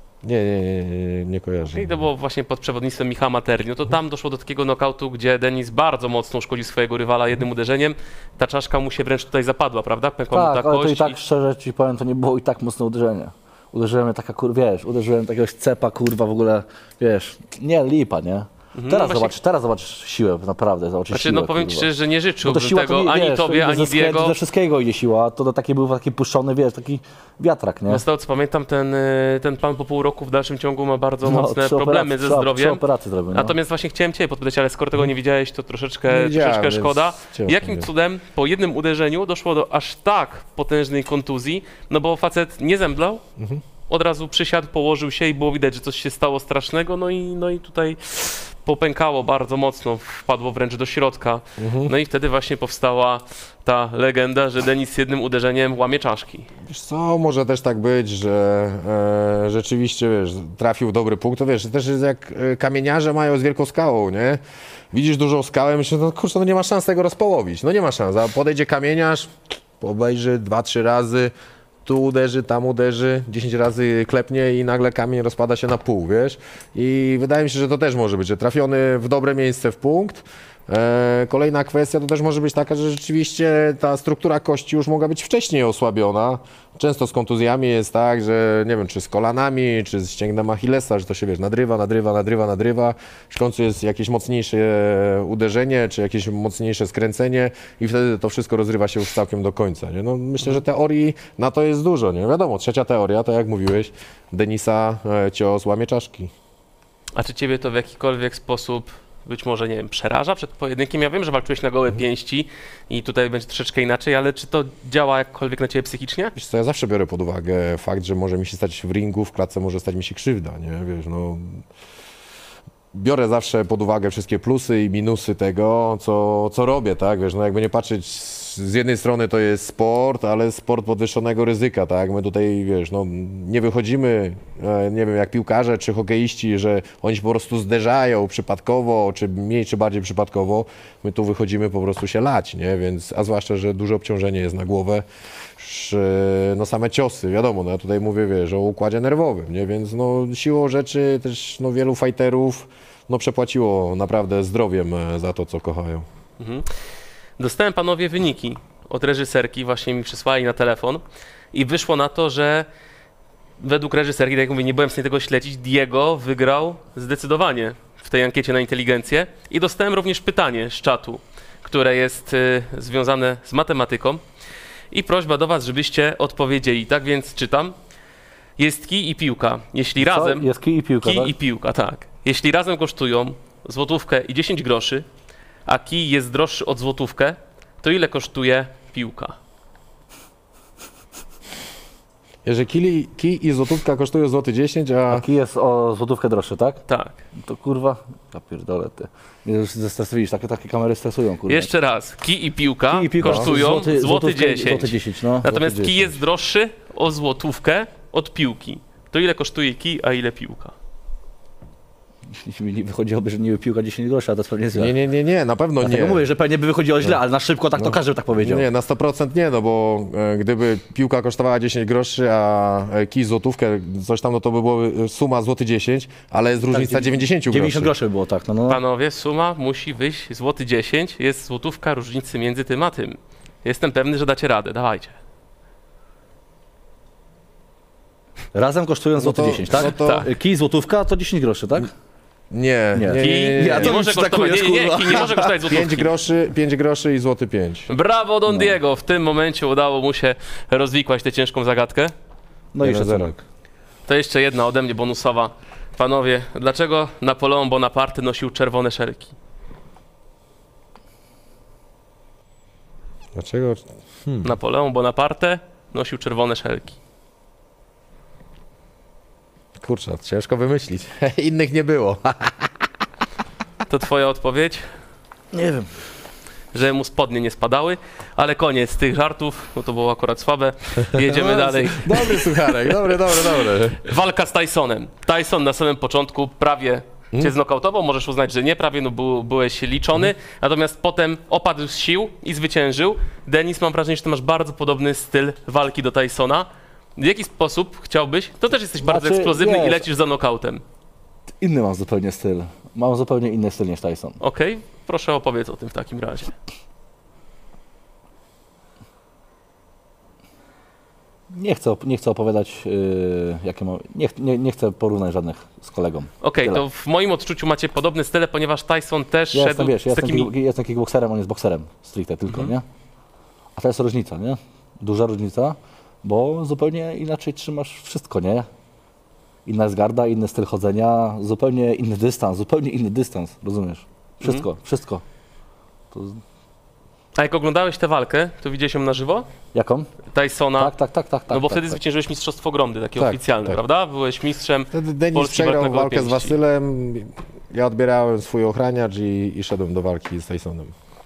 Nie kojarzę. I to było właśnie pod przewodnictwem Michała Materli. No to tam doszło do takiego knockoutu, gdzie Denis bardzo mocno uszkodził swojego rywala jednym uderzeniem. Ta czaszka mu się wręcz tutaj zapadła, prawda? Pękła mu ta Tak, ale to kość i tak szczerze ci powiem, to nie było i tak mocne uderzenie. Uderzyłem mnie taka uderzyłem takiegoś cepa, kurwa, w ogóle, wiesz, nie, lipa, nie? Teraz, właśnie- teraz zobacz siłę, naprawdę, zobaczysz Znaczy, siłę, no powiem ci kurwa. szczerze, że nie Bo to życzyłbym siła tego to nie, ani wiesz, tobie, ani Diego. Ze wszystkiego idzie siła, to był taki puszczony, wiesz, taki wiatrak, nie? No z tego co pamiętam, ten pan po pół roku w dalszym ciągu ma bardzo mocne 3 problemy ze zdrowiem. 3 operacje zrobił, no. Natomiast właśnie chciałem cię podpytać, ale skoro tego nie widziałeś, to Nie troszeczkę widziałem, więc szkoda. ciężko Jakim mi. cudem po jednym uderzeniu doszło do aż tak potężnej kontuzji, no bo facet nie zemdlał, od razu przysiadł, położył się i było widać, że coś się stało strasznego, no i tutaj popękało bardzo mocno, wpadło wręcz do środka. No i wtedy właśnie powstała ta legenda, że Denis jednym uderzeniem łamie czaszki. Wiesz co, może też tak być, że rzeczywiście, wiesz, trafił w dobry punkt, to wiesz, też jest jak kamieniarze mają z wielką skałą, nie? Widzisz dużą skałę, myślisz, no kurczę, no nie ma szans tego rozpołowić, no nie ma szans, a podejdzie kamieniarz, obejrzy 2-3 razy, tu uderzy, tam uderzy, 10 razy klepnie i nagle kamień rozpada się na pół, wiesz? I wydaje mi się, że to też może być, że trafiony w dobre miejsce w punkt. Kolejna kwestia to też może być taka, że rzeczywiście ta struktura kości już mogła być wcześniej osłabiona. Często z kontuzjami jest tak, że nie wiem, czy z kolanami, czy z ścięgnem Achillesa, że to się, wiesz, nadrywa. W końcu jest jakieś mocniejsze uderzenie, czy jakieś mocniejsze skręcenie i wtedy to wszystko rozrywa się już całkiem do końca, nie? No, myślę, że teorii na to jest dużo, nie? Wiadomo, trzecia teoria, to jak mówiłeś, Denisa cios łamie czaszki. A czy ciebie to w jakikolwiek sposób być może, nie wiem, przeraża przed pojedynkiem? Ja wiem, że walczyłeś na gołe pięści i tutaj będzie troszeczkę inaczej, ale czy to działa jakkolwiek na ciebie psychicznie? Wiesz co, ja zawsze biorę pod uwagę fakt, że może mi się stać w ringu, w klatce może stać mi się krzywda, nie? Wiesz, no... Biorę zawsze pod uwagę wszystkie plusy i minusy tego, co robię, tak? Wiesz, no jakby nie patrzeć, z jednej strony to jest sport, ale sport podwyższonego ryzyka, tak? My tutaj, wiesz, no nie wychodzimy, nie wiem, jak piłkarze czy hokeiści, że oni się po prostu zderzają przypadkowo, czy mniej, czy bardziej przypadkowo. My tu wychodzimy po prostu się lać, nie? Więc, a zwłaszcza, że duże obciążenie jest na głowę, no same ciosy, wiadomo, no ja tutaj mówię, wiesz, o układzie nerwowym, nie? Więc no siłą rzeczy też no wielu fighterów no przepłaciło naprawdę zdrowiem za to, co kochają. Dostałem, panowie, wyniki od reżyserki, właśnie mi przysłali na telefon i wyszło na to, że według reżyserki, tak jak mówię, nie byłem w stanie tego śledzić, Diego wygrał zdecydowanie w tej ankiecie na inteligencję i dostałem również pytanie z czatu, które jest związane z matematyką i prośba do was, żebyście odpowiedzieli. Tak więc czytam. Jest kij i piłka. Jeśli razem... Jest kij i piłka, Kij tak? i piłka, tak. Jeśli razem kosztują złotówkę i 10 groszy, a kij jest droższy od złotówkę, to ile kosztuje piłka? Jeżeli kij i złotówka kosztują złoty 10, a Kij jest o złotówkę droższy, tak? Tak. To kurwa, ja pierdolę ty. Mnie już zestresujesz, takie kamery stresują, kurwa. Jeszcze raz. Kij i piłka, Kij i piłka kosztują złoty złotówkę i 10. złoty 10, no. Natomiast Złoty kij 10. jest droższy o złotówkę od piłki. To ile kosztuje kij, a ile piłka? Jeśli mi nie wychodziłoby, że nie piłka 10 groszy, a to jest pewnie źle. nie, na pewno Dlatego nie. mówię, że pewnie by wychodziło źle, ale na szybko tak to każdy by tak powiedział. Nie, na 100% nie, no bo gdyby piłka kosztowała 10 groszy, a kij złotówkę, coś tam, no to by była suma złoty 10, ale jest różnica 90 groszy. 90 groszy by było, tak. No. Panowie, suma musi wyjść złoty 10. Jest złotówka różnicy między tym a tym. Jestem pewny, że dacie radę. Dawajcie. Razem kosztują złoty 10, tak? no to- Tak. Kij złotówka to 10 groszy, tak? Nie. Kij Ja nie to może już kosztować, takujesz, nie, kurwa. kij nie może kosztować 5 złotówki. groszy i złoty 5. Brawo, Don Diego. W tym momencie udało mu się rozwikłać tę ciężką zagadkę. No i 1-0. szacunek. To jeszcze jedna ode mnie bonusowa. Panowie, dlaczego Napoleon Bonaparte nosił czerwone szelki? Dlaczego? Napoleon Bonaparte nosił czerwone szelki. Kurczę, ciężko wymyślić. Innych nie było. To twoja odpowiedź? Nie wiem. Że mu spodnie nie spadały, ale koniec tych żartów, no to było akurat słabe. Jedziemy dalej. Dobry sucharek, dobry. Walka z Tysonem. Tyson na samym początku prawie cię znokautował, możesz uznać, że nie prawie, no byłeś liczony, natomiast potem opadł z sił i zwyciężył. Denis, mam wrażenie, że ty masz bardzo podobny styl walki do Tysona. W jaki sposób chciałbyś? To też jesteś bardzo Znaczy, eksplozywny i wiesz, lecisz za nokautem. Inny mam zupełnie styl. Mam zupełnie inny styl niż Tyson. Okej, proszę opowiedz o tym w takim razie. Nie chcę opowiadać, jakie mam. Nie chcę porównać żadnych z kolegą. Okej, Tyle. to w moim odczuciu macie podobne style, ponieważ Tyson też Ja szedł jestem, wiesz, z takimi... jestem kickboxerem, on jest bokserem stricte tylko, nie? A to jest różnica, nie? Duża różnica, bo zupełnie inaczej trzymasz wszystko, nie? Inna jest garda, inny styl chodzenia, zupełnie inny dystans, rozumiesz? Wszystko. To... A jak oglądałeś tę walkę, to widziałeś ją na żywo? Jaką? Tysona? Tak. No bo wtedy tak. zwyciężyłeś Mistrzostwo Gromdy, takie Tak, oficjalne, tak. prawda? Byłeś mistrzem Wtedy Denis Polski przegrał walk na walkę z gołe pięści. Wasylem, ja odbierałem swój ochraniacz i szedłem do walki z Tysonem.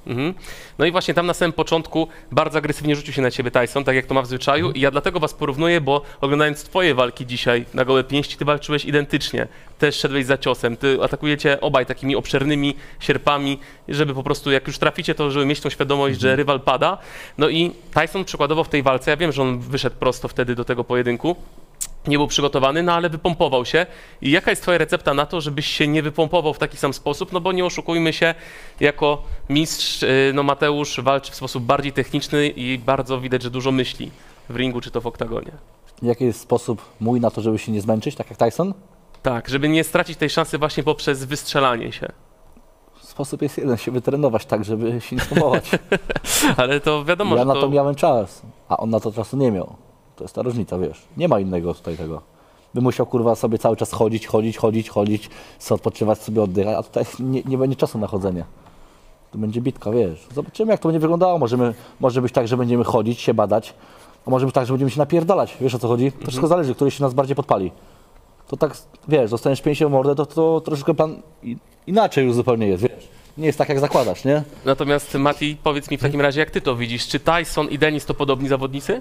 No i właśnie tam na samym początku bardzo agresywnie rzucił się na ciebie Tyson, tak jak to ma w zwyczaju i ja dlatego was porównuję, bo oglądając twoje walki dzisiaj na gołe pięści, ty walczyłeś identycznie. Też szedłeś za ciosem, ty atakujecie obaj takimi obszernymi sierpami, żeby po prostu jak już traficie, to żeby mieć tą świadomość, że rywal pada. No i Tyson przykładowo w tej walce, ja wiem, że on wyszedł prosto wtedy do tego pojedynku, nie był przygotowany, no ale wypompował się. I jaka jest twoja recepta na to, żebyś się nie wypompował w taki sam sposób? No bo nie oszukujmy się, jako mistrz, no Mateusz walczy w sposób bardziej techniczny i bardzo widać, że dużo myśli w ringu czy to w oktagonie. Jaki jest sposób mój na to, żeby się nie zmęczyć, tak jak Tyson? Tak, żeby nie stracić tej szansy właśnie poprzez wystrzelanie się. Sposób jest jeden, się wytrenować tak, żeby się nie spompować. Ale to wiadomo, Ja że na to miałem czas, a on na to czasu nie miał. To jest ta różnica, wiesz. Nie ma innego tutaj tego. By musiał kurwa sobie cały czas chodzić, sobie odpoczywać, sobie oddychać, a tutaj nie będzie czasu na chodzenie. To będzie bitka, wiesz. Zobaczymy, jak to będzie wyglądało. Może być tak, że będziemy chodzić, się badać, a może być tak, że będziemy się napierdalać. Wiesz, o co chodzi? To wszystko zależy, który się nas bardziej podpali. To tak, wiesz, dostaniesz pięścią w mordę, to troszeczkę plan inaczej już zupełnie jest, wiesz. Nie jest tak, jak zakładasz, nie? Natomiast Mati, powiedz mi w takim razie, jak ty to widzisz? Czy Tyson i Denis to podobni zawodnicy?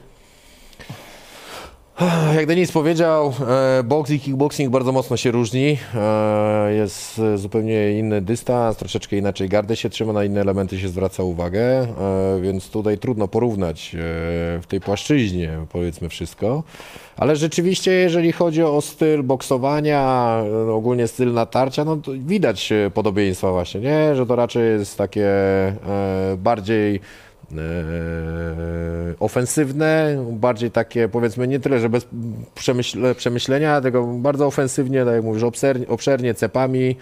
Jak Denis powiedział, boks i kickboxing bardzo mocno się różni. Jest zupełnie inny dystans, troszeczkę inaczej gardę się trzyma, na inne elementy się zwraca uwagę, więc tutaj trudno porównać w tej płaszczyźnie, powiedzmy, wszystko. Ale rzeczywiście, jeżeli chodzi o styl boksowania, ogólnie styl natarcia, no to widać podobieństwa właśnie, nie? Że to raczej jest takie bardziej ofensywne, bardziej takie, powiedzmy, nie tyle, że bez przemyślenia, tylko bardzo ofensywnie, tak jak mówisz, obszernie, cepami.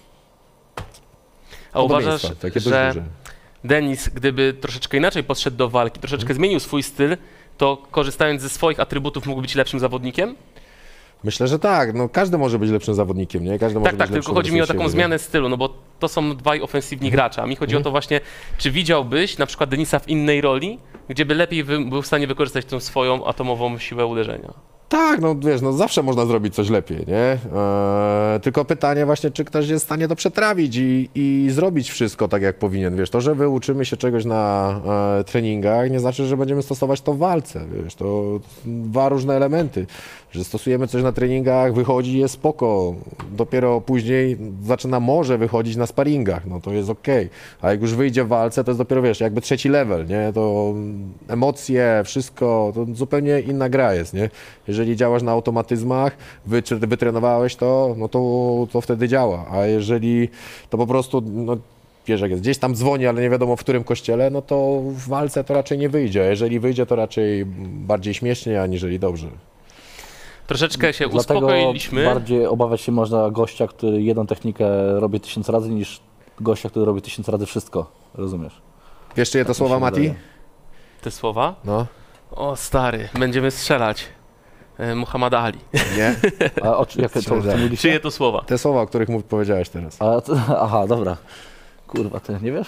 A uważasz, takie że duże. Denis, gdyby troszeczkę inaczej podszedł do walki, troszeczkę zmienił swój styl, to korzystając ze swoich atrybutów mógł być lepszym zawodnikiem? Myślę, że tak. No, każdy może być lepszym zawodnikiem, nie? Każdy może Tak, być tak, lepszym tylko chodzi mi o taką siebie. zmianę stylu, no bo to są dwaj ofensywni gracze, a mi chodzi o to właśnie, czy widziałbyś na przykład Denisa w innej roli, gdzie by lepiej był w stanie wykorzystać tą swoją atomową siłę uderzenia? Tak, no wiesz, no zawsze można zrobić coś lepiej, nie? Tylko pytanie właśnie, czy ktoś jest w stanie to przetrawić i zrobić wszystko tak, jak powinien, wiesz. To, że uczymy się czegoś na treningach, nie znaczy, że będziemy stosować to w walce, wiesz. To dwa różne elementy. Że stosujemy coś na treningach, wychodzi, jest spoko. Dopiero później może wychodzić na sparingach, no to jest okej. A jak już wyjdzie w walce, to jest dopiero, wiesz, jakby trzeci level, nie? To emocje, wszystko, to zupełnie inna gra jest, nie? Jeżeli działasz na automatyzmach, wytrenowałeś to, no to wtedy działa. A jeżeli to po prostu, no wiesz jak jest, gdzieś tam dzwoni, ale nie wiadomo w którym kościele, no to w walce to raczej nie wyjdzie. A jeżeli wyjdzie, to raczej bardziej śmiesznie, aniżeli dobrze. Troszeczkę się Dlatego uspokoiliśmy. bardziej obawiać się można gościa, który jedną technikę robi 1000 razy, niż gościa, który robi 1000 razy wszystko. Rozumiesz? Wiesz, czyje to słowa, się Mati? wydaje. Te słowa? No, O stary, będziemy strzelać. Muhammad Ali. nie? A jak to mówiliście? Czyje to słowa? Te słowa, o których powiedziałeś teraz. Aha, dobra. Kurwa, ty nie wiesz?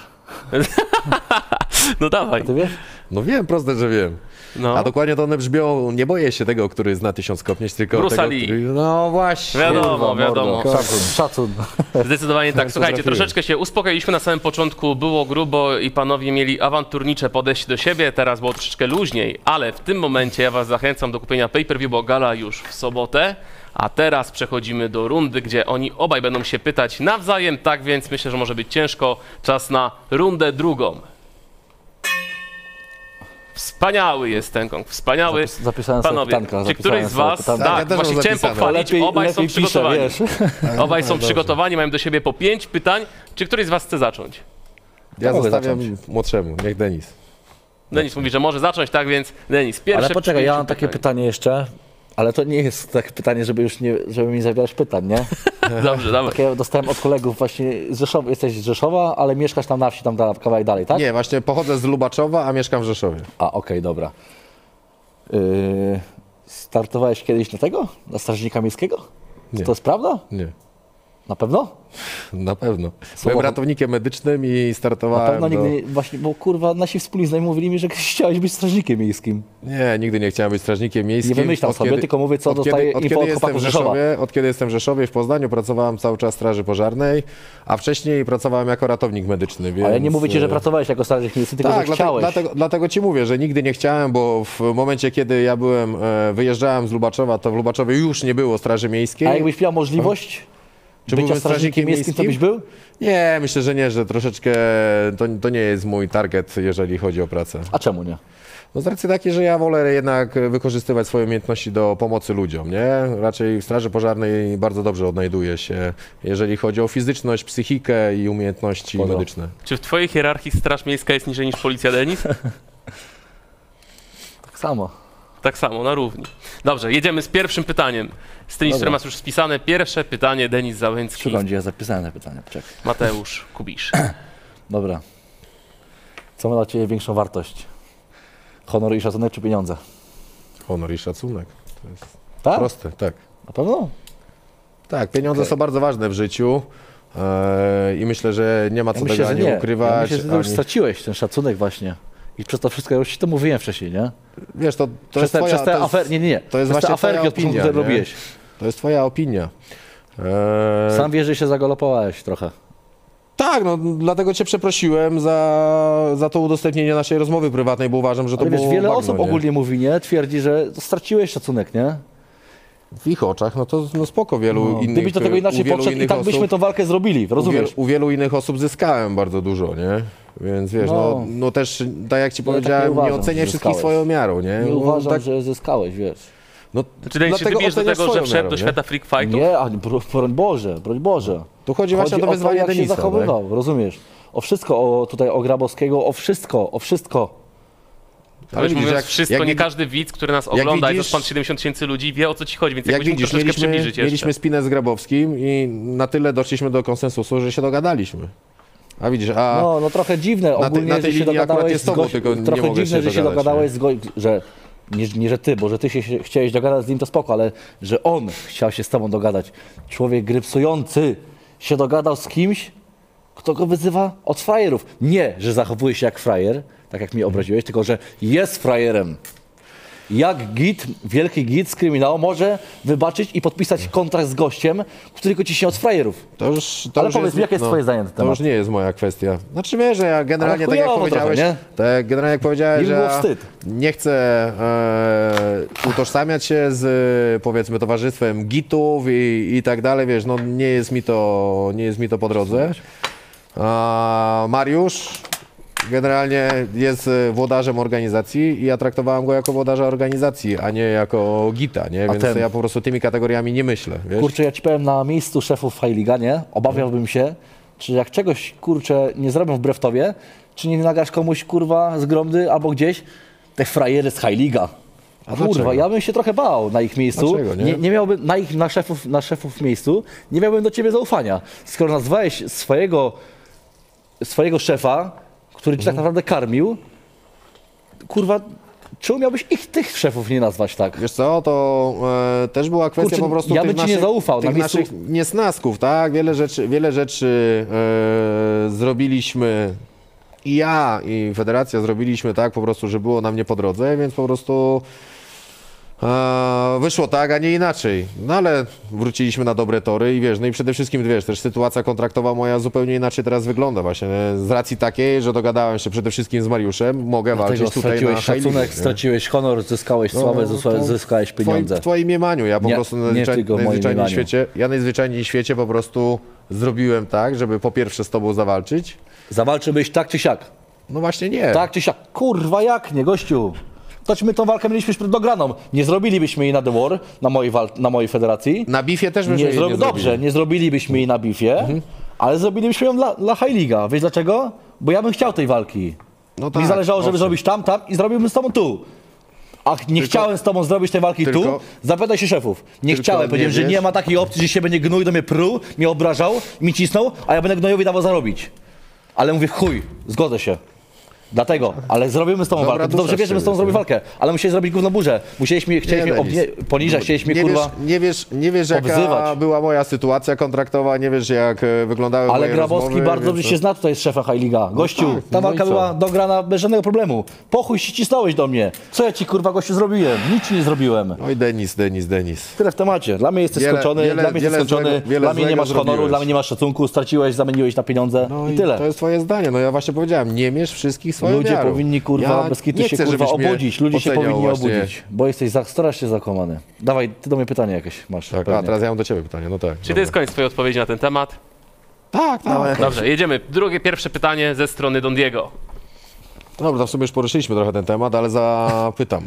No dawaj. A ty wiesz? No wiem, proste, że wiem. No. A dokładnie to one brzmią, nie boję się tego, który zna 1000 kopnięć, tylko Bruce tego, Ali. który... No właśnie. Wiadomo, wiadomo. Mordo. Szacun. Zdecydowanie tak. to Słuchajcie, trafiłeś. troszeczkę się uspokoiliśmy na samym początku, było grubo i panowie mieli awanturnicze podejście do siebie, teraz było troszeczkę luźniej, ale w tym momencie ja was zachęcam do kupienia pay-per-view, bo gala już w sobotę, a teraz przechodzimy do rundy, gdzie oni obaj będą się pytać nawzajem, tak więc myślę, że może być ciężko. Czas na rundę drugą. Wspaniały jest ten kong, wspaniały. Zapisałem sobie Panowie, pytanka. czy któryś z was, Tak, ja tak, też właśnie mam chciałem zapisane. pochwalić, obaj są przygotowani. Piszę, wiesz. Obaj są przygotowani, mają do siebie po 5 pytań. Czy któryś z was chce zacząć? Ja mogę zostawiam zacząć. młodszemu, niech Denis. Denis mówi, że może zacząć, tak więc Denis, pierwsze. Ale poczekaj, ja mam pytanie. takie pytanie jeszcze, ale to nie jest takie pytanie, żeby mi zabierać pytań, nie? Dobrze, dawaj. Takie dostałem od kolegów właśnie z Rzeszowa, jesteś z Rzeszowa, ale mieszkasz tam na wsi, tam kawałek dalej, tak? Nie, właśnie pochodzę z Lubaczowa, a mieszkam w Rzeszowie. A, okej, dobra. Startowałeś kiedyś na tego? Na strażnika miejskiego? Nie. To jest prawda? Nie. Na pewno? Na pewno. Byłem ratownikiem medycznym i Na startowałem pewno nigdy nie, właśnie, bo kurwa nasi wspólni znajomi mówili mi, że chciałeś być strażnikiem miejskim. Nie, nigdy nie chciałem być strażnikiem miejskim. Nie wymyślam sobie, tylko mówię, co dostaję info od chłopaków z Rzeszowa. Od kiedy jestem w Rzeszowie, w Poznaniu, pracowałem cały czas w Straży Pożarnej, a wcześniej pracowałem jako ratownik medyczny. Więc... Ale nie mówię ci, że pracowałeś jako strażnik miejski, tylko tak, że chciałeś. dlatego ci mówię, że nigdy nie chciałem, bo w momencie, kiedy ja wyjeżdżałem z Lubaczowa, to w Lubaczowie już nie było Straży Miejskiej. A jakbyś miał możliwość Czy bycia byłem strażnikiem miejskim, to byś był? Nie, myślę, że nie, że troszeczkę to nie jest mój target, jeżeli chodzi o pracę. A czemu nie? No z racji takiej, że ja wolę jednak wykorzystywać swoje umiejętności do pomocy ludziom, nie? Raczej w Straży Pożarnej bardzo dobrze odnajduję się, jeżeli chodzi o fizyczność, psychikę i umiejętności medyczne. Czy w twojej hierarchii Straż Miejska jest niżej niż Policja, Denis? Tak samo. Tak samo, na równi. Dobrze, jedziemy z pierwszym pytaniem. Z tymi, które masz już spisane. Pierwsze pytanie, Denis Załęcki. Szukam, gdzie ja zapisałem te pytania. Poczekaj. Mateusz Kubisz. Dobra. Co ma dla ciebie większą wartość? Honor i szacunek czy pieniądze? Honor i szacunek. To jest Tak? proste, tak. Na pewno? Tak, pieniądze są bardzo ważne w życiu i myślę, że nie ma co tego ani ukrywać. Ja myślę, że ty już straciłeś ten szacunek właśnie. I przez to wszystko, ja już ci to mówiłem wcześniej, nie? Wiesz, to Przez jest twoja, te afery, nie. To jest przez te właśnie twoja aferki, od początku, opinia, które nie? robiłeś. To jest twoja opinia. Sam wiesz, że się zagalopowałeś trochę. Tak, no dlatego cię przeprosiłem za to udostępnienie naszej rozmowy prywatnej, bo uważam, że to Ale wiesz, było wiele bagno, osób nie? ogólnie mówi, nie? Twierdzi, że straciłeś szacunek, nie? W ich oczach, no to no spoko, wielu innych Gdybyś do tego inaczej podszedł i tak byśmy tą walkę zrobili, rozumiesz? U wielu innych osób zyskałem bardzo dużo, nie? Więc wiesz, no też, tak jak ci powiedziałem, tak nie nie uważam, oceniaj że wszystkich zyskałeś. swoją miarą, nie? Nie No, uważam, tak, że zyskałeś, wiesz. no, Czy Denis, czy ty bijesz do oceniasz tego, że swoją wszedł miarą, do nie? świata freak fightów? Nie, a broń Boże, broń Boże. Tu chodzi właśnie o to Chodzi wyzwanie jak się Denisa, zachowywał, rozumiesz? O wszystko, tutaj o Grabowskiego, o wszystko. Ale już widzisz, mówiąc wszystko, jak nie widzisz- każdy widz, który nas ogląda, widzisz- jest ponad 70 000 ludzi, wie o co ci chodzi, więc Jak jakbyśmy widzisz, troszeczkę przybliżyć jeszcze. mieliśmy spinę z Grabowskim i na tyle doszliśmy do konsensusu, że się dogadaliśmy. A widzisz, No trochę dziwne ogólnie, na tej że się linii akurat dogadałeś jest z tobą, tylko nie trochę mogę dziwne, się że się dogadać, dogadałeś że nie, że ty, bo że ty się chciałeś dogadać z nim, to spoko, ale że on chciał się z tobą dogadać. Człowiek grypsujący się dogadał z kimś, kto go wyzywa od frajerów. Nie, że zachowuje się jak frajer, tak jak mnie obraziłeś, tylko że jest frajerem. Jak wielki git z kryminału może wybaczyć i podpisać kontrakt z gościem, który go ciśnie od frajerów? Ale powiedz mi, jakie jest twoje zdanie na ten To temat? już nie jest moja kwestia. Znaczy wiesz, że ja generalnie, Ale tak jak chujowo powiedziałeś, trochę, generalnie jak powiedziałeś, Mi że było ja wstyd. nie chcę utożsamiać się z powiedzmy towarzystwem gitów i tak dalej, wiesz, no nie jest mi to po drodze. Mariusz generalnie jest włodarzem organizacji i ja traktowałem go jako włodarza organizacji, a nie jako gita, nie? Więc ja po prostu tymi kategoriami nie myślę, wiesz? Kurczę, ja ci powiem, na miejscu szefów High Liga, nie? Obawiałbym się, czy jak czegoś, kurczę, nie zrobią wbrew tobie, czy nie nagasz komuś, kurwa, z Gromdy albo gdzieś, te frajery z High Liga. Kurwa, dlaczego? ja bym się trochę bał na ich miejscu. Dlaczego, nie? Nie miałbym na szefów miejscu, nie miałbym do ciebie zaufania. Skoro nazwałeś swojego szefa, który ci tak naprawdę karmił, kurwa, czemu miałbyś tych szefów nie nazwać tak? Wiesz co, to też była kwestia Kurczę, po prostu ja tych bym ci nie naszych, zaufał, tych na miejscu- naszych niesnasków, tak? Wiele rzeczy zrobiliśmy i ja, i Federacja zrobiliśmy tak po prostu, że było nam nie po drodze, więc po prostu wyszło tak, a nie inaczej. No ale wróciliśmy na dobre tory i wiesz, no i przede wszystkim, wiesz, też sytuacja kontraktowa moja zupełnie inaczej teraz wygląda właśnie. Z racji takiej, że dogadałem się przede wszystkim z Mariuszem, mogę walczyć Dlatego tutaj na straciłeś high league, szacunek, nie? straciłeś honor, zyskałeś sławę, to zyskałeś pieniądze. W twoim mniemaniu. Ja po Nie, prostu nie tylko w moim mniemaniu. najzwyczajniej w świecie po prostu zrobiłem tak, żeby po pierwsze z tobą zawalczyć. Zawalczyłbyś tak czy siak? No właśnie nie. Tak czy siak? Kurwa, jak nie, gościu? Toć my tą walkę mieliśmy dograną. Nie zrobilibyśmy jej na The War, na mojej federacji. Na bifie też byśmy jej nie zrobili. Dobrze, nie zrobilibyśmy jej na bifie, ale zrobilibyśmy ją dla High Liga. Wiesz dlaczego? Bo ja bym chciał tej walki. No Mi zależało, żeby owszem. zrobić tam i zrobiłbym z tobą tu. A nie chciałem z tobą zrobić tej walki tu, zapytaj się szefów. Nie Tylko chciałem, nie powiedziałem, że wiesz- nie ma takiej opcji, że się będzie gnój do mnie pruł, mnie obrażał, mi cisnął, a ja będę gnojowi dawał zarobić. Ale mówię, chuj, zgodzę się. Dlatego, ale zrobimy z tobą Dobra walkę. dusza Dobrze wiesz, że my z tobą z ciebie, zrobimy walkę, ale musieli zrobić gówno burzę. Chcieliśmy poniżać, chcieliśmy kurwa... Nie wiesz jaka obzywać. była moja sytuacja kontraktowa, nie wiesz jak wyglądały Ale moje Grabowski rozmowy, bardzo dobrze więc się zna tutaj z szefa High Liga. Gościu, tak, ta no walka i co? była dograna bez żadnego problemu. Pochuj się cisnąłeś do mnie. Co ja ci kurwa gościu zrobiłem? Nic ci nie zrobiłem. Oj, Denis. Tyle w temacie. Dla mnie jesteś skończony, dla mnie nie masz honoru, dla mnie nie masz szacunku, straciłeś, zamieniłeś na pieniądze No i tyle. To jest twoje zdanie, no ja właśnie powiedziałem, nie mierz wszystkich swoją Ludzie miarą. powinni kurwa bez kitu nie się chcę, kurwa żebyś mnie obudzić, ludzie się oceniał powinni właśnie. obudzić, bo jesteś strasznie zakłamany. Dawaj, ty do mnie pytanie jakieś masz. Tak, a pewnie. teraz ja mam do ciebie pytanie, no tak. Czy to jest koniec twojej odpowiedzi na ten temat? Tak. Dobrze, jedziemy. Pierwsze pytanie ze strony Don Diego. Dobra, to w sumie już poruszyliśmy trochę ten temat, ale zapytam.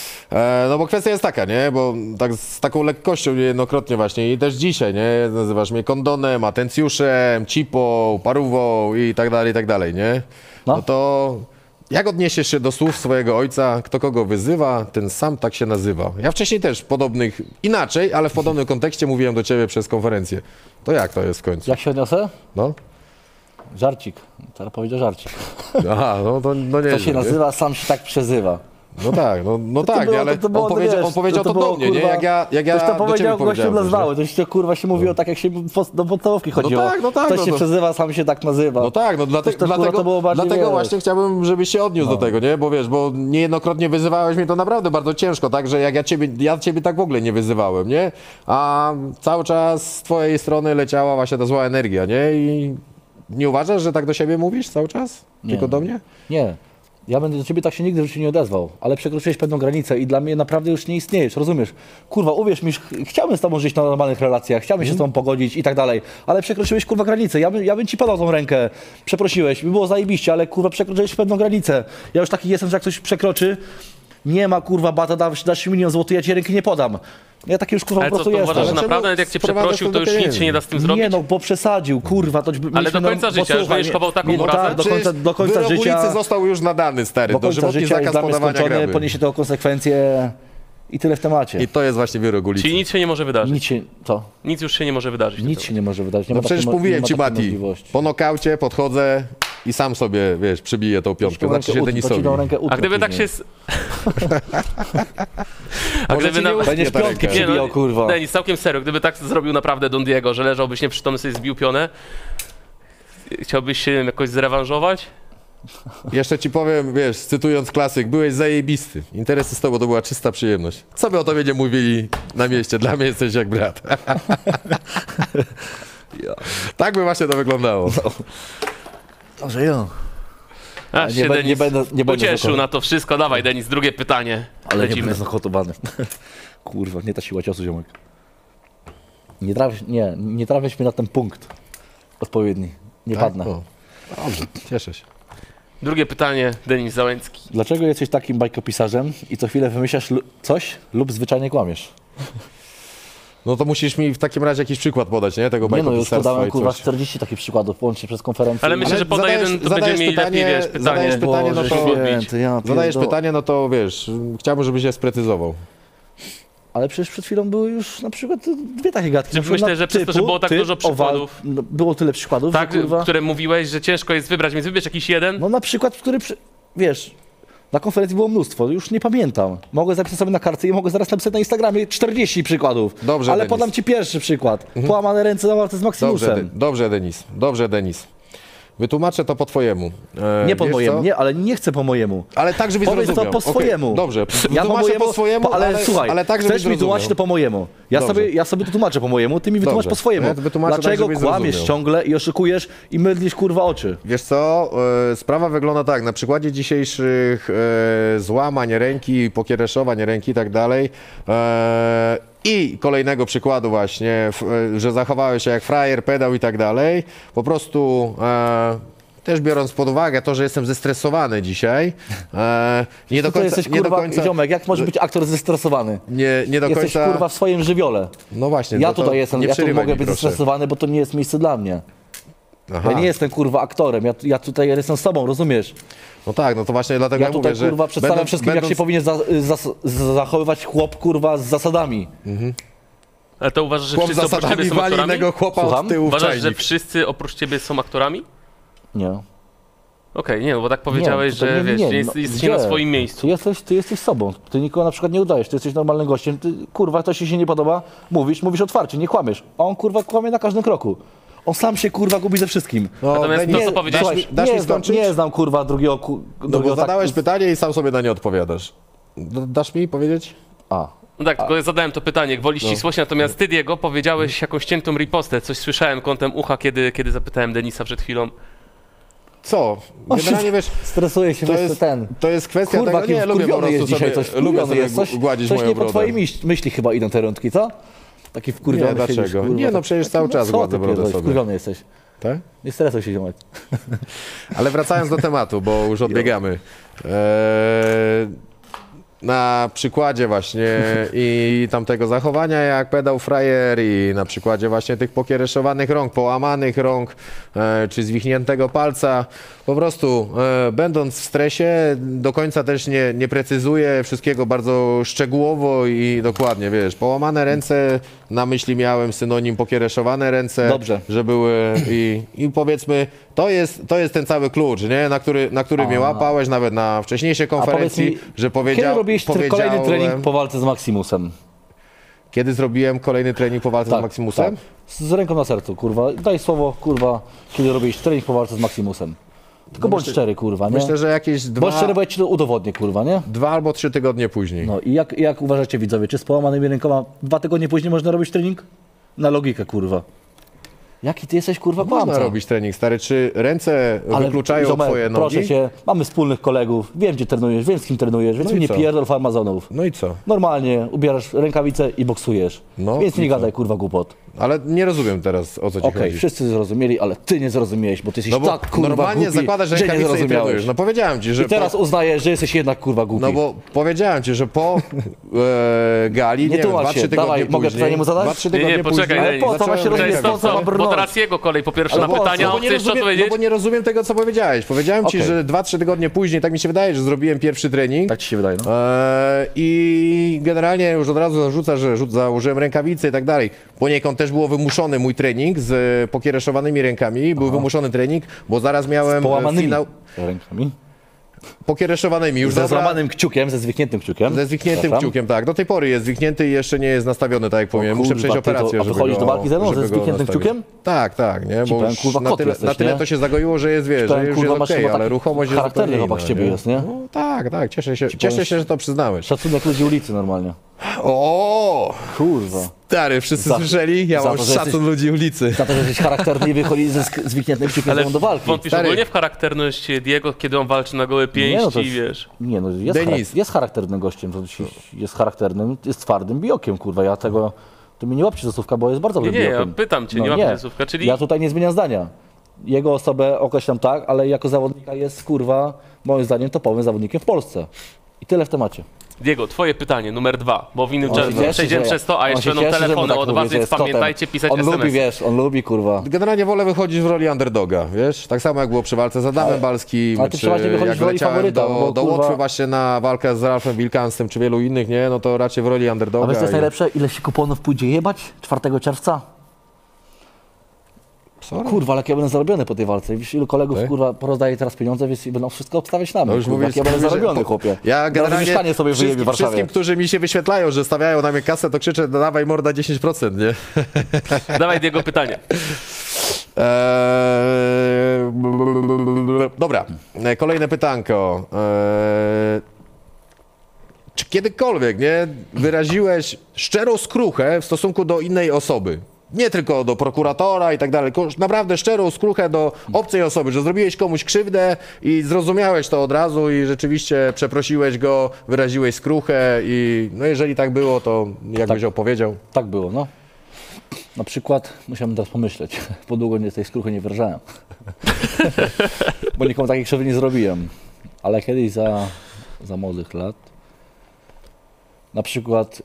No bo kwestia jest taka, nie? Bo tak z taką lekkością niejednokrotnie właśnie i też dzisiaj, nie? Nazywasz mnie kondonem, atencjuszem, cipą, parówą i tak dalej, nie? No. No to jak odniesiesz się do słów swojego ojca, kto kogo wyzywa, ten sam tak się nazywa. Ja wcześniej też podobnych, inaczej, ale w podobnym kontekście mówiłem do ciebie przez konferencję. To jak to jest w końcu? Jak się odniosę? No? Żarcik. Teraz powiedział żarcik. Aha, no nie. To się nazywa, sam się tak przezywa. No tak, no tak, było- ale to było, on powiedział, wiesz, on powiedział to było, do mnie, nie? kurwa, Jak ja Ktoś to do ciebie powiedział gościu powiedziałem. dla też, znały, to się kurwa się mówiło tak jak się do podstawówki chodziło. tak, Ktoś no się to- przezywa, sam się tak nazywa. No tak, no Coś to, kurwa, to było bardziej, dlatego wiesz. właśnie chciałbym, żebyś się odniósł do tego, nie? Bo wiesz, bo niejednokrotnie wyzywałeś mnie to naprawdę bardzo ciężko, tak? Że jak ja ciebie tak w ogóle nie wyzywałem, nie? A cały czas z twojej strony leciała właśnie ta zła energia, nie? I nie uważasz, że tak do siebie mówisz cały czas? Nie. Tylko do mnie? Nie. Ja będę do ciebie tak się nigdy w życiu nie odezwał, ale przekroczyłeś pewną granicę i dla mnie naprawdę już nie istniejesz, rozumiesz? Kurwa, uwierz mi, chciałbym z tobą żyć na normalnych relacjach, chciałbym się z tobą pogodzić i tak dalej, ale przekroczyłeś kurwa granicę, ja bym ci podał tą rękę, przeprosiłeś, by było zajebiście, ale kurwa przekroczyłeś pewną granicę. Ja już taki jestem, że jak ktoś przekroczy, nie ma kurwa bata, dasz mi 1 000 000 złotych, ja ci ręki nie podam. Ja taki już kurwa Ale po co, prostu to jestem. uważasz, że Ale naprawdę czemu jak cię sprowadzasz przeprosił, to to do już nic pieniędzy? się nie da z tym zrobić? Nie no, bo przesadził, kurwa, to Ale do końca życia, już będziesz chował taką urazę? Tak, do końca wyrok życia. ulicy został już nadany, stary, Do końca dożywotni życia jest zakaz dla mnie podawania skończony, graby. poniesie tego konsekwencje i tyle w temacie. I to jest właśnie wyrok ulicy. Czyli nic się nie może wydarzyć. Nic Nic już się nie może wydarzyć. Nic się nie może wydarzyć. Nie No ma przecież takiej, mówiłem nie ma ci, takiej Mati, możliwości. po nokaucie podchodzę i sam sobie, wiesz, przybiję tą piątkę, znaczy się Denisowi. A gdyby tak się... A Może gdyby ci nie na... uschnie Będziesz ta piątki ręka. przybijał, kurwa. Denis, całkiem serio, gdyby tak zrobił naprawdę Don Diego, że leżałbyś nieprzytomny, sobie zbił pionę, chciałbyś się jakoś zrewanżować? Jeszcze ci powiem, wiesz, cytując klasyk, byłeś zajebisty. Interesy z tobą to była czysta przyjemność. Co by o tobie nie mówili na mieście, dla mnie jesteś jak brat. Tak by właśnie to wyglądało. Może ja. Aż Nie się be- Denis nie będę ucieszył zakochany. na to wszystko. Dawaj, Denis, drugie pytanie. Ale nie Lecimy. będę zachotowany. Kurwa, nie ta siła ciosu, ziomek. Nie trafisz mnie na ten punkt odpowiedni. Nie padnę. O, dobrze, cieszę się. Drugie pytanie, Denis Załęcki. Dlaczego jesteś takim bajkopisarzem i co chwilę wymyślasz coś lub zwyczajnie kłamiesz? No to musisz mi w takim razie jakiś przykład podać, nie? Tego Nie no, już bajkopisarstwa podałem i kurwa coś. 40 takich przykładów, łącznie przez konferencję. Ale myślę, że poda jeden, to będziemy mieli lepiej, wiesz, pytanie. zadajesz pytanie, no Boże to święty, ja zadajesz pierdolę. pytanie, no to wiesz, chciałbym, żebyś je sprecyzował. Ale przecież przed chwilą były już na przykład 2 takie gadki. Czy Na przykład myślę, że przez to, że było tak typ, dużo przykładów. no, było tyle przykładów, Tak, że kurwa... które mówiłeś, że ciężko jest wybrać, więc wybierz jakiś jeden. No na przykład, który, wiesz, na konferencji było mnóstwo, już nie pamiętam. Mogę zapisać sobie na kartce i mogę zaraz napisać na Instagramie 40 przykładów. Dobrze, ale Denis. podam ci pierwszy przykład. Połamane ręce na walce z Maximusem. Dobrze, Denis. Wytłumaczę to po twojemu. Nie po wiesz mojemu, co? nie, ale nie chcę po mojemu. Ale tak, żebyś Powiedz to zrozumiał. po Okej, swojemu. Dobrze, Ja po wytłumaczę mojemu, po swojemu, ale słuchaj, ale tak, żebyś chcesz mi zrozumiał. tłumaczyć to po mojemu. Dobrze. Ja sobie to tłumaczę po mojemu, ty mi wytłumacz Dobrze. po swojemu. Ja to wytłumaczę tak, Dlaczego żebyś kłamiesz zrozumiał. ciągle i oszukujesz i mydlisz kurwa oczy? Wiesz co, sprawa wygląda tak, na przykładzie dzisiejszych złamań ręki, pokiereszowań ręki i tak dalej i kolejnego przykładu właśnie, że zachowałeś się jak frajer, pedał i tak dalej, po prostu też biorąc pod uwagę to, że jestem zestresowany dzisiaj, nie do To końca, jesteś nie do kurwa, końca, ziomek, jak może być aktor zestresowany? nie do Jesteś końca, kurwa w swoim żywiole. no właśnie, Ja no to tutaj jestem, nie ja tu przerywaj mogę mi, być proszę. zestresowany, bo to nie jest miejsce dla mnie. Aha. Ja nie jestem kurwa aktorem, ja tutaj jestem z sobą, rozumiesz? No tak, no to właśnie dlatego Ja tutaj mówię, że kurwa przedstawiam wszystkim, jak się powinien zachowywać chłop kurwa z zasadami. Ale to uważasz, że chłop wszyscy oprócz zasadami ciebie są wali aktorami? innego chłopa Słucham? od tyłu w Uważasz, że czajnik. wszyscy oprócz ciebie są aktorami? Nie. Okej, nie, no bo tak powiedziałeś, że wiesz, jesteś nie na swoim miejscu. Ty jesteś sobą. Ty nikogo na przykład nie udajesz. Ty jesteś normalnym gościem. Ty, kurwa, to ci się nie podoba, mówisz otwarcie, nie kłamiesz. A on, kurwa, kłamie na każdym kroku. On sam się, kurwa gubi ze wszystkim. Natomiast to, co powiedziałeś... Nie znam, kurwa, drugiego No bo zadałeś pytanie i sam sobie na nie odpowiadasz. Dasz mi powiedzieć? No tak, tylko zadałem to pytanie gwoli ścisłości, natomiast ty, Diego, powiedziałeś jakąś ciętą ripostę. Coś słyszałem kątem ucha, kiedy zapytałem Denisa przed chwilą. Co? Generalnie wiesz, stresuje się, to jest kwestia kurwa, tego, nie, lubię po prostu sobie, lubię sobie gładzić coś moją nie po brodę. twojej myśli chyba idą te rączki, co? Taki wkurwiony Nie, dlaczego? siedzisz, kurwa, Nie, no przecież cały czas gładzę brodę sobie. Wkurwiony jesteś. Tak? Nie stresuj się, ziomek. Ale wracając do tematu, bo już odbiegamy. Na przykładzie właśnie i tamtego zachowania jak pedał frajer i na przykładzie właśnie tych pokiereszowanych rąk, połamanych rąk czy zwichniętego palca, po prostu będąc w stresie do końca też nie precyzuję wszystkiego bardzo szczegółowo i dokładnie, wiesz, połamane ręce, na myśli miałem synonim pokiereszowane ręce, Dobrze. że były i powiedzmy to jest ten cały klucz, nie? Na który mnie łapałeś nawet na wcześniejszej konferencji, że kiedy robiłeś kolejny trening po walce z Maximusem? Kiedy zrobiłem kolejny trening po walce z Maximusem? Tak. Z ręką na sercu, kurwa. Daj słowo, kurwa, kiedy robiłeś trening po walce z Maximusem. Tylko bądź szczery, kurwa, nie? Myślę, że jakieś Bądź szczery, bo ja ci to udowodnię, kurwa, nie? 2 albo 3 tygodnie później. No i jak uważacie, widzowie, czy z połamanymi rękoma 2 tygodnie później można robić trening? Na logikę, kurwa. Jaki ty jesteś, kurwa, kłamca? Można robić trening, stary. Czy ręce wykluczają ziomek, twoje nogi? Proszę cię, mamy wspólnych kolegów, wiem gdzie trenujesz, wiem z kim trenujesz, więc mi nie pierdol farmazonów. No i co? Normalnie ubierasz rękawice i boksujesz. No, więc i nie co? gadaj, kurwa, głupot. Ale nie rozumiem teraz, o co ci Okej, chodzi. wszyscy zrozumieli, ale ty nie zrozumiałeś, bo ty jesteś No bo tak, kurwa, normalnie głupi, zakładasz że nie rękawice i zrozumiałeś. trenujesz. No powiedziałem ci, że I teraz uznajesz, że jesteś jednak, kurwa, głupi. No bo powiedziałem ci, że po gali, nie wiem, tłumacz 2-3 się, tygodnie dawaj, później... mogę pytanie mu zadać? 2-3 tygodnie Nie, poczekaj, później... Ale po co ma się To jest to, po co ma bo brnąć? teraz jego kolej po pierwsze na po co? pytania, No on chce jeszcze odpowiedzieć? bo nie rozumiem tego, co powiedziałeś. Powiedziałem ci, Okej. że 2-3 tygodnie później, tak mi się wydaje, że zrobiłem pierwszy trening. Tak ci się wydaje, no. I generalnie już od razu zarzuca, że założyłem rękawice i tak dalej. Poniekąd też było wymuszony mój trening z pokiereszowanymi rękami. Był wymuszony trening, bo zaraz miałem Połamanymi finał rękami. pokiereszowanymi. Już Ze dobra, złamanym kciukiem, ze zwichniętym kciukiem. ze zwichniętym Przepraszam. kciukiem, tak. Do tej pory jest zwichnięty i jeszcze nie jest nastawiony, tak jak powiem. Muszę kurwa, przejść ty to- operację, a żeby wychodzisz go, do walki ze mną ze żeby go zwichniętym nastawić. kciukiem? Tak, nie? Bo powiem, już kurwa, na kot tyle, jesteś, na tyle nie? to się zagoiło, że jest, wiesz, Powiem, że już kurwa, jest masz okej, chyba ale taki ruchomość jest charakterny zupełnie chłopak z ciebie inna, jest, nie? No, tak, cieszę się, powiem, że to przyznałeś. Szacunek ludzi ulicy normalnie. O, Kurwa. stary, wszyscy Za- słyszeli? Ja za mam to, że szacun jesteś- ludzi ulicy. Za to, że jesteś charakterny i wychodzi ze zwichniętym kciukiem Ale ze mną do walki. wątpisz Stary. ogólnie w charakterność Diego, kiedy on walczy na gołe pięści, to jest- wiesz. Nie no, jest, Denis. jest charakternym gościem, jest charakternym, jest twardym biokiem, kurwa, ja tego, to mi nie łapcie za słówka, bo jest bardzo dobrym Nie, ja biokiem. pytam cię, nie łapcie za słówka, czyli- Ja tutaj nie zmieniam zdania. Jego osobę określam tak, ale jako zawodnika jest, kurwa, moim zdaniem topowym zawodnikiem w Polsce. I tyle w temacie. Diego, twoje pytanie numer 2, bo w innym On się czasie cieszy, przejdziemy że- przez to, a on jeszcze się będą cieszy, że mu telefony tak od mówię, was, że więc jest kotem. pamiętajcie pisać On SMS-y. lubi, wiesz, on lubi, kurwa. Generalnie wolę wychodzić w roli underdoga, wiesz? Tak samo jak było przy walce z Adamem Balskim, ale ty czy przeważnie wychodzisz jak w roli leciałem faworyta, bo do kurwa- Łotwy właśnie na walkę z Ralfem Wilkansem, czy wielu innych, nie? No to raczej w roli underdoga. A wiesz, co jest i- najlepsze? Ile się kuponów pójdzie jebać 4 czerwca? Sorry? Kurwa, ale jak ja będę zarobiony po tej walce. Wiesz, ilu kolegów, Ty? kurwa, porozdaje teraz pieniądze, więc będą wszystko obstawiać na mnie. No już kurwa, mówię, jak ja będę zarobiony, chłopie. Ja generalnie mieszkanie sobie wyjebię w Warszawie. wszystkim, którzy mi się wyświetlają, że stawiają na mnie kasę, to krzyczę, dawaj morda 10%, nie? Dawaj Diego pytanie. Dobra, kolejne pytanko. Czy kiedykolwiek, nie, wyraziłeś szczerą skruchę w stosunku do innej osoby? Nie tylko do prokuratora i tak dalej, tylko naprawdę szczerą skruchę do obcej osoby, że zrobiłeś komuś krzywdę i zrozumiałeś to od razu i rzeczywiście przeprosiłeś go, wyraziłeś skruchę i no jeżeli tak było, to jakbyś opowiedział? Tak było, no. Na przykład, musiałem teraz pomyśleć, bo długo tej skruchy nie wyrażałem. Bo nikomu takiej krzywdy nie zrobiłem. Ale kiedyś za młodych lat, na przykład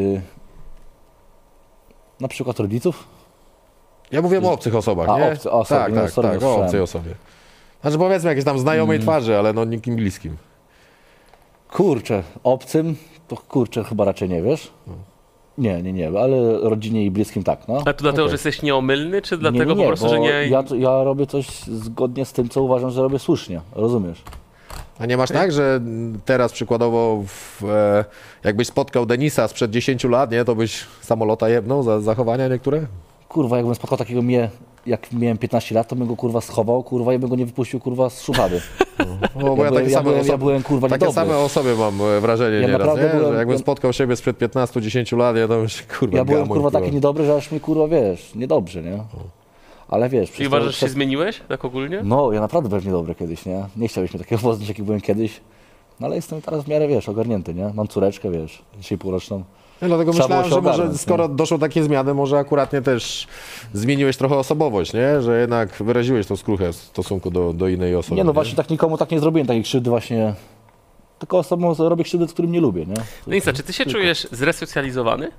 rodziców. Ja mówię o obcych osobach, A, nie? obce osoby, tak, nie, tak, sorry, tak, nie o słyszałem. obcej osobie. Znaczy powiedzmy jakieś tam znajomej twarzy, ale no nikim bliskim. Kurczę, obcym, to kurczę chyba raczej nie wiesz. Nie, ale rodzinie i bliskim tak, no. A to dlatego, że jesteś nieomylny, czy dlatego po prostu, bo że nie... Ja robię coś zgodnie z tym, co uważam, że robię słusznie, rozumiesz? A nie masz tak, że teraz przykładowo jakbyś spotkał Denisa sprzed 10 lat, nie, to byś samolota jebnął za zachowania niektóre? Kurwa, jakbym spotkał takiego jak miałem 15 lat, to bym go kurwa schował, kurwa, i bym go nie wypuścił kurwa z szuflady. No, bo Ja byłem kurwa takie niedobry. same o sobie mam wrażenie Ja nieraz, naprawdę nie? byłem- Że jakbym ja- spotkał siebie sprzed 15-10 lat, ja to już kurwa Ja byłem gamoń, kurwa taki niedobry, że aż mi kurwa, wiesz, niedobrze, nie? Ale wiesz... Czyli uważasz, że się zmieniłeś tak ogólnie? No, ja naprawdę byłem niedobry kiedyś, nie? Nie chciałbyś mnie takiego poznać, jaki byłem kiedyś. No ale jestem teraz w miarę, wiesz, ogarnięty, nie? Mam córeczkę, wiesz, 3,5-roczną. Ja dlatego Trzeba myślałem, było że się może ogarnąć, skoro doszło takie zmiany, może akuratnie też zmieniłeś trochę osobowość, nie? Że jednak wyraziłeś tą skruchę w stosunku do innej osoby. Nie no, właśnie tak nikomu tak nie zrobiłem takiej krzywdy właśnie. Tylko osobom robię krzywdy, z którym nie lubię, nie? Denisa, czy ty się czujesz zresocjalizowany?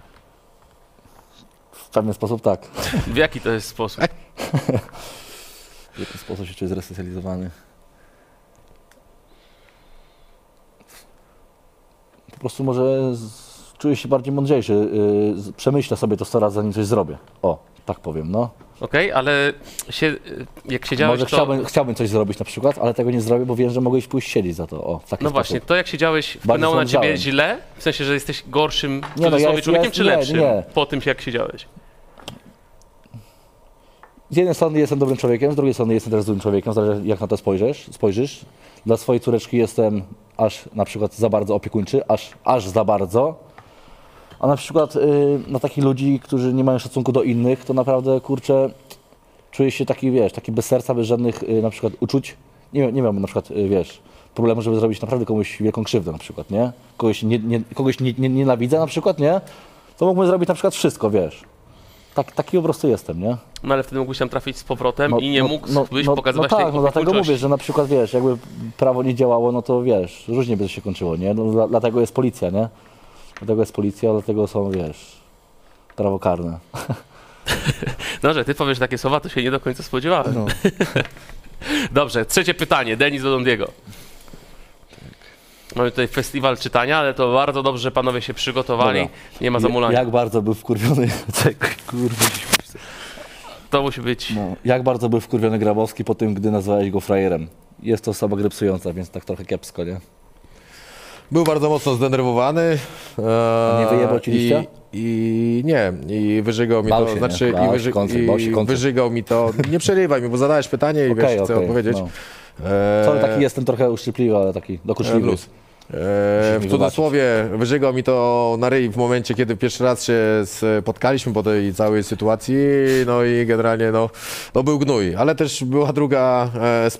W pewien sposób tak. W jaki to jest sposób? W jaki sposób się czuję zresocjalizowany. Po prostu może czuję się bardziej mądrzejszy. Przemyślę sobie to 100 razy, zanim coś zrobię. O, tak powiem, no. Okej, ale jak siedziałeś, Może to... chciałbym coś zrobić na przykład, ale tego nie zrobię, bo wiem, że mogę iść pójść siedzieć za to. O, w taki No sposób. właśnie, to jak siedziałeś, wpłynęło na ciebie sądzałem. źle? W sensie, że jesteś gorszym w Nie, no, cudzysłowie ja człowiekiem, jest- czy nie, lepszym nie. po tym, jak siedziałeś? Z jednej strony jestem dobrym człowiekiem, z drugiej strony jestem też złym człowiekiem, zależy jak na to spojrzysz. Dla swojej córeczki jestem aż na przykład za bardzo opiekuńczy, aż za bardzo. A na przykład na takich ludzi, którzy nie mają szacunku do innych, to naprawdę, kurczę, czuję się taki, wiesz, taki bez serca, bez żadnych na przykład uczuć. Nie miałbym na przykład, wiesz, problemu, żeby zrobić naprawdę komuś wielką krzywdę na przykład, nie? Kogoś nienawidzę na przykład, nie? To mógłbym zrobić na przykład wszystko, wiesz. Taki po prostu jestem, nie? No ale wtedy mógłbyś tam trafić z powrotem i nie mógłbyś pokazywać no tej tak, no dlatego opiekuńczości. mówię, że na przykład, wiesz, jakby prawo nie działało, no to wiesz, różnie by to się kończyło, nie? No, dlatego jest policja, nie? Dlatego jest policja, dlatego są, wiesz, prawo karne. No, że ty powiesz takie słowa, to się nie do końca spodziewałem. No. Dobrze, trzecie pytanie, Denis Dodondiego. Mamy tutaj festiwal czytania, ale to bardzo dobrze, że panowie się przygotowali. Dobra. Nie ma zamulania. Jak bardzo był wkurwiony, kurwa, To musi być... no, jak bardzo był wkurwiony Grabowski po tym, gdy nazwałeś go frajerem. Jest to osoba grypsująca, więc tak trochę kiepsko, nie? Był bardzo mocno zdenerwowany. Nie wyjebał ci liścia? I nie, i wyżygał mi Bał to, się, znaczy nie? Bał i, się koncert, bał się koncert. wyżygał mi to. Nie przerywaj mi, bo zadałeś pytanie i wiesz, chcę odpowiedzieć. No. Sorry, taki jestem trochę uszczypliwy, ale taki dokuczliwy. Blues. W cudzysłowie wyżygał mi to na ryj w momencie, kiedy pierwszy raz się spotkaliśmy po tej całej sytuacji, no i generalnie no był gnój, ale też była druga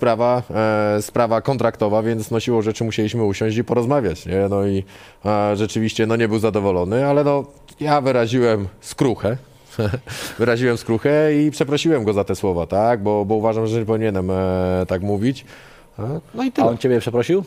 sprawa kontraktowa, więc no siłą rzeczy musieliśmy usiąść i porozmawiać, nie? No i rzeczywiście no nie był zadowolony, ale no ja wyraziłem skruchę. Wyraziłem skruchę i przeprosiłem go za te słowa, tak? Bo uważam, że nie powinienem tak mówić. No i A tyle. on ciebie przeprosił?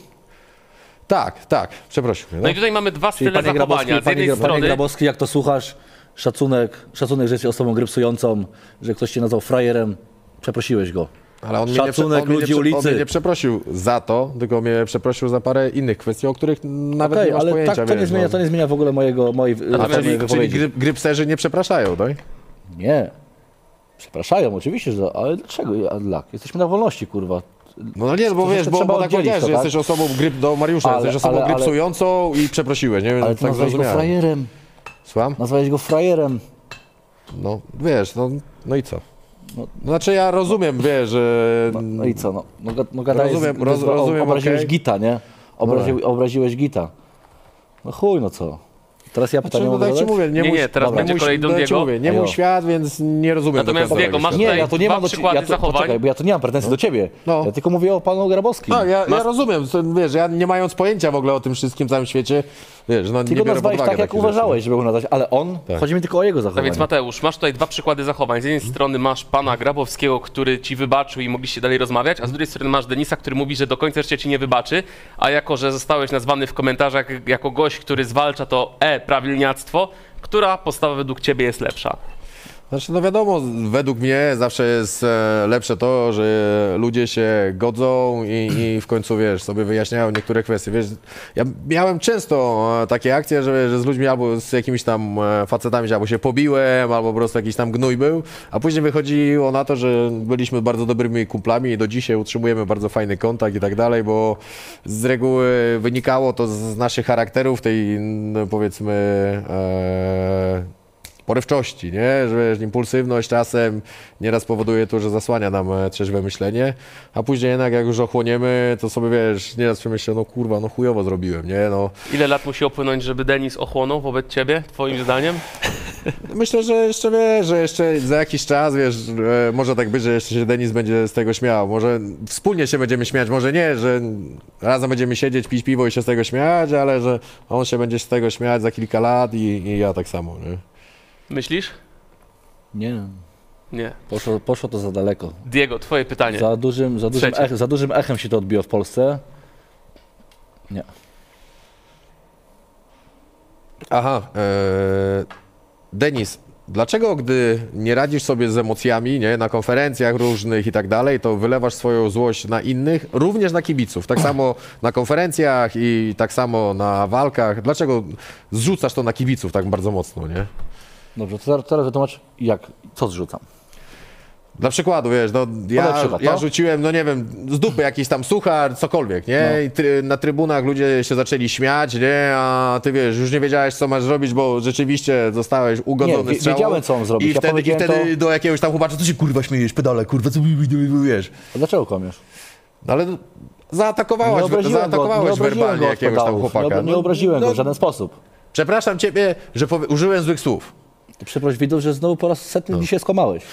Tak, przeprosił mnie. No i tutaj mamy dwa style Panie zachowania. Z jednej Panie strony... Grabowski, jak to słuchasz, szacunek, że jesteś osobą grypsującą, że ktoś cię nazwał frajerem, przeprosiłeś go. Ale on Szacunek ludzi on ulicy. mnie nie przeprosił za to, tylko mnie przeprosił za parę innych kwestii, o których nawet Okej, nie masz ale pojęcia. tak, to nie zmienia w ogóle mojej czyli wypowiedzi. grypserzy nie przepraszają, tak? Nie. Przepraszają, oczywiście, że ale dlaczego? Jesteśmy na wolności, kurwa. No nie, bo To wiesz, jeszcze bo trzeba tak oddzielić powiedziałeś, to, że tak? jesteś osobą do Mariusza, Ale- jesteś osobą ale- grypsującą i przeprosiłeś, nie? Ale ty Tak nazwałeś go zrozumiałem. frajerem. Słucham? Nazwałeś go frajerem. No wiesz, no i co? Znaczy ja rozumiem, wiesz, że... No i co? No gadałeś, Rozumiem, obraziłeś okej. Gita, nie? Obraziłeś Gita. No chuj, no co? Teraz ja pytanie Znaczy, mogę tak ci zadać? mówię, Nie, teraz nie będzie kolej no ja ci Dondiego. mówię, nie Ajo. mój świat, więc nie rozumiem Natomiast do końca Diego, tego masz świata. tutaj Nie, ja tu nie dwa mam do przykłady ciebie. zachowań. Poczekaj, bo ja tu nie mam pretensji do ciebie. No. Ja tylko mówię o panu Grabowskim. Tak, ja rozumiem, to, wiesz, ja nie mając pojęcia w ogóle o tym wszystkim całym świecie, wiesz, no Ty nie go biorę pod nazwałeś uwagę tak, jak takich uważałeś, żeby go nazwać, ale on, chodzi mi tylko o jego No zachowanie. więc Mateusz, masz tutaj dwa przykłady zachowań. Z jednej strony masz pana Grabowskiego, który ci wybaczył i mogliście dalej rozmawiać, a z drugiej strony masz Denisa, który mówi, że do końca życia ci nie wybaczy, a jako, że zostałeś nazwany w komentarzach jako gość, który zwalcza to prawilniactwo, która postawa według ciebie jest lepsza? Znaczy, no wiadomo, według mnie zawsze jest lepsze to, że ludzie się godzą i w końcu, wiesz, sobie wyjaśniają niektóre kwestie. Wiesz, ja miałem często takie akcje, że z ludźmi albo z jakimiś tam facetami albo się pobiłem, albo po prostu jakiś tam gnój był, a później wychodziło na to, że byliśmy bardzo dobrymi kumplami i do dzisiaj utrzymujemy bardzo fajny kontakt i tak dalej, bo z reguły wynikało to z naszych charakterów, tej, no, powiedzmy, porywczości, nie? Że impulsywność czasem nieraz powoduje to, że zasłania nam trzeźwe myślenie, a później jednak jak już ochłoniemy, to sobie, wiesz, nieraz przemyślę, no kurwa, no chujowo zrobiłem, nie? No. Ile lat musi upłynąć, żeby Denis ochłonął wobec ciebie, twoim zdaniem? Myślę, że jeszcze, wiesz, że jeszcze za jakiś czas, wiesz, może tak być, że jeszcze się Denis będzie z tego śmiał, może wspólnie się będziemy śmiać, może nie, że razem będziemy siedzieć, pić piwo i się z tego śmiać, ale że on się będzie z tego śmiać za kilka lat i ja tak samo, nie? Myślisz? Nie, Nie. poszło to za daleko. Diego, twoje pytanie. Za dużym echem się to odbiło w Polsce. Nie. Aha, Denis, dlaczego gdy nie radzisz sobie z emocjami, nie, na konferencjach różnych i tak dalej, to wylewasz swoją złość na innych, również na kibiców, tak samo na konferencjach i tak samo na walkach, dlaczego zrzucasz to na kibiców tak bardzo mocno, nie? Dobrze, to teraz wytłumacz, co zrzucam. Dla przykładu, wiesz, no ja rzuciłem, no nie wiem, z dupy jakiś tam suchar, cokolwiek, nie? No. I na trybunach ludzie się zaczęli śmiać, nie? A ty, wiesz, już nie wiedziałeś, co masz zrobić, bo rzeczywiście zostałeś ugodzony strzałą. Wiedziałem, co mam zrobić. I wtedy do jakiegoś tam chłopacza, co się kurwa śmiejesz, pedale, kurwa, co wiesz? A dlaczego kłamiesz? No ale zaatakowałeś werbalnie jakiegoś tam chłopaka. Nie obraziłem go w żaden sposób. Przepraszam ciebie, że użyłem złych słów. Przeproś widzów, że znowu po raz setny dzisiaj skłamałeś.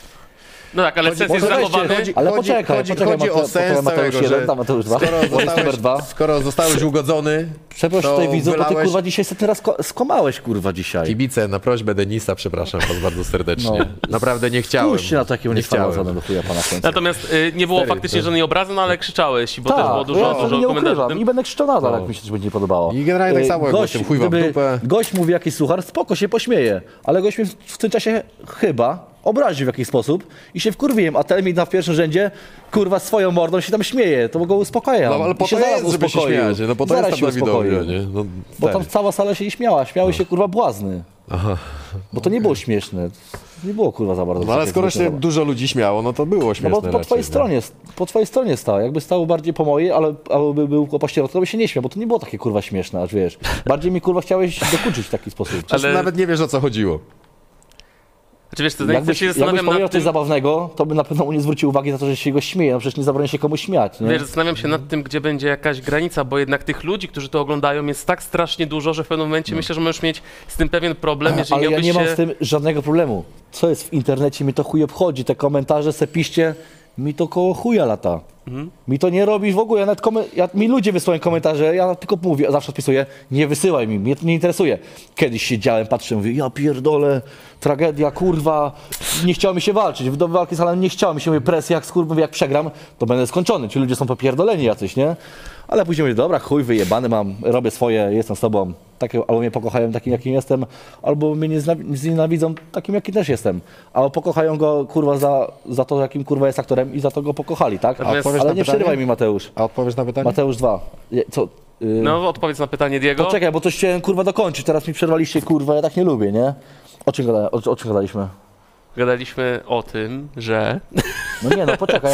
No tak, ale sens jest zachowany. Ale poczekaj, chodzi o sens Mateusz całego, 1, Mateusz 2, numer 2. skoro zostałeś ugodzony, Przeproś to tutaj widzów, bo ty wylałeś... kurwa dzisiaj setny raz skłamałeś kurwa dzisiaj. Kibice, na prośbę Denisa, przepraszam was bardzo serdecznie. No. Naprawdę nie chciałem. Puśćcie na takiego nie niesformadzone do chuja pana Słońca. Natomiast nie było faktycznie żadnej obrazy, no ale krzyczałeś, bo też było Tak, dużo ja komentarzy nie o ukrywam tym. i będę krzyczał nadal, No. jak mi się coś będzie nie podobało. I generalnie tak samo, jak Gość, tym chuj wam w gdyby dupę. gość mówi jakiś suchar, spoko się pośmieje, ale gość mnie w tym czasie chyba obraził w jakiś sposób i się wkurwiłem, a ten mi na pierwszym rzędzie, kurwa, swoją mordą się tam śmieje, to go uspokajam. No ale po I się to zaraz jest, żeby się uspokoił. śmiać, no po to Zaraz jest się tam na widowni, uspokoił. nie? No, Bo tam stary. cała sala się nie śmiała, śmiały się kurwa błazny. Aha. Bo to nie było śmieszne. Nie było kurwa za bardzo. No ale takie skoro się śmieszne. dużo ludzi śmiało, no to było No śmieszne bo po raczej, twojej nie? stronie, po twojej stronie stał. Jakby stał bardziej po mojej, albo by był po środku, to by się nie śmiał, bo to nie było takie kurwa śmieszne, aż wiesz. Bardziej mi kurwa chciałeś dokuczyć w taki sposób. Przecież nawet nie wiesz, o co chodziło. Znaczy, wiesz, to się Jakbyś zastanawiam powiedział nad coś tym, zabawnego, to by na pewno mu nie zwrócił uwagi na to, że się go śmieje. No przecież nie zabroni się komuś śmiać, nie? wiesz, zastanawiam się nad tym, gdzie będzie jakaś granica, bo jednak tych ludzi, którzy to oglądają, jest tak strasznie dużo, że w pewnym momencie myślę, że możesz mieć z tym pewien problem, jeżeli Ale ja miałbyś nie mam się... z tym żadnego problemu. Co jest w internecie, mi to chuj obchodzi. Te komentarze se piszcie, mi to koło chuja lata. Mi to nie robisz w ogóle. Ja nawet mi ludzie wysyłają komentarze, ja tylko mówię, zawsze odpisuję, nie wysyłaj mi, mnie to nie interesuje. Kiedyś siedziałem, patrzę, mówię, ja pierdolę, tragedia, kurwa, nie chciało mi się walczyć. Do walki z Alanem nie chciało mi się, mówię, presja, jak mówię, jak przegram, to będę skończony. Ci ludzie są popierdoleni jacyś, nie? Ale później mówię, dobra, chuj, wyjebany mam, robię swoje, jestem z tobą. Albo mnie pokochają takim, jakim jestem, albo mnie nie znienawidzą takim, jaki też jestem. Albo pokochają go, kurwa, za to, jakim kurwa jest aktorem i za to go pokochali, tak? Natomiast- odpowiesz Ale na nie pytanie? przerywaj mi, Mateusz. A odpowiesz na pytanie? Mateusz 2. Co? No, odpowiedz na pytanie Diego. Poczekaj, bo coś chciałem, kurwa, dokończyć. Teraz mi przerwaliście, kurwa, ja tak nie lubię, nie? O czym gadaliśmy? Gadaliśmy o tym, że... No nie, no poczekaj,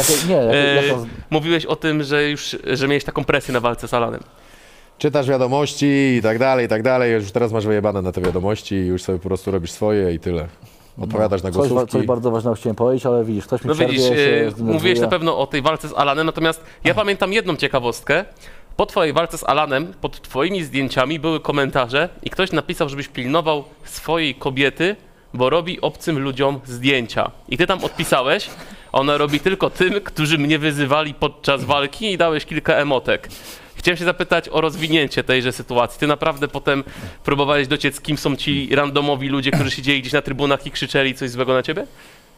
Mówiłeś o tym, że miałeś taką presję na walce z Alanem. Czytasz wiadomości i tak dalej, już teraz masz wyjebane na te wiadomości i już sobie po prostu robisz swoje i tyle. Odpowiadasz na głosówki. Coś bardzo ważnego chciałem powiedzieć, ale widzisz, ktoś mi No przerwie, widzisz, się zdenerwuje. mówiłeś na pewno o tej walce z Alanem, natomiast ja pamiętam jedną ciekawostkę. Po twojej walce z Alanem, pod twoimi zdjęciami były komentarze i ktoś napisał, żebyś pilnował swojej kobiety, bo robi obcym ludziom zdjęcia. I ty tam odpisałeś, ona robi tylko tym, którzy mnie wyzywali podczas walki i dałeś kilka emotek. Chciałem się zapytać o rozwinięcie tejże sytuacji. Ty naprawdę potem próbowałeś dociec, kim są ci randomowi ludzie, którzy siedzieli gdzieś na trybunach i krzyczeli coś złego na ciebie?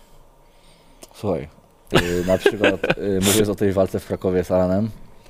Słuchaj, na przykład mówiąc o tej walce w Krakowie z Alanem,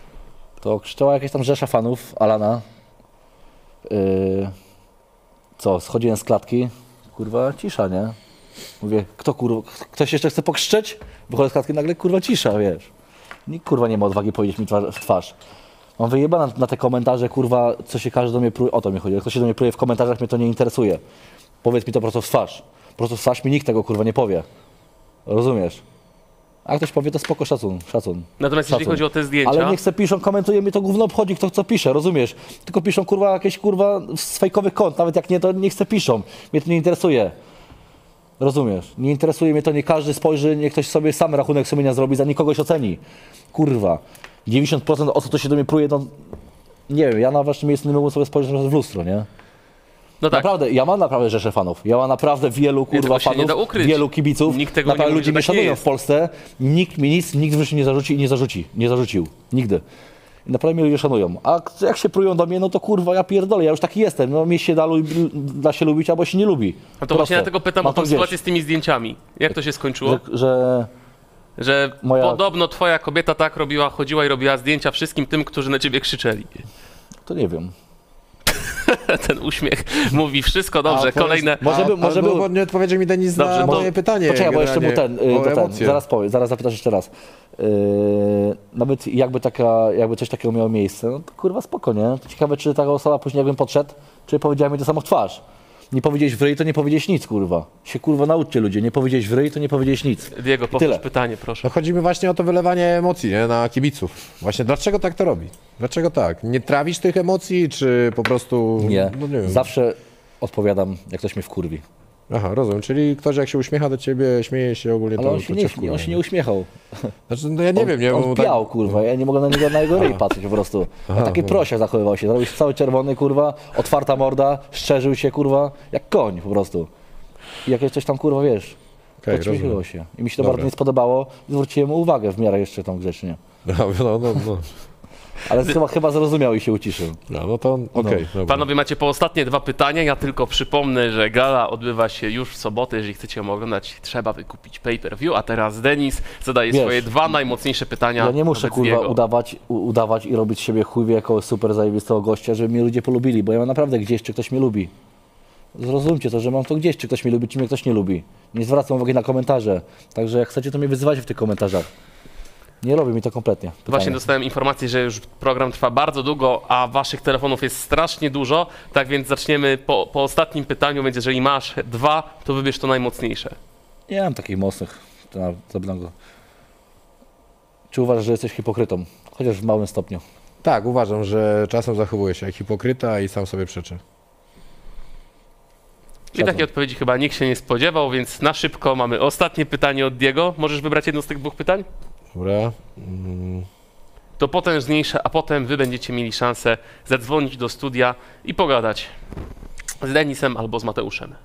to krzyczała jakaś tam rzesza fanów Alana. Schodziłem z klatki, kurwa, cisza, nie? Mówię, kto kurwa, ktoś jeszcze chce pokrzyczeć? Wychodzę z klatki, nagle kurwa cisza, wiesz. Nikt kurwa nie ma odwagi powiedzieć mi w twarz. Mam wyjebane na te komentarze, kurwa, co się każdy do mnie pruje, o to mi chodzi. Jak ktoś się do mnie pruje w komentarzach, mnie to nie interesuje. Powiedz mi to prosto w twarz. Prosto w twarz mi nikt tego kurwa nie powie. Rozumiesz? A ktoś powie, to spoko, szacun. Natomiast jeśli chodzi o te zdjęcia... Ale niech se piszą, komentuje, mi to gówno obchodzi, kto co pisze, rozumiesz? Tylko piszą kurwa jakieś kurwa z fejkowych kont, nawet jak nie, to niech se piszą. Mnie to nie interesuje. Rozumiesz? Nie interesuje mnie to, nie każdy spojrzy, niech ktoś sobie sam rachunek sumienia zrobi, za nikogoś oceni. Kurwa. 90% osób, co się do mnie pruje, to nie wiem, ja na waszym miejscu nie mogłem sobie spojrzeć w lustro, nie? No tak. Naprawdę, ja mam naprawdę rzeszę fanów. Ja mam naprawdę wielu kurwa się nie da fanów, ukryć. wielu kibiców. Nikt tego Naprawdę nie mówi, ludzie że mnie tak nie szanują jest. w Polsce. Nikt mi nic, nikt w życiu nie zarzuci i nie zarzucił. Nigdy. I naprawdę mnie ludzie szanują. A jak się prują do mnie, no to kurwa, ja pierdolę, ja już taki jestem. No mnie się da się lubić, albo się nie lubi. No to właśnie dlatego pytam Mam o tą to sytuację z tymi zdjęciami. Jak to się skończyło? Że moja- podobno twoja kobieta tak robiła, chodziła i robiła zdjęcia wszystkim tym, którzy na ciebie krzyczeli. To nie wiem. Ten uśmiech mówi wszystko dobrze. Kolejne... Może był- Bo nie odpowiedział mi Denis Dobrze, na to- moje pytanie. Poczekaj, bo jeszcze mu generalnie o emocje. zaraz powiem, zaraz zapytasz jeszcze raz. Nawet jakby coś takiego miało miejsce, no to kurwa spoko, nie? To ciekawe, czy taka osoba później jakbym podszedł, czy powiedziała mi to samo w twarz. Nie powiedzieć w ryj, to nie powiedzieć nic, kurwa. Się kurwa nauczcie ludzie, nie powiedzieć w ryj, to nie powiedzieć nic. Diego, I powtórz tyle. pytanie, proszę. No chodzi mi właśnie o to wylewanie emocji, nie? Na kibiców. Właśnie dlaczego tak to robi? Dlaczego tak? Nie trawisz tych emocji, czy po prostu... Nie, No nie wiem. zawsze odpowiadam, jak ktoś mnie wkurwi. Aha, rozumiem. Czyli ktoś jak się uśmiecha do ciebie, śmieje się ogólnie, Ale to on się, to nie, cię wkurwa, on się nie uśmiechał. Znaczy, no ja nie wiem, nie? On bo tak- piał, kurwa, ja nie mogę na jego ryj patrzeć po prostu. A taki prosiak zachowywał się, zrobił się cały czerwony, kurwa, otwarta morda, szczerzył się, kurwa, jak koń po prostu. I jakieś coś tam, kurwa, wiesz, Okej, podśmiechiło rozumiem. się. I mi się to Dobra. bardzo nie spodobało i zwróciłem mu uwagę w miarę jeszcze tam grzecznie. No. Ale chyba zrozumiał i się uciszył. No to okej. dobra. Panowie, macie po ostatnie 2 pytania. Ja tylko przypomnę, że gala odbywa się już w sobotę. Jeżeli chcecie ją oglądać, trzeba wykupić pay-per-view. A teraz Denis zadaje Wiesz, swoje 2 najmocniejsze pytania. Ja nie muszę, wobec kurwa, Diego. udawać i robić z siebie chuj jako super zajebistego gościa, żeby mnie ludzie polubili, bo ja mam naprawdę gdzieś, czy ktoś mnie lubi. Zrozumcie to, że mam to gdzieś, czy ktoś mnie lubi, czy mnie ktoś nie lubi. Nie zwracam uwagi na komentarze. Także jak chcecie, to mnie wyzywajcie w tych komentarzach. Nie robi mi to kompletnie. Właśnie Pytanie. dostałem informację, że już program trwa bardzo długo, a waszych telefonów jest strasznie dużo. Tak więc zaczniemy po ostatnim pytaniu, więc jeżeli masz 2, to wybierz to najmocniejsze. Nie mam takich mocnych. Zabnego. Czy uważasz, że jesteś hipokrytą? Chociaż w małym stopniu. Tak, uważam, że czasem zachowuję się jak hipokryta i sam sobie przeczę. I takiej odpowiedzi chyba nikt się nie spodziewał, więc na szybko mamy ostatnie pytanie od Diego. Możesz wybrać jedno z tych 2 pytań? Dobra. To potężniejsze, a potem wy będziecie mieli szansę zadzwonić do studia i pogadać z Denisem albo z Mateuszem.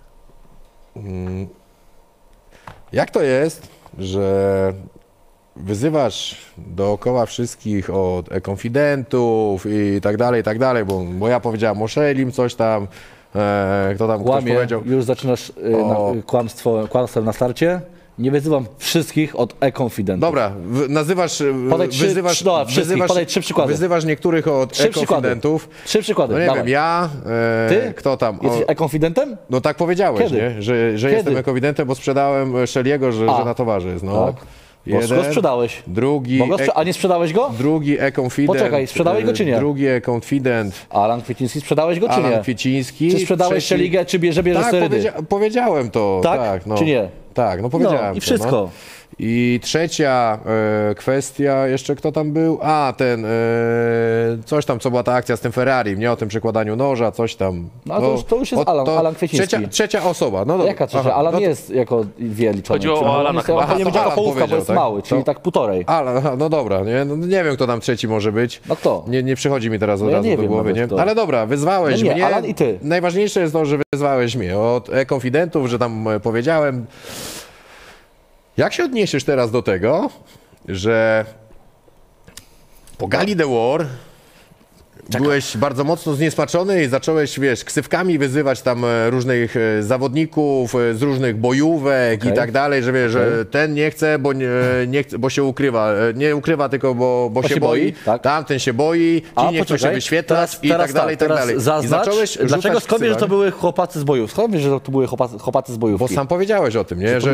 Jak to jest, że wyzywasz dookoła wszystkich od e-konfidentów i tak dalej, bo ja powiedziałem o Szelim coś tam, kto tam ktoś Kłamie, powiedział. już zaczynasz kłamstwem na starcie. Nie wyzywam wszystkich od e-confidentów. Dobra, nazywasz, Podaj podaj 3 przykłady. wyzywasz niektórych od 3 przykłady. e-konfidentów. 3 przykłady, No nie dawaj. wiem, ja, Ty? kto tam? Jesteś e-confidentem? No tak powiedziałeś, Kiedy? nie? Że jestem e-konfidentem, bo sprzedałem Szeliego, że na towarze jest. No. Tak. Bo go sprzedałeś. Drugi, A nie sprzedałeś go? drugi e-confident. Poczekaj, sprzedałeś go czy nie? Drugi e-confident. Alan Kwieciński, sprzedałeś go czy Alan nie? Kwieciński. Czy sprzedałeś trzeci- Szeligę, czy bierzesz Tak, sterydy? powiedziałem to. Tak? no. Czy nie? Tak, no powiedziałem No i to, wszystko. No. I trzecia kwestia, jeszcze kto tam był? A, ten, coś tam, co była ta akcja z tym Ferrari, nie o tym przykładaniu noża, coś tam. No, to już jest Alan Kwieciński. Trzecia osoba, no dobra. Jaka trzecia? Alan nie jest jako wie liczony. Chodziło o Alana chyba. On nie Aha, będzie to jako Alan połówka, bo powiedział, jest tak? mały, czyli To- tak 1,5. Ale, no dobra, nie wiem, kto tam trzeci może być. No kto? Nie przychodzi mi teraz od No ja razu nie do wiem głowy, nawet nie? kto. Ale dobra, wyzwałeś No nie, mnie. Alan i ty. Najważniejsze jest to, że wyzwałeś mnie od e-konfidentów, że tam powiedziałem. Jak się odniesiesz teraz do tego, że po Gali The War byłeś bardzo mocno zniesmaczony i zacząłeś, wiesz, ksywkami wyzywać tam różnych zawodników z różnych bojówek i tak dalej, że wiesz, że ten nie chce, bo się ukrywa. Nie ukrywa tylko, bo się boi. Tak. Tamten się boi, ci nie chcą się wyświetlać i tak dalej, i tak dalej. Zaznacz, I zacząłeś dlaczego skąd wiesz, że to były chłopacy z bojówki? Skąd wiesz, że to były chłopacy z bojówki? Bo sam powiedziałeś o tym, nie? Że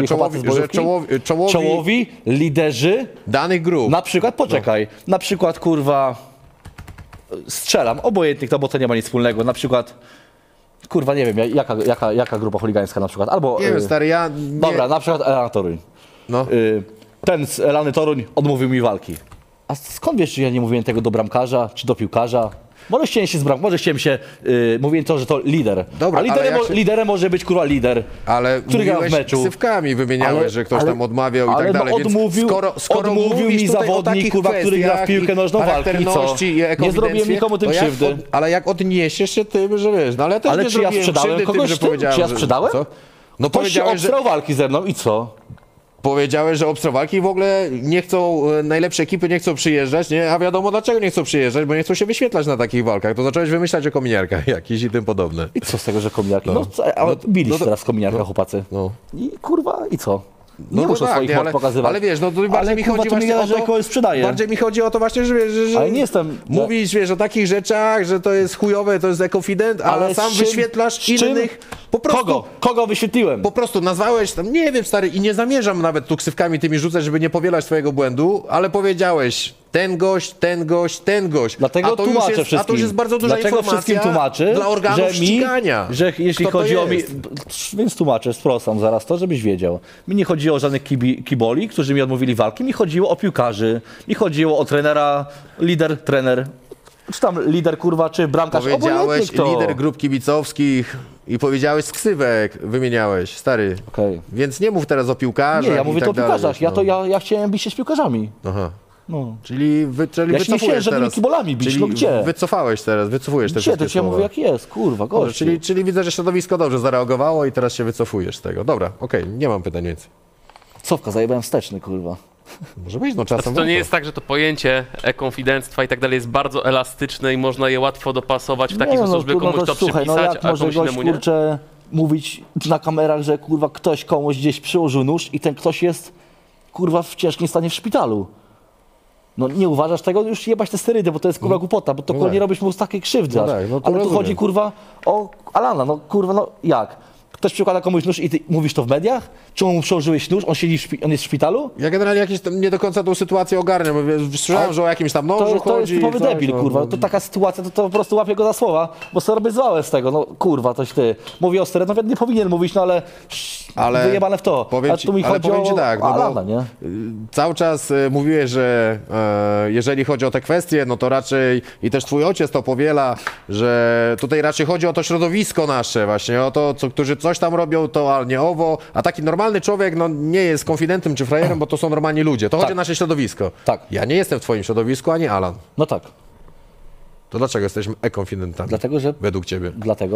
czołowi liderzy danych grup. Na przykład, poczekaj, na przykład kurwa strzelam, obojętnie to, bo to nie ma nic wspólnego, na przykład kurwa nie wiem, jaka grupa chuligańska na przykład, albo... Nie wiem, stary, ja... Dobra, na przykład Elany Toruń. No. Ten z Elany Toruń odmówił mi walki. A skąd wiesz, czy ja nie mówiłem tego do bramkarza, czy do piłkarza? Może chciałem się z bramką, może chciałem się... mówiłem to, że to lider. Dobra, a liderem może być kurwa lider, ale który gra w meczu. Ksywkami wymieniałeś, że ktoś tam odmawiał i tak dalej, odmówił, więc skoro odmówił mi zawodnik, kurwa, który gra w piłkę nożną walki i co? Nie zrobiłem nikomu tym krzywdy. Ale jak odniesiesz się tym, że wiesz, no ale też nie czy ja sprzedałem kogoś tym, że powiedziałem, czy ja sprzedałem? Co? No ktoś się obstrał walki ze mną i co? Powiedziałeś, że obstrowalki w ogóle nie chcą, najlepsze ekipy nie chcą przyjeżdżać, nie? A wiadomo dlaczego nie chcą przyjeżdżać, bo nie chcą się wyświetlać na takich walkach. To zacząłeś wymyślać o kominiarkach jakichś i tym podobne. I co z tego, że kominiarki? Biliście teraz kominiarka, chłopacy. No. I kurwa, i co? Nie muszę swoich mord pokazywać. Ale wiesz, no to bardziej mi chodzi właśnie o to, bardziej mi chodzi o to właśnie, że ale nie jestem... Mówisz, wiesz, o takich rzeczach, że to jest chujowe, to jest confident, ale sam wyświetlasz innych... Po prostu, Kogo wyświetliłem? Po prostu nazwałeś tam, nie wiem, stary, i nie zamierzam nawet tu ksywkami tymi rzucać, żeby nie powielać twojego błędu, ale powiedziałeś ten gość. Dlatego tłumaczę wszystkim. A to już jest bardzo duża informacja tłumaczy, dla organów ścigania. Że jeśli chodzi o... Więc tłumaczę, sprostam zaraz to, żebyś wiedział. Mi nie chodziło o żadnych kiboli, którzy mi odmówili walki, mi chodziło o piłkarzy, mi chodziło o trenera, trener, czy tam lider, kurwa, czy bramkarz, powiedziałeś lider grup kibicowskich i powiedziałeś z ksywek, wymieniałeś, stary. Okay. Więc nie mów teraz o piłkarzach. Nie, ja mówię tak o piłkarzach. No. Ja chciałem bić się z piłkarzami. Aha. No. Czyli wycofujesz żadnymi kibolami bić, no gdzie? Wycofujesz te wszystkie słowa. To ja mówię jak jest, kurwa, gościu. Czyli widzę, że środowisko dobrze zareagowało i teraz się wycofujesz z tego. Dobra, okej, nie mam pytań więcej. Cofka, zajebałem wsteczny, kurwa. Może być, no czasem. To nie jest tak, że to pojęcie e-konfidenctwa i tak dalej jest bardzo elastyczne i można je łatwo dopasować w taki sposób, żeby komuś to przypisać, a komuś innemu nie? Kurczę, mówić na kamerach, że kurwa ktoś komuś gdzieś przyłożył nóż i ten ktoś jest kurwa w ciężkim stanie w szpitalu. No nie uważasz tego? Już jebać te sterydy, bo to jest kurwa głupota, bo to nie robisz mu z takiej krzywdy. Ale tu chodzi kurwa o Alana, no kurwa, no jak? Ktoś przykłada komuś nóż i ty mówisz to w mediach? Czemu mu przełożyłeś nóż? On jest w szpitalu? Ja generalnie jakieś nie do końca tą sytuację ogarniam. Słyszałem, że o jakimś tam nożu to jest typowy debil, kurwa. To taka sytuacja, to po prostu łapię go za słowa, bo sobie robię złe z tego. No kurwa, toś ty. Mówi o sterydy, nawet nie powinien mówić, no ale wyjebane w to. Powiem ci, ale powiem ci tak, no Alana, nie? Cały czas mówiłeś, że jeżeli chodzi o te kwestie, no to raczej i też twój ojciec to powiela, że tutaj raczej chodzi o to środowisko nasze właśnie, o to, którzy coś tam robią, to nie owo, a taki normalny człowiek no, nie jest konfidentem czy frajerem, bo to są normalni ludzie. To chodzi o nasze środowisko. Tak. Ja nie jestem w twoim środowisku, ani Alan. No tak. To dlaczego jesteśmy e-konfidentami? Dlatego, że... Według ciebie.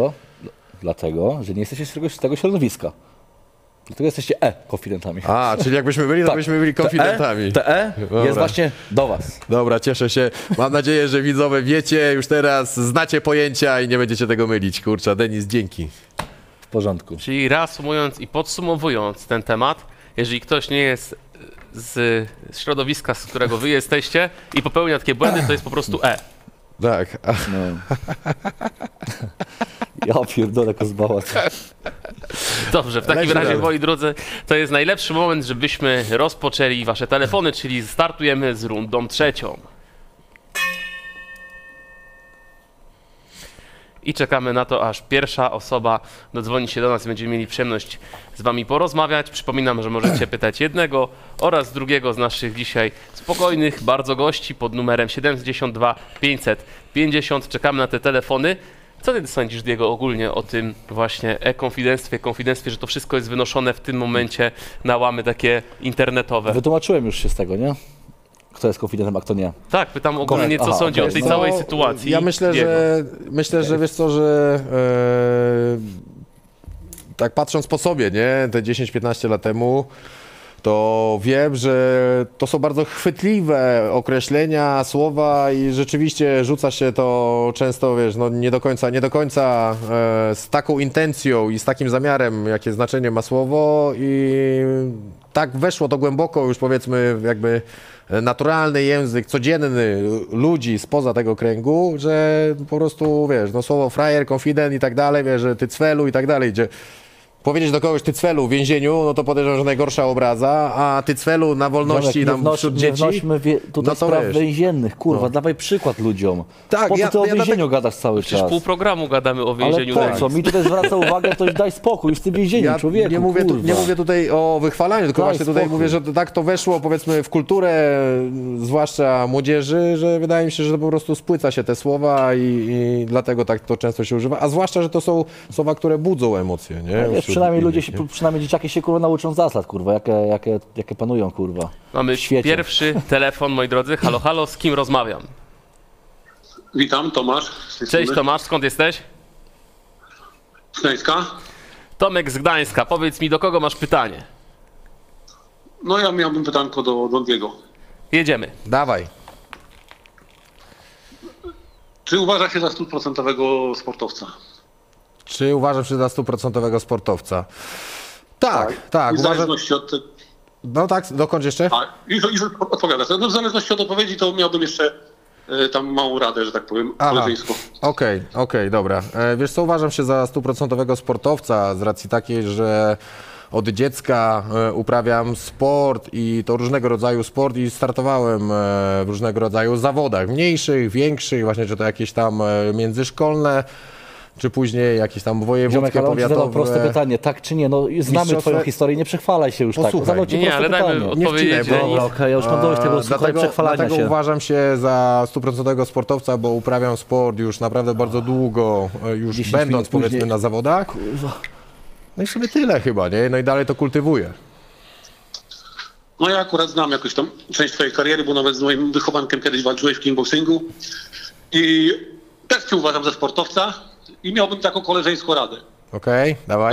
Dlatego, że nie jesteście z tego środowiska. Dlatego jesteście konfidentami. A, czyli jakbyśmy byli, to byśmy byli konfidentami. Te jest właśnie do was. Dobra, cieszę się. Mam nadzieję, że widzowie wiecie już teraz, znacie pojęcia i nie będziecie tego mylić. Kurczę, Denis, dzięki. W porządku. Czyli reasumując i podsumowując ten temat, jeżeli ktoś nie jest z środowiska, z którego wy jesteście i popełnia takie błędy, to jest po prostu Tak. No. Ja pierdolę kozbała. Dobrze, w takim razie, moi drodzy, to jest najlepszy moment, żebyśmy rozpoczęli wasze telefony, czyli startujemy z rundą trzecią. I czekamy na to, aż pierwsza osoba dodzwoni się do nas i będziemy mieli przyjemność z wami porozmawiać. Przypominam, że możecie pytać jednego oraz drugiego z naszych dzisiaj spokojnych bardzo gości pod numerem 72 550. Czekamy na te telefony. Co ty sądzisz, Diego, ogólnie o tym właśnie konfidenctwie, że to wszystko jest wynoszone w tym momencie na łamy takie internetowe? Wytłumaczyłem już się z tego, nie? Kto jest konfidentem, a kto nie. Tak, pytam ogólnie, co sądzi o tej całej sytuacji. Ja myślę, że wiesz co, że tak patrząc po sobie, nie, te 10-15 lat temu, to wiem, że to są bardzo chwytliwe określenia, słowa i rzeczywiście rzuca się to często, wiesz, no nie do końca z taką intencją i z takim zamiarem, jakie znaczenie ma słowo i tak weszło to głęboko już powiedzmy jakby naturalny język, codzienny ludzi spoza tego kręgu, że po prostu, wiesz, no słowo frajer, konfident i tak dalej, wiesz, że ty cwelu i tak dalej, gdzie powiedzieć do kogoś ty cwelu w więzieniu, no to podejrzewam, że najgorsza obraza, a ty cwelu na wolności tam wśród dzieci. Nie wnośmy tutaj no to spraw wiesz. więziennych, kurwa, dawaj przykład ludziom. Tak, Po co ty o więzieniu dlatego- gadasz cały Przecież czas? pół programu gadamy o Ale więzieniu. po na co? Mi tutaj zwraca uwagę, to daj spokój z tym więzieniem, człowieku, nie mówię tutaj o wychwalaniu, tylko Daj właśnie tutaj spokój. mówię, że tak to weszło powiedzmy w kulturę, zwłaszcza młodzieży, że wydaje mi się, że to po prostu spłyca się te słowa i dlatego tak to często się używa, a zwłaszcza, że to są słowa, które budzą emocje, nie? Wiesz, Wśród przynajmniej innych, ludzie się, nie? przynajmniej dzieciaki się kurwa nauczą zasad, kurwa, jakie panują, kurwa. Mamy w świecie. pierwszy telefon, moi drodzy. Halo, halo, z kim rozmawiam? Witam, Tomasz. z tej Cześć strony. Tomasz, skąd jesteś? Z Gdańska. Tomek z Gdańska. Powiedz mi, do kogo masz pytanie? No ja miałbym pytanko do Dondiego. Jedziemy. Dawaj. Czy uważa się za 100% sportowca? Czy uważam się za 100% sportowca? Tak. I w Uważam. zależności od tego... No tak, dokąd jeszcze? Już odpowiadasz. No, w zależności od odpowiedzi to miałbym jeszcze tam małą radę, że tak powiem, koleżeńską. Okej, dobra. Wiesz co, uważam się za 100% sportowca z racji takiej, że od dziecka uprawiam sport i to różnego rodzaju sport i startowałem w różnego rodzaju zawodach, mniejszych, większych, właśnie czy to jakieś tam międzyszkolne, czy później jakieś tam Ziomek, wojewódzkie, ale on ci zadał powiatowe. proste pytanie, tak czy nie? No znamy Mistrzostwa- twoją historię, nie przechwalaj się już Posłuchaj. tak. Zadał ci Nie, proste ale dajmy pytanie. odpowiedzieć. wcinaj, bo- Dobra, okej, ja już mam dość tego, słuchaj, przechwalania Dlatego się. uważam się za 100% sportowca, bo uprawiam sport już naprawdę bardzo długo, już 10 będąc minut powiedzmy później. na zawodach. No i sobie tyle chyba, nie? No i dalej to kultywuję. No ja akurat znam jakoś tam część twojej kariery, bo nawet z moim wychowankiem kiedyś walczyłeś w kickboxingu. I też cię uważam za sportowca i miałbym taką koleżeńską radę. Okej, dawaj.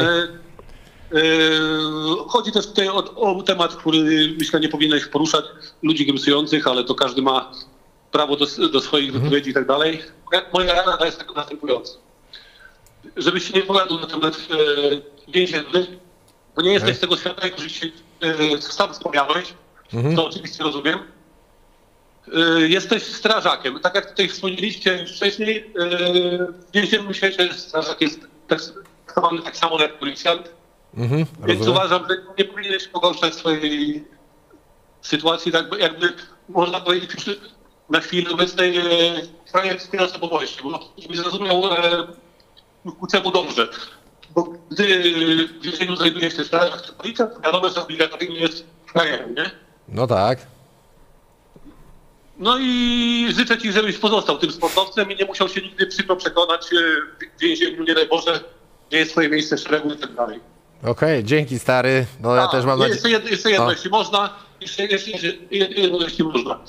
Chodzi też tutaj o temat, który myślę nie powinieneś poruszać ludzi gimsujących, ale to każdy ma prawo do swoich wypowiedzi i tak dalej. Moja rada jest taka następująca. Żebyś się nie pogadał na temat więzienny, bo nie jesteś z tego świata, jak już się sam wspomniałeś, to oczywiście rozumiem. Jesteś strażakiem. Tak jak tutaj wspomnieliście już wcześniej, w więziennym świecie strażak jest traktowany tak samo jak policjant. Więc rozumiem. uważam, że nie powinieneś pogorszać swojej sytuacji, tak jakby można powiedzieć na chwilę obecnej frajerskiej osobowości, bo żebyś zrozumiał ku czemu dobrze. Bo gdy w więzieniu znajduje się strażak czy policjant, to wiadomo, że obligatoryjnie jest frajerem, nie? No tak. No i życzę ci, żebyś pozostał tym sportowcem i nie musiał się nigdy przykro przekonać w więzieniu, nie daj Boże, gdzie jest twoje miejsce w szeregu i tak dalej. Okej, dzięki stary. No ja też mam nadzieję. Jeszcze jedno, O. jeśli można. Jeszcze jedno, jeśli można.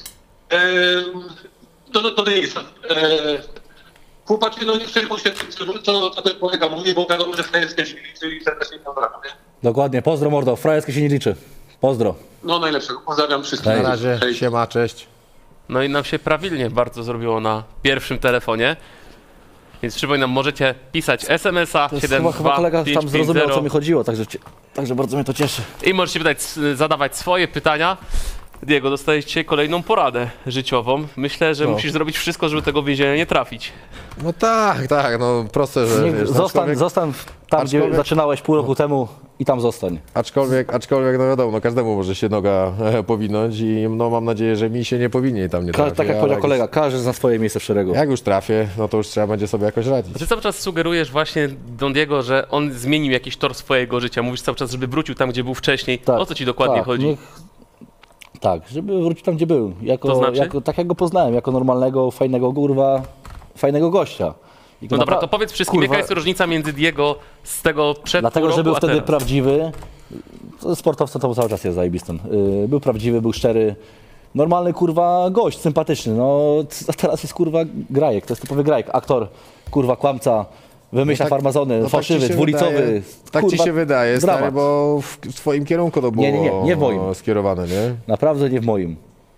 To nie jest. Chłopacy, no nie przejmuj się tym, co ten kolega mówi, bo wiadomo, że frajerskie się liczy i serdecznie pozdrawiam. Nie? Dokładnie, pozdro mordo, frajerskie się nie liczy. Pozdro. No najlepszego. Pozdrawiam wszystkich. Na razie, Hej. siema, cześć. No i nam się prawilnie bardzo zrobiło na pierwszym telefonie. Więc przypominam, możecie pisać SMS-a To jest chyba kolega tam zrozumiał, o co mi chodziło, także bardzo mnie to cieszy. i możecie pytać, zadawać swoje pytania. Diego, dostajesz dzisiaj kolejną poradę życiową. Myślę, że musisz zrobić wszystko, żeby tego więzienia nie trafić. No tak, no proste, że Nie, wiesz, zostań tam, gdzie aczkolwiek- zaczynałeś pół roku temu i tam zostań. aczkolwiek no wiadomo, no każdemu może się noga powinąć i no mam nadzieję, że mi się nie powinien tam nie trafi. Tak jak ale powiedział kolega, każdy zna swoje miejsce w szeregu. Jak już trafię, no to już trzeba będzie sobie jakoś radzić. Ty cały czas sugerujesz właśnie Don Diego, że on zmienił jakiś tor swojego życia. Mówisz cały czas, żeby wrócił tam, gdzie był wcześniej. O co ci dokładnie chodzi? Tak, żeby wrócić tam, gdzie był. To znaczy? Tak jak go poznałem, jako normalnego, fajnego gościa. I No dobra, to powiedz wszystkim, kurwa, jaka jest różnica między Diego z tego przed Dlatego, pół że roku, był a wtedy teraz? prawdziwy. Sportowca to cały czas jest zajebistym. Był prawdziwy, był szczery. Normalny, kurwa, gość, sympatyczny. No, a teraz jest, kurwa, grajek. To jest typowy grajek. Aktor, kurwa, kłamca. Wymyśla farmazony, tak fałszywy, ci się dwulicowy. wydaje, tak ci kurwa, się wydaje, dramat. stary, bo w twoim kierunku to było Nie w moim. skierowane, nie? Naprawdę nie w moim.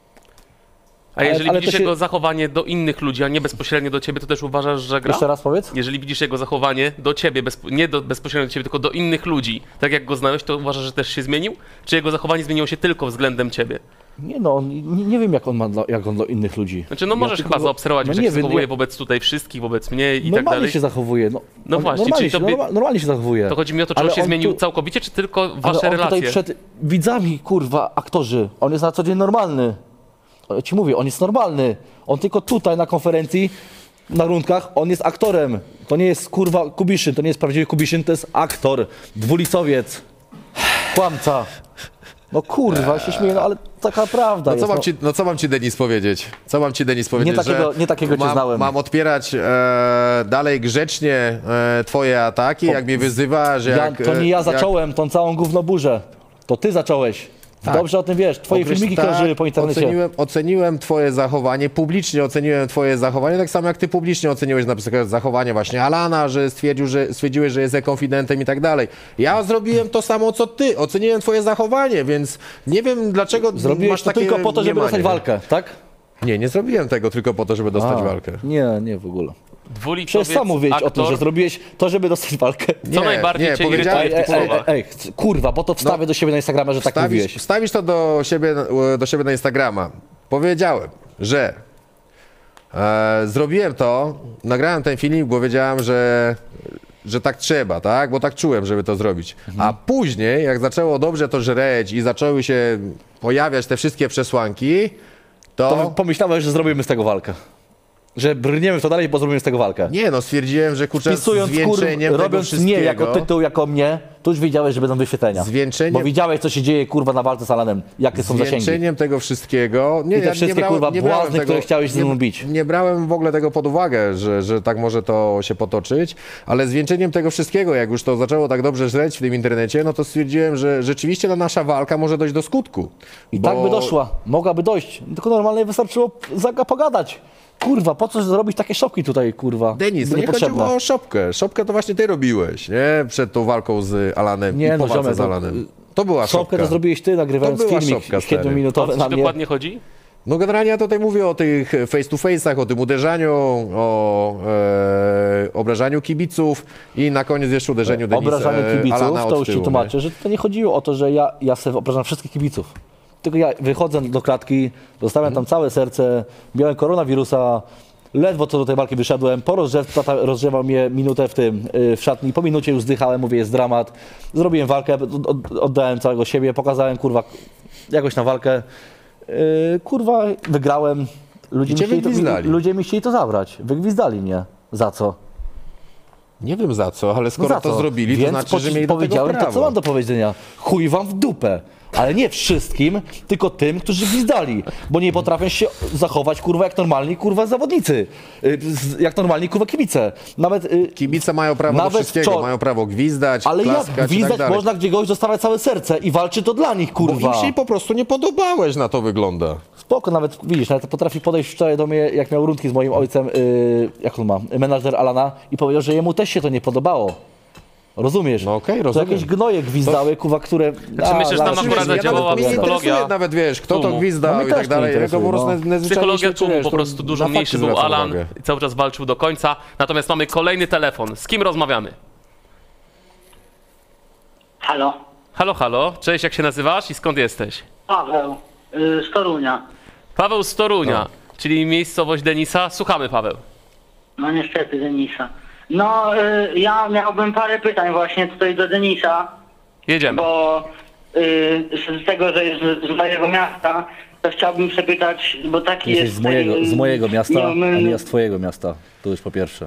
A jeżeli ale widzisz to się- jego zachowanie do innych ludzi, a nie bezpośrednio do ciebie, to też uważasz, że gra? Jeszcze raz powiedz? Jeżeli widzisz jego zachowanie do ciebie, bezpośrednio do ciebie, tylko do innych ludzi, tak jak go znałeś, to uważasz, że też się zmienił? Czy jego zachowanie zmieniło się tylko względem ciebie? Nie no, nie wiem jak on do innych ludzi. Znaczy, no możesz tylko chyba go- zaobserwować, no jak nie się wiem, zachowuje ja- wobec tutaj wszystkich, wobec mnie i tak Normalnie dalej. się zachowuje. No on właśnie, normalnie, czyli tobie- normalnie się zachowuje. To chodzi mi o to, czy Ale on się zmienił tu- całkowicie, czy tylko ale wasze on relacje? tutaj przed widzami, kurwa, aktorzy, on jest na co dzień normalny. Ja ci mówię, on jest normalny. On tylko tutaj na konferencji, na rundkach, on jest aktorem. To nie jest, kurwa, Kubiszyn, to nie jest prawdziwy Kubiszyn, to jest aktor, dwulicowiec, kłamca. No kurwa, się śmieję, no ale taka prawda jest. Co mam ci, Denis, powiedzieć? Co mam ci, Denis, powiedzieć? Nie takiego cię znałem. Mam odpierać dalej grzecznie twoje ataki, jak mnie wyzywasz, To nie ja zacząłem tą całą gównoburzę. To ty zacząłeś. Tak. Dobrze o tym wiesz. Twoje filmiki krążyły po internecie. Oceniłem twoje zachowanie, publicznie oceniłem twoje zachowanie, tak samo jak ty publicznie oceniłeś na przykład zachowanie właśnie Alana, że stwierdziłeś, że jest konfidentem i tak dalej. Ja zrobiłem to samo co ty, oceniłem twoje zachowanie, więc nie wiem dlaczego Zrobiłeś masz to takie tylko po to, żeby mniemanie. dostać walkę, tak? Nie zrobiłem tego tylko po to, żeby dostać walkę. Nie w ogóle. Dwulicowiec, Przecież sam mówiłeś o tym, aktor. że zrobiłeś to, żeby dostać walkę. Co najbardziej cię powiedziałem- irytuje w tych słowach? Kurwa, bo to wstawię do siebie na Instagrama, że tak mówiłeś. Wstawisz to do siebie na Instagrama. Powiedziałem, że zrobiłem to, nagrałem ten filmik, bo wiedziałem, że tak trzeba, tak? Bo tak czułem, żeby to zrobić. A później, jak zaczęło dobrze to żreć i zaczęły się pojawiać te wszystkie przesłanki, To pomyślałeś, że zrobimy z tego walkę. Że brniemy w to dalej, bo zrobimy z tego walkę. nie no, stwierdziłem, że kurczę, Wpisując zwieńczeniem tego robiąc wszystkiego... mnie jako tytuł, jako mnie, to już wiedziałeś, że będą wyświetlenia. Zwieńczenie- Bo widziałeś, co się dzieje, kurwa, na walce z Alanem. Jakie są zasięgi. Zwieńczeniem tego wszystkiego... Nie, I te wszystkie, kurwa, błazny, które chciałeś ze mną bić. Nie brałem w ogóle tego pod uwagę, że tak może to się potoczyć, ale zwieńczeniem tego wszystkiego, jak już to zaczęło tak dobrze żreć w tym internecie, no to stwierdziłem, że rzeczywiście ta nasza walka może dojść do skutku. I tak by doszła. Mogłaby dojść. Tylko normalnie wystarczyło pogadać. Kurwa, po co zrobić takie szopki tutaj, kurwa? Denis, to nie chodziło o szopkę. Szopkę to właśnie ty robiłeś, nie? Przed tą walką z Alanem Nie, i no, po walce ziomek, z Alanem. To była szopka. Szopkę to zrobiłeś ty, nagrywając To była filmik szopka, stary. 7-minutowy O co na ci mnie. dokładnie chodzi? No generalnie ja tutaj mówię o tych face to face'ach, o tym uderzaniu, o obrażaniu kibiców i na koniec jeszcze uderzeniu Denisa, Obrażanie kibiców, Alana to od już ci tyłu, tłumaczę, że to nie chodziło o to, że ja sobie obrażam wszystkich kibiców. Tylko ja wychodzę do klatki, zostawiam tam całe serce, miałem koronawirusa, ledwo co do tej walki wyszedłem, po tata rozgrzewał mnie minutę w szatni, po minucie już zdychałem, mówię, jest dramat. Zrobiłem walkę, oddałem całego siebie, pokazałem, kurwa, jakoś na walkę. Kurwa, wygrałem. I cię wygwizdali. Ludzie mi chcieli to zabrać. Wygwizdali mnie. Za co? Nie wiem za co, ale No skoro za to co? zrobili, to Więc znaczy, że mieli do tego powiedziałem prawo. to, co mam do powiedzenia. Chuj wam w dupę. Ale nie wszystkim, tylko tym, którzy gwizdali. Bo nie potrafią się zachować, kurwa, jak normalni, kurwa, zawodnicy. Jak normalni, kurwa, kibice. Nawet... Kibice mają prawo do Nawet wszystkiego, mają prawo gwizdać, Ale jak klaskać i tak gwizdać dalej. można, gdzie goś zostawia całe serce i walczy to dla nich, Bo kurwa. im się po prostu nie podobałeś, na to wygląda. Spoko, nawet widzisz, nawet potrafi podejść wczoraj do mnie, jak miał rundki z moim ojcem, jak on ma, menadżer Alana i powiedział, że jemu też się to nie podobało. Rozumiesz? No okej, To rozumiem. jakieś gnoje gwizdały, kurwa, które... Czy myślisz, że tam akurat zadziałała Mnie nie psychologia interesuje nawet, wiesz, kto to tłumu. No gwizdał mnie i też tak nie dalej. Ja go interesuje, po prostu no. najzwyczajniej Psychologia świecie, tłumu wiesz, po to prostu dużo na fakty mniejszy był zwracam Alan uwagę. i cały czas walczył do końca. Natomiast mamy kolejny telefon. Z kim rozmawiamy? Halo, Halo, halo. Cześć, jak się nazywasz i skąd jesteś? Paweł, z Torunia. Paweł z Torunia, czyli miejscowość Denisa. Słuchamy, Paweł. No niestety Denisa. No, ja miałbym parę pytań właśnie tutaj do Denisa, Jedziemy. bo z tego, że jest z mojego miasta, to chciałbym przepytać, bo taki Jesteś jest... z mojego miasta, a nieomylny- nie z twojego miasta. To już po pierwsze.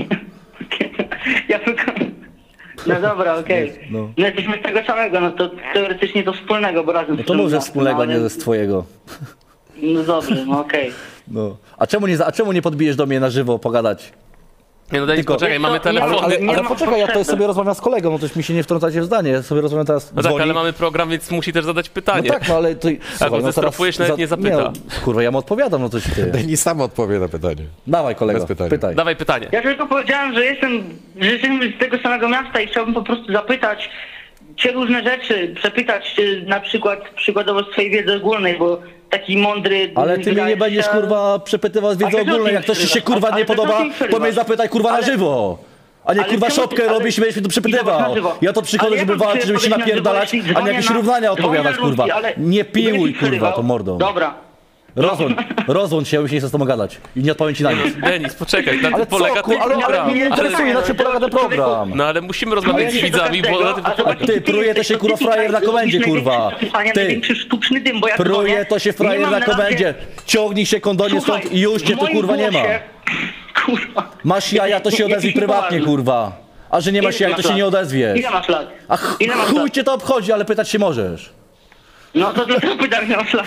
Ja tylko... No dobra, okej. No. No jesteśmy z tego samego, no to teoretycznie to wspólnego, bo razem No to mów, że wspólnego, a nie z twojego. No dobrze, no okej. No. A czemu nie podbijesz do mnie na żywo pogadać? Nie no, Denis, Tylko- poczekaj, mamy telefony. Ale ma poczekaj, ja tutaj potrzeby. sobie rozmawiam z kolegą, no też mi się nie wtrącacie w zdanie, ja sobie rozmawiam teraz, No tak, dzwoni. ale mamy program, więc musi też zadać pytanie. No tak, no ale to... Słuchaj, zestrofujesz, nawet nie zapyta. no, kurwa, ja mu odpowiadam, no coś ty. Denis sam odpowie na pytanie. Dawaj kolego, Bez pytania. pytaj. Dawaj pytanie. Ja tylko powiedziałem, że jesteśmy z tego samego miasta i chciałbym po prostu zapytać cię różne rzeczy, przepytać na przykładowo z twojej wiedzy ogólnej, bo taki mądry... Ale ty mnie nie będziesz, kurwa, przepytywał z wiedzy Ale ogólnej, jak to coś ci się, kurwa, ale nie to podoba, czemu to mnie zapytaj, kurwa, na Ale- żywo. A nie, ale kurwa, czemu- szopkę ale- robisz i będziesz mi tu przepytywał. na żywo. Ja to przychodzę, Ale żeby ja to walczyć, żeby się powiedzieć na żywo, napierdalać, jeśli a nie dzwonię jakieś na- równania dzwonię odpowiadać, na kurwa. ludzi, ale Nie piłuj, będziesz kurwa, przerywał. to mordą. Dobra. Rozłącz się, ja już nie chcę z tobą gadać. I nie odpowiem ci na nic. Denis, poczekaj, na Ale tym polega co, ten ale program. mnie nie interesuje, na czym polega ten program. No ale musimy rozmawiać z widzami, bo na tym A ty, pruje to się, kurwa, frajer na komendzie, kurwa. Ty. Największy sztuczny dym, bo ja Pruje dzwonię, to się nie frajer mam na razie- komendzie. Ciągnij się kondonie Słuchaj, stąd i już cię w tu, moim kurwa, nie ma. głosie- Kurwa. Masz jaja, to się odezwij prywatnie, kurwa. A że nie masz Ile jaj, to masz się lat? nie odezwiesz. Ile masz lat? A Ile masz chuj lat? cię to obchodzi, ale pytać się możesz. No to pytam, ile masz lat.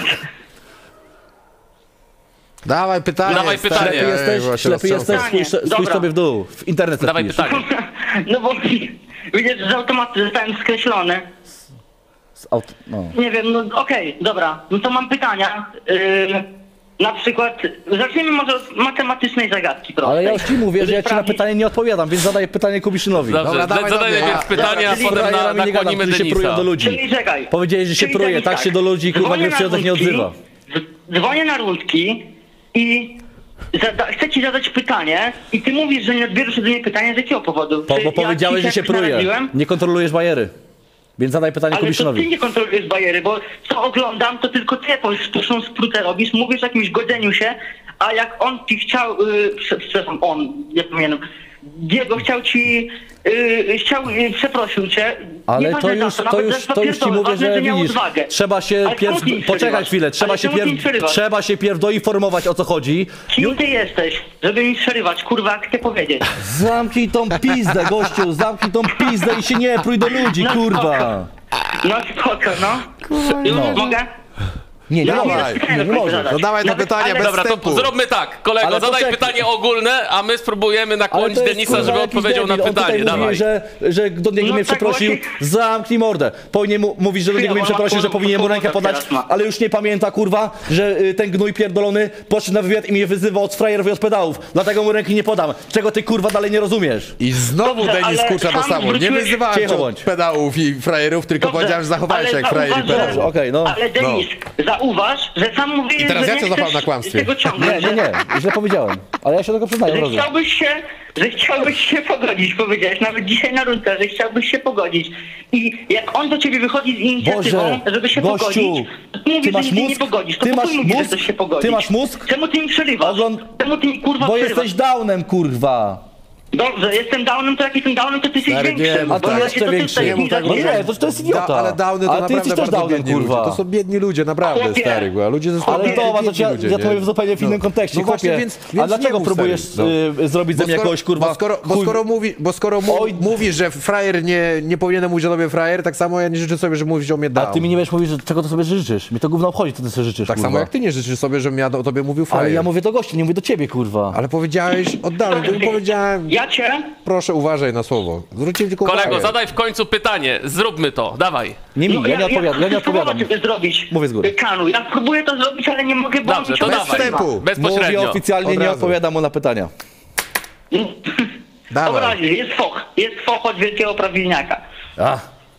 Dawaj pytanie. Dawaj stary. pytanie. Ślepy jesteś, Właśnie ślepy jesteś, roztrząsam. spójrz Dobra. sobie w dół. W internet se Dawaj wpisz. pytanie. No bo widzisz, z automatu zostałem skreślony. No. Nie wiem, no okej, dobra. No to mam pytania. Na przykład, zacznijmy może od matematycznej zagadki prostej. Ale ja już ci mówię, że ja ci na Sprawdzić- pytanie nie odpowiadam, więc zadaję pytanie Kubiszynowi. Dobrze, Dobra, dawaj, zadaj dobra. najpierw pytanie, a Dobra, potem Frajerami nie gadam, nakłonimy którzy się prują Denisa. do ludzi. Czyli czekaj. Powiedziałeś, że się Czyli pruje, Denis, tak się do ludzi, kurwa, Dzwonię nie na przychodek nie rundki, odzywa. Dzwonię na rundki i chcę ci zadać pytanie i ty mówisz, że nie odbierzesz ode mnie pytania z jakiego powodu? Bo Czy ja powiedziałeś, ci że się pruje. naraziłem? Nie kontrolujesz bajery. Więc zadaj pytanie Ale to ty Kubiszynowi. nie kontrolujesz bariery, bo co oglądam, to tylko ty jakąś sztuczną sprutę robisz, mówisz o jakimś godzeniu się, a jak on ci chciał, przepraszam, on, nie pamiętam, Diego przeprosił cię. Ale nie to ważne już, za to nawet już, za to już ci pierdolę, mówię, ważne, że miał widzisz, odwagę. trzeba się Ale pierw, czemu ty mi poczekaj przerywasz? chwilę, Ale czemu ty mi przerywasz? trzeba się pierw doinformować o co chodzi. Kim ty jesteś, żeby mi przerywać, kurwa, jak chcę powiedzieć? Zamknij tą pizdę, gościu, zamknij tą pizdę i się nie pruj do ludzi, No kurwa. No spoko, no. No. Mogę? Nie, nie No, możesz, nie, nie możesz. zadać. No dawaj to Nawet- pytanie ale- bez Dobra, to wstępu. zróbmy tak. Kolego, Ale zadaj poczekaj. pytanie ogólne, a my spróbujemy Ale nakłonić to jest, Denisa, kurwa, żeby jakiś odpowiedział na debil. On pytanie. tutaj Dawaj. mówi, że do niego No mnie tak przeprosił. właśnie. Zamknij mordę. Powinien mówić, że do niego mnie on ma przeprosił, że powinien mu rękę podać, teraz ma. ale już nie pamięta, kurwa, że ten gnój pierdolony poszedł na wywiad i mnie wyzywał od frajerów i od pedałów. Dlatego mu ręki nie podam. Czego ty, kurwa, dalej nie rozumiesz? I znowu Dobrze, Denis ale kurcza to sam samo. Nie wróciłeś- wyzywałem Cicho cię bądź. od pedałów i frajerów, tylko Dobrze, powiedziałem, że zachowałeś się ale jak frajer i zauważ, pedał. Okej, no. Ale Denis, zauważ, że sam mówisz, I teraz że ja nie cię złapałem chcesz na kłamstwie. tego ciągnąć. Nie, źle powiedziałem. Ale ja się tego przyznaję od razu. Że chciałbyś się pogodzić, powiedziałeś, nawet dzisiaj na rundce, że chciałbyś się pogodzić. I jak on do ciebie wychodzi z inicjatywą, Boże, żeby się gościu, pogodzić, to ty mówisz, ty masz że się nie mózg? pogodzisz. To Ty po masz chuj mówisz, że mózg? chcesz się pogodzić. Ty masz mózg? Czemu ty mi przerywasz? Czemu ty mi kurwa Bo przerywasz? jesteś downem, kurwa. Dobrze, jestem downem, to jak jestem downem, to ty jesteś Stary, większy. nie mów A ty tak. jeszcze większy. Nie mów tak, No bo- nie, to jest idiota. Ale downy to Ale ty naprawdę jesteś też bardzo downem, biedni ludzie. kurwa. To są biedni ludzie, naprawdę, Chłopie. stary. Bo ludzie ze sobą Ale biedni dobra, to ci ja ludzie, to nie? powiem w zupełnie w innym kontekście, No właśnie, chłopie. więc A nie dlaczego mów, próbujesz stary, zrobić ze mnie jakiegoś, kurwa, Bo skoro Oj. mówisz, że frajer nie powinien mówić o tobie frajer, tak samo ja nie życzę sobie, żeby mówić o mnie A down. ty mi nie będziesz mówić, że czego to sobie życzysz. Mi to gówno obchodzi, co ty sobie życzysz, Tak kurwa. samo jak ty nie życzysz sobie, żebym ja o tobie mówił frajer. Ale ja mówię do gości, nie mówię do ciebie, kurwa. Ale powiedziałeś oddałem, to powiedziałem, Ja cię... proszę uważaj na słowo. Zwróćcie tylko Kolego, uwagę. zadaj w końcu pytanie. Zróbmy to. Dawaj. Nie mi, ja nie odpowiadam, ja nie odpowiadam. Próbuję zrobić. Mówię z góry. Kanu, ja próbuję to zrobić, ale nie mogę, bo Dobrze, mi to ciągle dawaj. przerywa. Wstępu. Mówię Bezpośrednio. oficjalnie, Od nie razu. odpowiadam mu na pytania. Dobra, Dawaj. jest foch od wielkiego prawilniaka. A,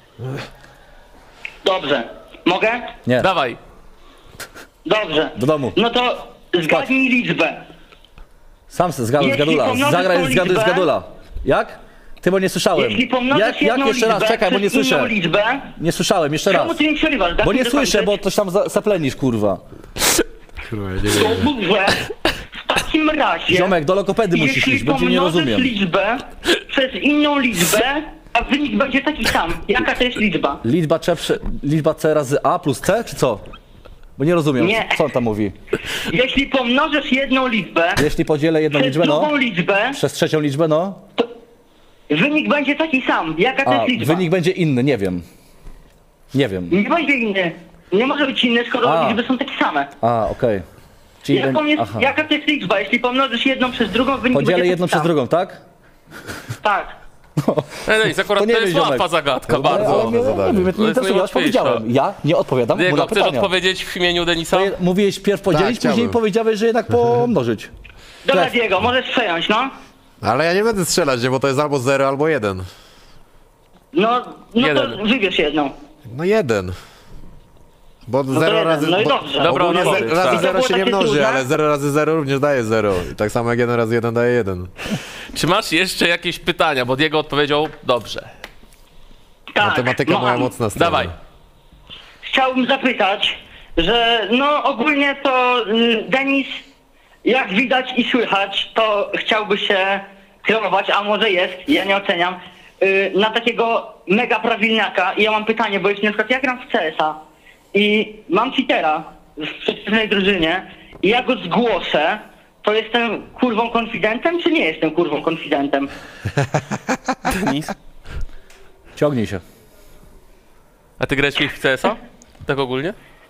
Dobrze. Mogę? nie. Dawaj. Dobrze. Do domu. No to zgadnij liczbę. Sam se zgaduj z Jeśli gadula. pomnożysz Zagraj tą zgaduj z liczbę- gadula. Jak? Ty, bo nie słyszałem. Jeśli pomnożysz Jak jedną jeszcze raz? liczbę Czekaj, bo nie przez słyszę. inną liczbę, Nie słyszałem, jeszcze raz. czemu ty mi przerywasz? Daj Bo mi nie dokończyć. słyszę, bo coś tam zaplenisz, kurwa. Dobrze. W takim razie... Ziomek, do lokopedy musisz jeśli iść, będzie nie pomnożysz rozumiem. liczbę przez inną liczbę, a wynik będzie taki sam. Jaka to jest liczba? Liczba C razy A plus C, czy co? Bo nie rozumiem, Nie. co on tam mówi. Jeśli pomnożysz jedną liczbę Jeśli podzielę jedną przez liczbę, no, drugą liczbę, przez trzecią liczbę, no, wynik będzie taki sam. Jaka to a jest liczba? wynik będzie inny, nie wiem. Nie wiem. Nie będzie inny. Nie może być inny, skoro A. liczby są takie same. A, okej. Czyli Jaka to jest aha. liczba? Jeśli pomnożysz jedną przez drugą, wynik Podzielę będzie jedną taki przez sam. drugą, tak? Tak. Denis, akurat to nie jest wiem, ziomek. łatwa zagadka, Ale bardzo. mnie zadanie. nie To jest interesuje, ja już najłatwiejsza. powiedziałem. Ja nie odpowiadam mu na Diego, chcesz pytania. odpowiedzieć w imieniu Denisa? Mówiłeś pierw podzielić, później chciałbym. powiedziałeś, że jednak pomnożyć. Dobra, Diego, możesz przejąć, no. Ale ja nie będę strzelać, nie, bo to jest albo 0, albo 1. No to Jeden. wybierz jedną. No 1. Bo to 0 jeden, razy... no i bo- dobrze. Dobra, ogólnie odpowiedź, razy tak. 0 się nie To było takie mnoży, trudne? ale 0 razy 0 również daje 0. I tak samo jak 1 razy 1 daje 1. Czy masz jeszcze jakieś pytania? Bo Diego odpowiedział dobrze. Tak, Matematyka mam. moja mocna strona. Dawaj. Chciałbym zapytać, że no ogólnie to Denis, jak widać i słychać, to chciałby się kreować, a może jest, ja nie oceniam, na takiego mega prawilniaka. I ja mam pytanie, bo jeśli na przykład ja gram w CS-a i mam cheatera w przeciwnej drużynie i ja go zgłoszę, to jestem kurwą konfidentem, czy nie jestem kurwą konfidentem? Denis? Ciągnij się. A ty grałeś kiedyś w CS-a? Tak ogólnie?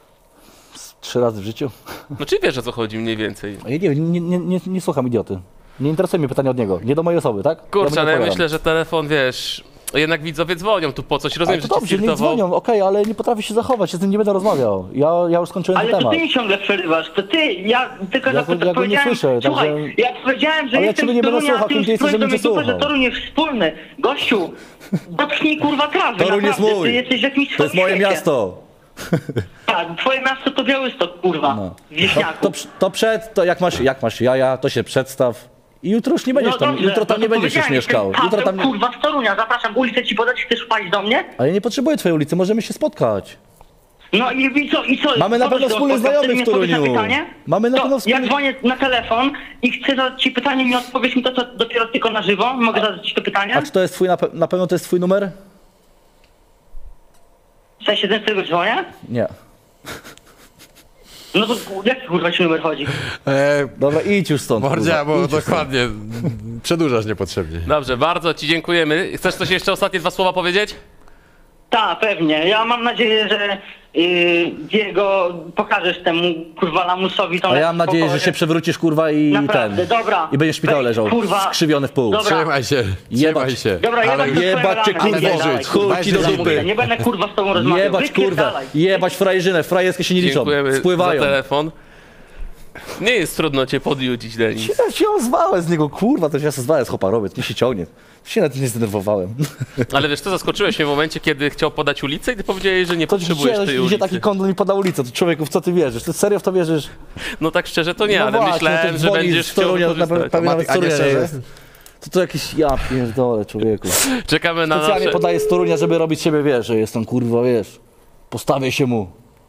3 razy w życiu. No czy wiesz, o co chodzi mniej więcej? Ja nie słucham idioty. Nie interesuje mnie pytanie od niego. Nie do mojej osoby, tak? Kurczę, mu nie ale ja odpowiadam. myślę, że telefon, wiesz, jednak widzowie dzwonią tu po coś, rozumiem, Ale że to ci dobrze, niech flirtował. dzwonią, okej, ale nie potrafię się zachować, ja z tym nie będę rozmawiał. Ja już skończyłem Ale ten to temat. ty mi ciągle przerywasz, to ty, ja tylko Ja go nie powiedziałem, słyszę, słuchaj, także- ja powiedziałem, że Ale ja jestem ciebie nie z będę Torunia, słuchał, a ty kim ty jesteś, żebym cię że słuchał. Toruń jest wspólny. Gościu, dotknij kurwa trawy, Toruń jest naprawdę, mój. ty jesteś w jakimś To swoim jest moje świecie. miasto. Tak, twoje miasto to Białystok, kurwa, No. wieśniaku. To jak masz jaja, to się przedstaw. I jutro już nie będziesz tam, dobrze, jutro tam no nie to będziesz już powiedziałem, mieszkał. jestem Jutro tam Paweł, nie... kurwa, z Torunia, zapraszam, ulicę ci podać, chcesz wpaść do mnie? Ale ja nie potrzebuję twojej ulicy, możemy się spotkać. No i co? Mamy na Co pewno to wspólnych spotkał? znajomych Chcesz w mi odpowiedzieć Toruniu. na pytanie? Mamy na To pewno ja wspólnych... dzwonię na telefon i chcę zadać ci pytanie i mi odpowiesz mi to, co dopiero tylko na żywo. Mogę zadać ci to pytanie? A czy to jest twój, na pewno to jest twój numer? W sensie ten, z którego dzwonię? Nie. No to jaki kurwa ci numer chodzi? Dobra, idź już stąd. Mordzia, kurwa, bo idź już stąd. dokładnie przedłużasz niepotrzebnie. Dobrze, bardzo ci dziękujemy. Chcesz coś jeszcze ostatnie 2 słowa powiedzieć? Tak, pewnie. Ja mam nadzieję, że Diego pokażesz temu kurwa lamusowi tą A ja mam nadzieję, że pokorę. się przewrócisz, kurwa, i Naprawdę, ten... dobra. I będziesz w szpitalu Weź, leżał, kurwa. skrzywiony w pół. Dobra. Trzymaj się, Jebać. trzymaj się. Dobra, Ale Jebać cię, kurwa, chuj ci do dupy. Nie będę kurwa z tobą rozmawiał. Jebać, kurwa, Wypierdalaj. jebać frajerzynę, frajerskie się nie liczą, Dziękujemy spływają. za telefon. Nie jest trudno cię podjudzić, Denis. Ja się ozwałem z niego, kurwa, to się zwałem z chłoparowiec, nie się ciągnie. Się na tym nie zdenerwowałem. Ale wiesz co, zaskoczyłeś mnie w momencie, kiedy chciał podać ulicę i ty powiedziałeś, że nie To potrzebujesz tej gdzie ulicy. taki kondon mi poda ulicę, to człowieku, w co ty wierzysz? Ty serio w to wierzysz? No tak szczerze to nie, No ale właśnie, myślałem, ty że dzwonisz będziesz z chciał Torunia, wykorzystać. pewnie nawet z A nie Torunia nie szczerze? jest. To jakiś, ja pierdolę, człowieku. Czekamy na Specjalnie nasze... podaję z Torunia, żeby robić siebie, wiesz, że jestem, kurwa, wiesz, postawię się mu.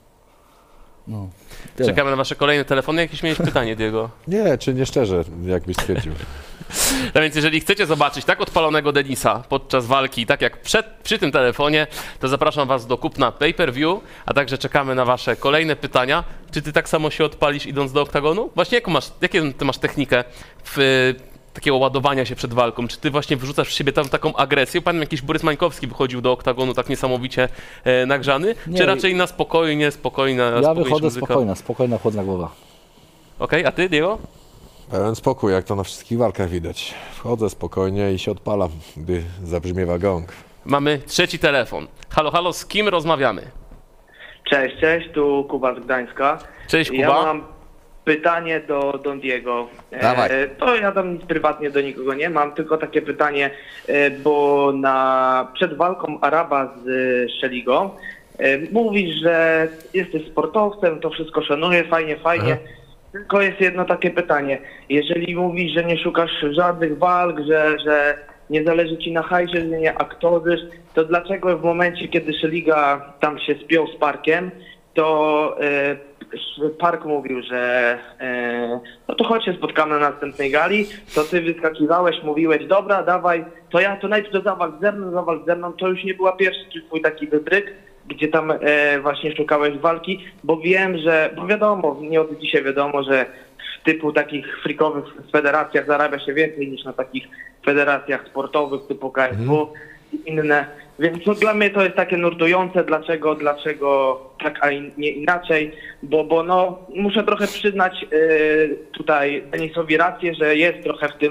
No. Tyle. Czekamy na wasze kolejne telefony. Jakieś miałeś pytanie, Diego? Nie, czy nie szczerze, jakbyś stwierdził. No więc jeżeli chcecie zobaczyć tak odpalonego Denisa podczas walki, tak jak przy tym telefonie, to zapraszam was do kupna pay-per-view, a także czekamy na wasze kolejne pytania. Czy ty tak samo się odpalisz idąc do oktagonu? Właśnie jaką ty masz technikę w takiego ładowania się przed walką? Czy ty właśnie wyrzucasz w siebie tam taką agresję? Pamiętam, jakiś Borys Mańkowski wychodził do oktagonu tak niesamowicie nagrzany? Nie, Czy raczej na spokojna Ja spokojniejsza wychodzę muzyka? spokojna, chłodna głowa. Okej, a ty, Diego? Pełen spokój, jak to na wszystkich walkach widać. Wchodzę spokojnie i się odpalam, gdy zabrzmiewa gong. Mamy trzeci telefon. Halo, halo, z kim rozmawiamy? Cześć, tu Kuba z Gdańska. Cześć, Kuba. Ja mam pytanie do Don Diego. Dawaj. To ja tam nic prywatnie do nikogo nie mam, tylko takie pytanie, bo przed walką Araba z Szeligo mówisz, że jesteś sportowcem, to wszystko szanuję, fajnie. Tylko jest jedno takie pytanie. Jeżeli mówisz, że nie szukasz żadnych walk, że nie zależy ci na hajsie, że nie aktorzysz, to dlaczego w momencie, kiedy Szeliga tam się spiął z Parkiem, to Park mówił, że no to chodź się spotkamy na następnej gali, to ty wyskakiwałeś, mówiłeś, dobra, dawaj, to najpierw zawal ze mną, to już nie była pierwszy twój taki wybryk, gdzie tam właśnie szukałeś walki, bo wiem, bo wiadomo, nie od dzisiaj wiadomo, że w typu takich freakowych federacjach zarabia się więcej niż na takich federacjach sportowych typu KSW i inne. Więc no, dla mnie to jest takie nurtujące, dlaczego tak, a nie inaczej, bo no muszę trochę przyznać tutaj Denisowi rację, że jest trochę w tym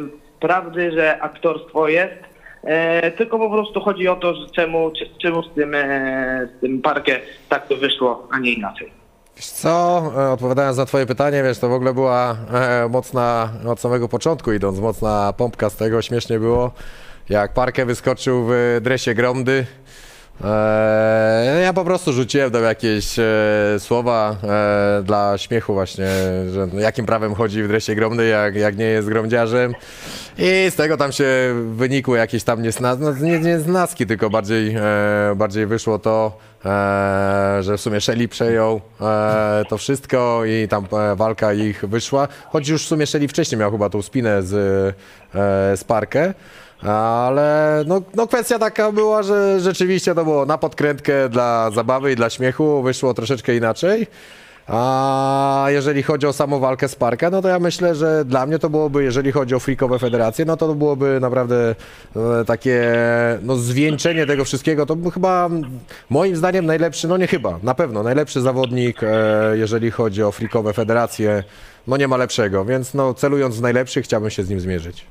prawdy, że aktorstwo jest, tylko po prostu chodzi o to, że czemu z tym Parkę tak to wyszło, a nie inaczej. Wiesz co, odpowiadając na twoje pytanie, wiesz, to w ogóle była mocna, od samego początku idąc, mocna pompka z tego, śmiesznie było, jak Parkę wyskoczył w dresie Gromdy. Ja po prostu rzuciłem tam jakieś słowa dla śmiechu właśnie, że no, jakim prawem chodzi w dresie Gromdy, jak nie jest gromdziarzem. I z tego tam się wynikły jakieś tam niesnaski, tylko bardziej wyszło to, że w sumie Shelly przejął to wszystko i tam walka ich wyszła. Choć już w sumie Shelly wcześniej miał chyba tą spinę z Parkę. Ale no kwestia taka była, że rzeczywiście to było na podkrętkę dla zabawy i dla śmiechu, wyszło troszeczkę inaczej. A jeżeli chodzi o samą walkę z Parkę, no to ja myślę, że dla mnie to byłoby, jeżeli chodzi o freakowe federacje, no to byłoby naprawdę takie zwieńczenie tego wszystkiego. To był chyba moim zdaniem najlepszy, no nie chyba, na pewno najlepszy zawodnik, jeżeli chodzi o freakowe federacje. No nie ma lepszego, więc no celując w najlepszych chciałbym się z nim zmierzyć.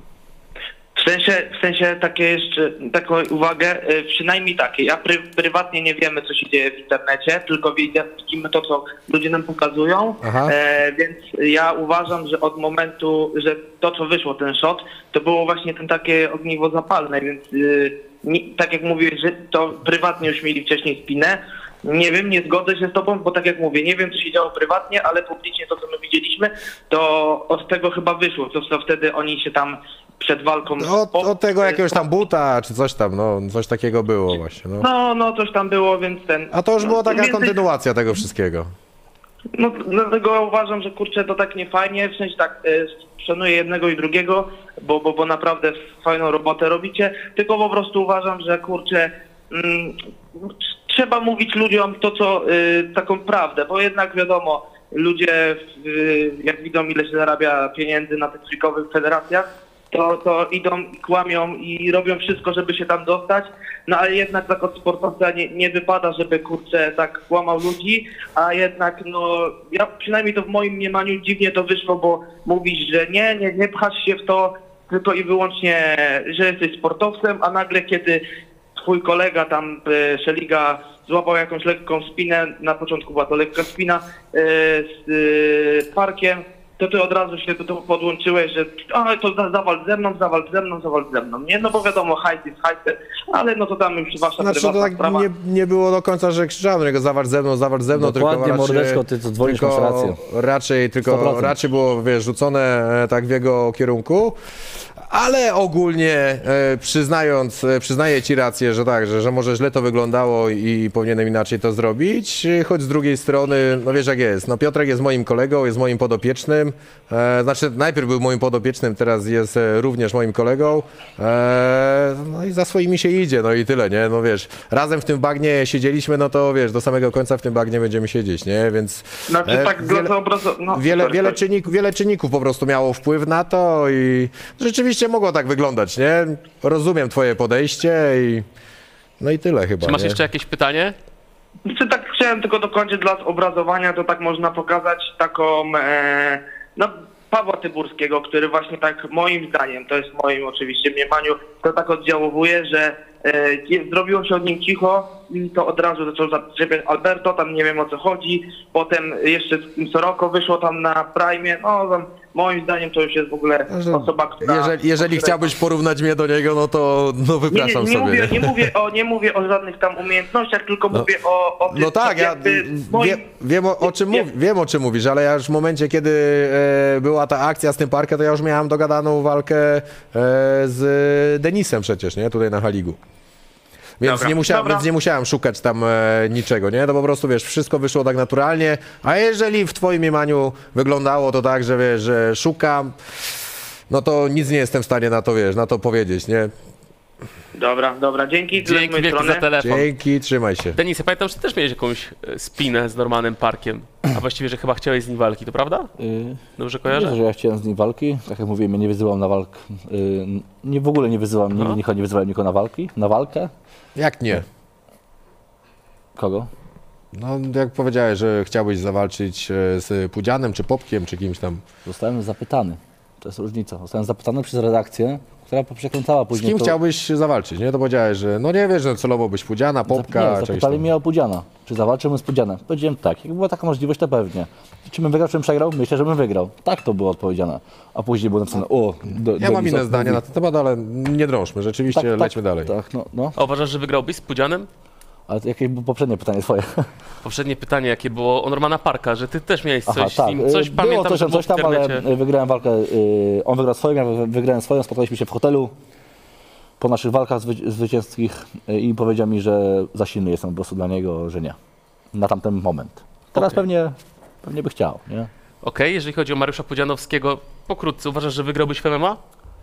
W sensie takie jeszcze, taką uwagę, przynajmniej takie, ja prywatnie nie wiemy, co się dzieje w internecie, tylko widzimy to, co ludzie nam pokazują, więc ja uważam, że od momentu, że to, co wyszło, ten shot, to było właśnie ten takie ogniwo zapalne, więc tak jak mówiłeś, że to prywatnie już mieli wcześniej spinę. Nie wiem, nie zgodzę się z tobą, bo tak jak mówię, nie wiem, co się działo prywatnie, ale publicznie to, co my widzieliśmy, to od tego chyba wyszło, co wtedy oni się tam przed walką... Od tego jakiegoś tam buta, czy coś tam, no coś takiego było właśnie. No coś tam było, więc ten... A to już była taka kontynuacja tego wszystkiego. No dlatego uważam, że kurczę, to tak nie fajnie, w sensie tak szanuję jednego i drugiego, bo naprawdę fajną robotę robicie, tylko po prostu uważam, że kurczę... trzeba mówić ludziom to, co taką prawdę, bo jednak wiadomo, ludzie jak widzą, ile się zarabia pieniędzy na tych freakowych federacjach, to idą i kłamią i robią wszystko, żeby się tam dostać, no ale jednak tak od sportowca nie wypada, żeby kurczę tak kłamał ludzi, a jednak no ja przynajmniej to w moim mniemaniu dziwnie to wyszło, bo mówisz, że nie pchasz się w to tylko i wyłącznie, że jesteś sportowcem, a nagle kiedy twój kolega tam, Szeliga, złapał jakąś lekką spinę, na początku była to lekka spina z Parkiem, to ty od razu się do tego podłączyłeś, że to zawal ze mną, nie? No bo wiadomo, hajs jest hajs, ale no to tam już wasza prywatna to tak sprawa. Nie było do końca, że krzyczałem do niego zawal ze mną, dokładnie, tylko mordeczko, ty co dzwonisz, masz rację. Raczej było, wiesz, rzucone tak w jego kierunku. Ale ogólnie przyznaję ci rację, że tak, że może źle to wyglądało i powinienem inaczej to zrobić, choć z drugiej strony, no wiesz jak jest, no Piotrek jest moim kolegą, jest moim podopiecznym, znaczy najpierw był moim podopiecznym, teraz jest również moim kolegą, no i za swoimi się idzie, no i tyle, nie, no wiesz, razem w tym bagnie siedzieliśmy, no to wiesz, do samego końca w tym bagnie będziemy siedzieć, nie, więc znaczy, tak wiele czynników po prostu miało wpływ na to i rzeczywiście mogło tak wyglądać, nie? Rozumiem twoje podejście no i tyle chyba. Czy masz nie? jeszcze jakieś pytanie? Czy tak chciałem tylko dokończyć dla obrazowania, to tak można pokazać taką, Pawła Tyburskiego, który właśnie tak moim zdaniem, to jest w moim oczywiście mniemaniu, to tak oddziałowuje, że zrobiło się od nim cicho i to od razu zaczął zaczepiać Alberto, tam nie wiem o co chodzi, potem jeszcze Soroko wyszło tam na Prime, no moim zdaniem to już jest w ogóle osoba, która... Jeżeli chciałbyś porównać mnie do niego, no to wypraszam sobie. Nie mówię o żadnych tam umiejętnościach, tylko mówię o tym, no tak, ja wiem o czym mówisz, ale ja już w momencie, kiedy była ta akcja z tym Parkiem, to ja już miałem dogadaną walkę z Denisem przecież, nie? Tutaj na Haligu. Więc nie musiałem szukać tam niczego, nie? To po prostu, wiesz, wszystko wyszło tak naturalnie, a jeżeli w twoim mniemaniu wyglądało to tak, że wiesz, że szukam, no to nic nie jestem w stanie na to, wiesz, na to powiedzieć, nie? Dobra, dzięki wielkie za telefon. Dzięki, trzymaj się. Denis, ja pamiętam, że ty też miałeś jakąś spinę z Normanem Parkiem, a właściwie, że chyba chciałeś z nim walki, to prawda? Dobrze kojarzę? Nie, że ja chciałem z nim walki, tak jak mówiłem, ja nie wyzywam na walkę, w ogóle nie wyzywam, nigdy nie wyzywałem nikogo na walkę. Jak nie? Kogo? No, jak powiedziałeś, że chciałbyś zawalczyć z Pudzianem, czy Popkiem, czy kimś tam. Zostałem zapytany. To jest różnica. Zostałem zapytany przez redakcję, która przekręcała Z później. kim chciałbyś zawalczyć, nie? To powiedziałeś, że no nie wiesz, że celowo byś Pudziana, Popka, Nie, czegoś zapytali tam. mnie o Pudziana. Czy zawalczymy z Pudzianem? Powiedziałem tak. Jak była taka możliwość, to pewnie. Czy bym wygrał, czy bym przegrał? Myślę, że bym wygrał. Tak to było odpowiedziane. A później było napisane, Ja mam inne zdanie na ten temat, ale nie drążmy. Rzeczywiście lećmy dalej. Tak, no. A uważasz, że wygrałbyś z Pudzianem? Ale jakie było poprzednie pytanie twoje? Poprzednie pytanie, jakie było o Normana Parka, że ty też miałeś coś Aha, z tak. nim, coś Było pamiętam, że było coś w tam, ale internecie. wygrałem walkę. On wygrał swoją, ja wygrałem swoją. Spotkaliśmy się w hotelu po naszych walkach zwycięskich i powiedział mi, że za silny jestem po prostu dla niego, że nie. Na tamten moment. Teraz Okej. pewnie by chciał, nie? Okej, jeżeli chodzi o Mariusza Pudzianowskiego, pokrótce, uważasz, że wygrałbyś w MMA?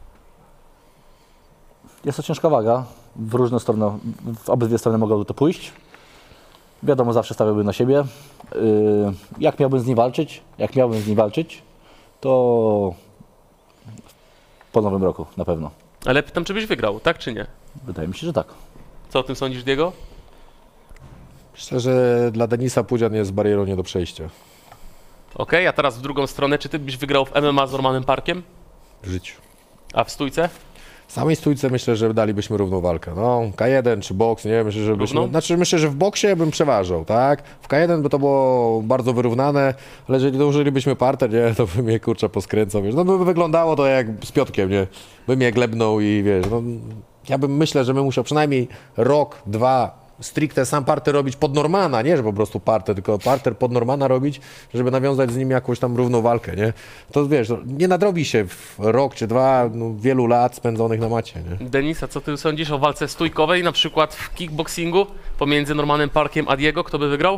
Jest to ciężka waga. W różne strony, w obydwie strony mogłoby to pójść. Wiadomo, zawsze stawiałbym na siebie. Jak miałbym z nim walczyć, to po nowym roku na pewno. Ale pytam, czy byś wygrał, tak czy nie? Wydaje mi się, że tak. Co o tym sądzisz, Diego? Myślę, że dla Denisa Pudzian jest barierą nie do przejścia Okej, a teraz w drugą stronę, czy ty byś wygrał w MMA z Normanem Parkiem? w życiu. A w stójce? W samej stójce myślę, że dalibyśmy równą walkę. No, K1 czy boks, nie? Myślę, że Równą? myślę, że w boksie bym przeważał, tak? W K1 by to było bardzo wyrównane, ale jeżeli dołożylibyśmy parter, nie, to by mnie kurczę poskręcał, wiesz. No by wyglądało to jak z Piotkiem, nie? By mnie glebnął i wiesz, no ja bym myślę, że bym musiał przynajmniej rok, dwa stricte sam parter robić pod Normana, nie, że po prostu parter, tylko parter pod Normana robić, żeby nawiązać z nim jakąś tam równą walkę, nie? To wiesz, nie nadrobi się w rok czy dwa wielu lat spędzonych na macie, nie? Denis, a co ty sądzisz o walce stójkowej, na przykład w kickboxingu pomiędzy Normanem Parkiem a Diego? Kto by wygrał?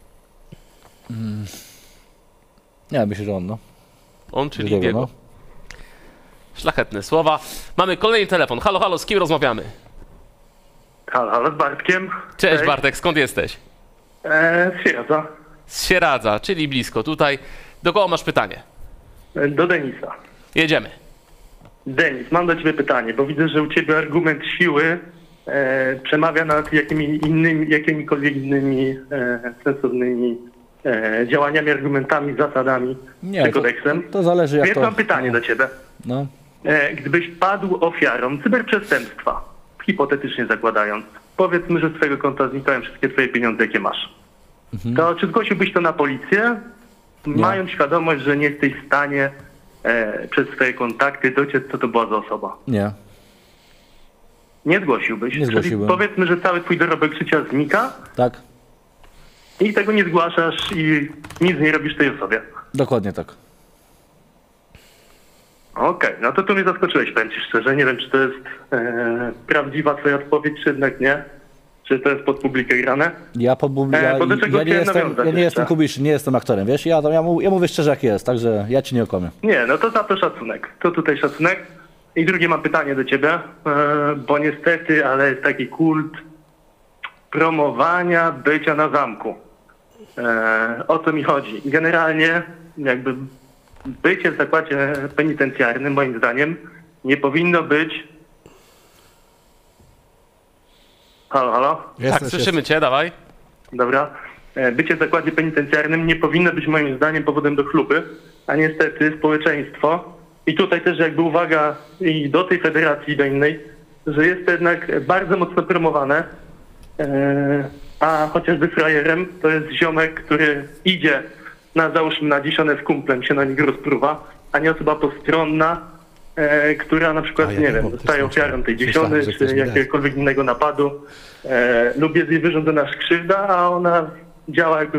Nie, myślę, że on, no. On, czyli Diego, Diego. no. Szlachetne słowa. Mamy kolejny telefon. Halo, halo, z kim rozmawiamy? Halo, z Bartkiem. Cześć Bartek, skąd jesteś? Z Sieradza. Z Sieradza, czyli blisko. Tutaj, do kogo masz pytanie? Do Denisa. Jedziemy. Denis, mam do ciebie pytanie, bo widzę, że u ciebie argument siły przemawia nad jakimikolwiek innymi sensownymi działaniami, argumentami, zasadami czy kodeksem. To zależy jak Więc to... mam pytanie do ciebie. No. Gdybyś padł ofiarą cyberprzestępstwa, hipotetycznie zakładając, powiedzmy, że z twojego konta znikają wszystkie twoje pieniądze, jakie masz, to czy zgłosiłbyś to na policję, mając świadomość, że nie jesteś w stanie przez swoje kontakty dociec, co to była za osoba? Nie. Nie zgłosiłbyś? Nie zgłosiłbym. Czyli powiedzmy, że cały twój dorobek życia znika Tak? i tego nie zgłaszasz i nic nie robisz tej osobie. Dokładnie tak. Okej, no to tu mnie zaskoczyłeś, powiem ci szczerze. Nie wiem, czy to jest prawdziwa twoja odpowiedź, czy jednak nie. Czy to jest pod publikę grane? Bo do czego ja chciałem nawiązać nie jeszcze? jestem Kubisz, nie jestem aktorem, wiesz? Ja mówię szczerze jak jest, także ja ci nie okłamię. Nie, no to za to szacunek. To tutaj szacunek. I drugie mam pytanie do ciebie, bo niestety, ale jest taki kult promowania bycia na zamku. O co mi chodzi? Generalnie jakby bycie w zakładzie penitencjarnym, moim zdaniem, nie powinno być... Halo, halo? Tak, słyszymy cię, dawaj. Dobra. Bycie w zakładzie penitencjarnym nie powinno być moim zdaniem powodem do chluby, a niestety społeczeństwo, i tutaj też jakby uwaga i do tej federacji i do innej, że jest to jednak bardzo mocno promowane, a chociażby frajerem to jest ziomek, który idzie załóżmy na dziesiątę z kumplem, się na niego rozpruwa, a nie osoba postronna, która na przykład, nie wiem, zostaje ofiarą tej dziesiąty, czy jakiegokolwiek innego napadu, lub jest jej wyrządzona krzywda, a ona działa jakby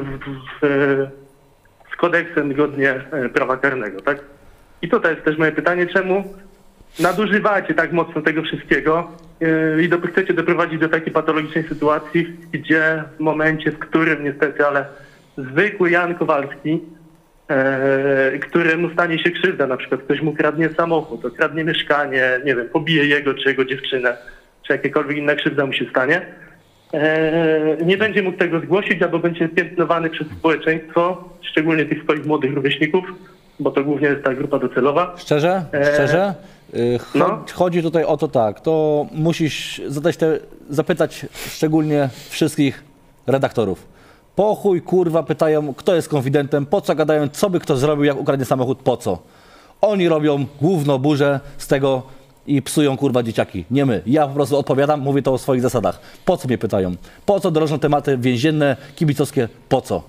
z kodeksem zgodnie prawa karnego, tak? I tutaj jest też moje pytanie, czemu nadużywacie tak mocno tego wszystkiego i chcecie doprowadzić do takiej patologicznej sytuacji, gdzie w momencie, w którym niestety, ale zwykły Jan Kowalski, któremu stanie się krzywda, na przykład ktoś mu kradnie samochód, okradnie mieszkanie, nie wiem, pobije jego czy jego dziewczynę, czy jakiekolwiek inna krzywda mu się stanie, nie będzie mógł tego zgłosić, albo będzie piętnowany przez społeczeństwo, szczególnie tych swoich młodych rówieśników, bo to głównie jest ta grupa docelowa. Szczerze? Chodzi tutaj o to tak, to musisz zapytać szczególnie wszystkich redaktorów. Po chuj, kurwa, pytają, kto jest konfidentem, po co gadają, co by kto zrobił, jak ukradnie samochód, po co? Oni robią gówno, burzę z tego i psują kurwa dzieciaki, nie my. Ja po prostu odpowiadam, mówię to o swoich zasadach. Po co mnie pytają? Po co drążą tematy więzienne, kibicowskie? Po co?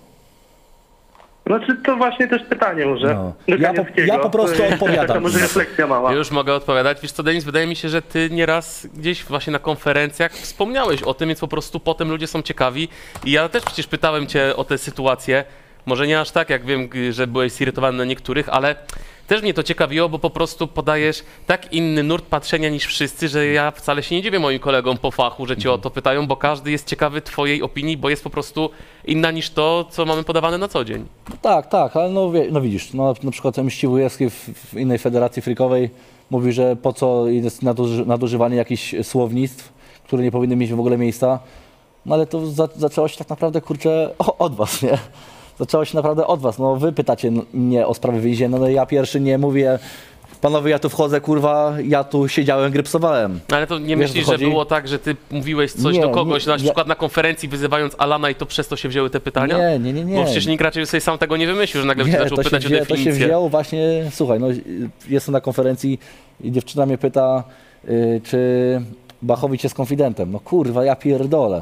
Znaczy to właśnie też pytanie może. No. Do Ja po prostu odpowiadam. Taka może refleksja mała. Już mogę odpowiadać. Wiesz co, Denis, wydaje mi się, że ty nieraz gdzieś właśnie na konferencjach wspomniałeś o tym, więc po prostu potem ludzie są ciekawi. I ja też przecież pytałem cię o tę sytuację. Może nie aż tak, jak wiem, że byłeś zirytowany na niektórych, ale też mnie to ciekawiło, bo po prostu podajesz tak inny nurt patrzenia niż wszyscy, że ja wcale się nie dziwię moim kolegom po fachu, że cię o to pytają, bo każdy jest ciekawy twojej opinii, bo jest po prostu inna niż to, co mamy podawane na co dzień. Tak, ale no widzisz, na przykład Mściwy Wujewski w innej federacji freakowej mówi, że po co jest nadużywanie jakichś słownictw, które nie powinny mieć w ogóle miejsca, no ale to zaczęło się tak naprawdę, kurczę, od was, nie? Zaczęło się naprawdę od was. No wy pytacie mnie o sprawy więzienne, no ja pierwszy nie mówię, panowie, ja tu wchodzę, kurwa, ja tu siedziałem, grypsowałem. Ale to nie myślisz, że było tak, że ty mówiłeś coś do kogoś, na przykład na konferencji wyzywając Alana i to przez to się wzięły te pytania? Nie. Bo przecież nikt raczej sobie sam tego nie wymyślił, że nagle cię zaczął pytać o definicję. To się wzięło właśnie, słuchaj, no jestem na konferencji i dziewczyna mnie pyta, czy Bachowicz jest konfidentem. No kurwa, ja pierdolę.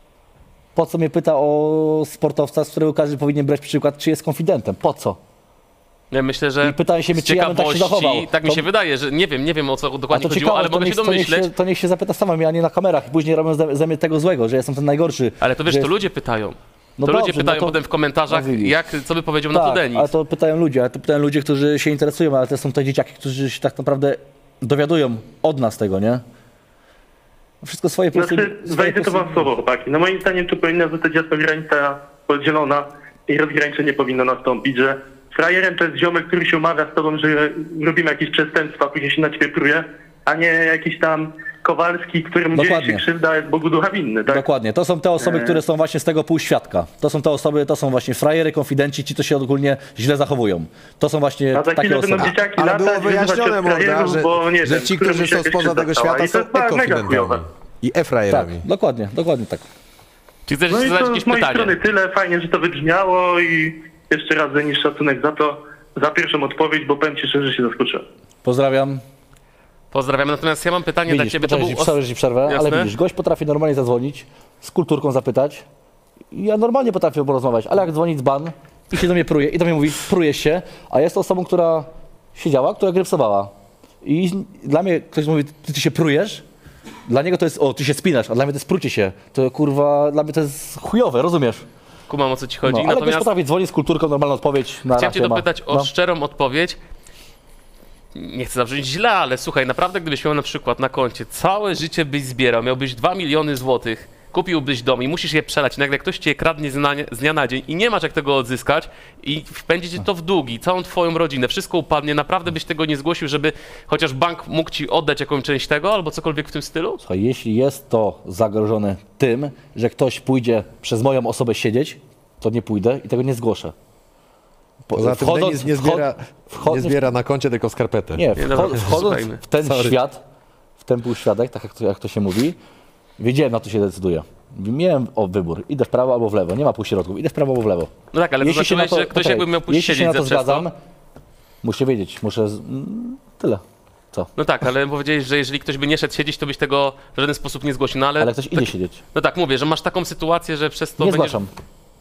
Po co mnie pyta o sportowca, z którego każdy powinien brać przykład, czy jest konfidentem? Po co? Ja myślę, że pytają się mnie, czy ja bym tak się zachował. Tak mi się wydaje, że nie wiem o co dokładnie chodziło, ale mogę się domyśleć. To niech się zapyta sama mnie, a nie na kamerach i później robią ze mnie tego złego, że jestem ten najgorszy. Ale to wiesz, to ludzie pytają. Ludzie pytają potem w komentarzach, co by powiedział na to Denis. Ale to pytają ludzie, którzy się interesują, ale to są te dzieciaki, którzy się tak naprawdę dowiadują od nas tego, nie? Wszystko swoje plusy. Wejdę to wam słowo, chłopaki. No moim zdaniem tu powinna zostać jasna granica podzielona i rozgraniczenie powinno nastąpić, że frajerem to jest ziomek, który się umawia z tobą, że robimy jakieś przestępstwa, a później się na ciebie pruje, a nie jakiś tam Kowalski, którym dzieje się krzywda, jest Bogu ducha winny, tak? Dokładnie. To są te osoby, które są właśnie z tego półświadka. To są te osoby, to są właśnie frajery, konfidenci, ci, co się ogólnie źle zachowują. To są właśnie takie osoby. Ale było wyjaśnione, morda, że ci, którzy są spoza tego świata, są e-konfidentami i e-frajerami. Tak, dokładnie tak. Czy chcesz no zadać i to jakieś z mojej pytanie? strony tyle, fajnie, że to wybrzmiało i jeszcze raz Denis szacunek za to, za pierwszą odpowiedź, bo powiem ci szczerze, że się zaskoczyłem. Pozdrawiam. Pozdrawiam, natomiast ja mam pytanie dla ciebie. Przerwę, ale widzisz, gość potrafi normalnie zadzwonić, z kulturką zapytać. Ja normalnie potrafię porozmawiać, ale jak dzwoni dzban i się do mnie pruje, i do mnie mówi, prujesz się, a jest to osobą, która siedziała, która grypsowała. I dla mnie ktoś mówi, ty się prujesz? Dla niego to jest, ty się spinasz, a dla mnie to jest prucie się. To kurwa, dla mnie to jest chujowe, rozumiesz? Kumam, o co ci chodzi. No, ale gość potrafi dzwonić z kulturką, normalną odpowiedź. Chciałem cię dopytać o szczerą odpowiedź. Nie chcę zabrzmieć źle, ale słuchaj, naprawdę gdybyś miał na przykład na koncie całe życie byś zbierał, miałbyś 2 miliony złotych, kupiłbyś dom i musisz je przelać, nagle ktoś cię kradnie z dnia na dzień i nie masz jak tego odzyskać i wpędzi cię to w długi, całą twoją rodzinę, wszystko upadnie, naprawdę byś tego nie zgłosił, żeby chociaż bank mógł ci oddać jakąś część tego albo cokolwiek w tym stylu? Słuchaj, jeśli jest to zagrożone tym, że ktoś pójdzie przez moją osobę siedzieć, to nie pójdę i tego nie zgłoszę. Poza tym Denis nie zbiera na koncie tylko skarpetę. Nie, wchodząc w ten świat, w ten półświatek, tak jak to się mówi, wiedziałem, na co się decyduję. Miałem wybór, idę w prawo albo w lewo, nie ma półśrodków, idę w prawo albo w lewo. No tak, ale to znaczy, że ktoś jakby miał pójść siedzieć na to zgadzam, muszę wiedzieć, tyle. Co? No tak, ale powiedziałeś, że jeżeli ktoś by nie szedł siedzieć, to byś tego w żaden sposób nie zgłosił, no ale ktoś idzie siedzieć. No tak, mówię, że masz taką sytuację, że przez to nie będziesz... zgłaszam.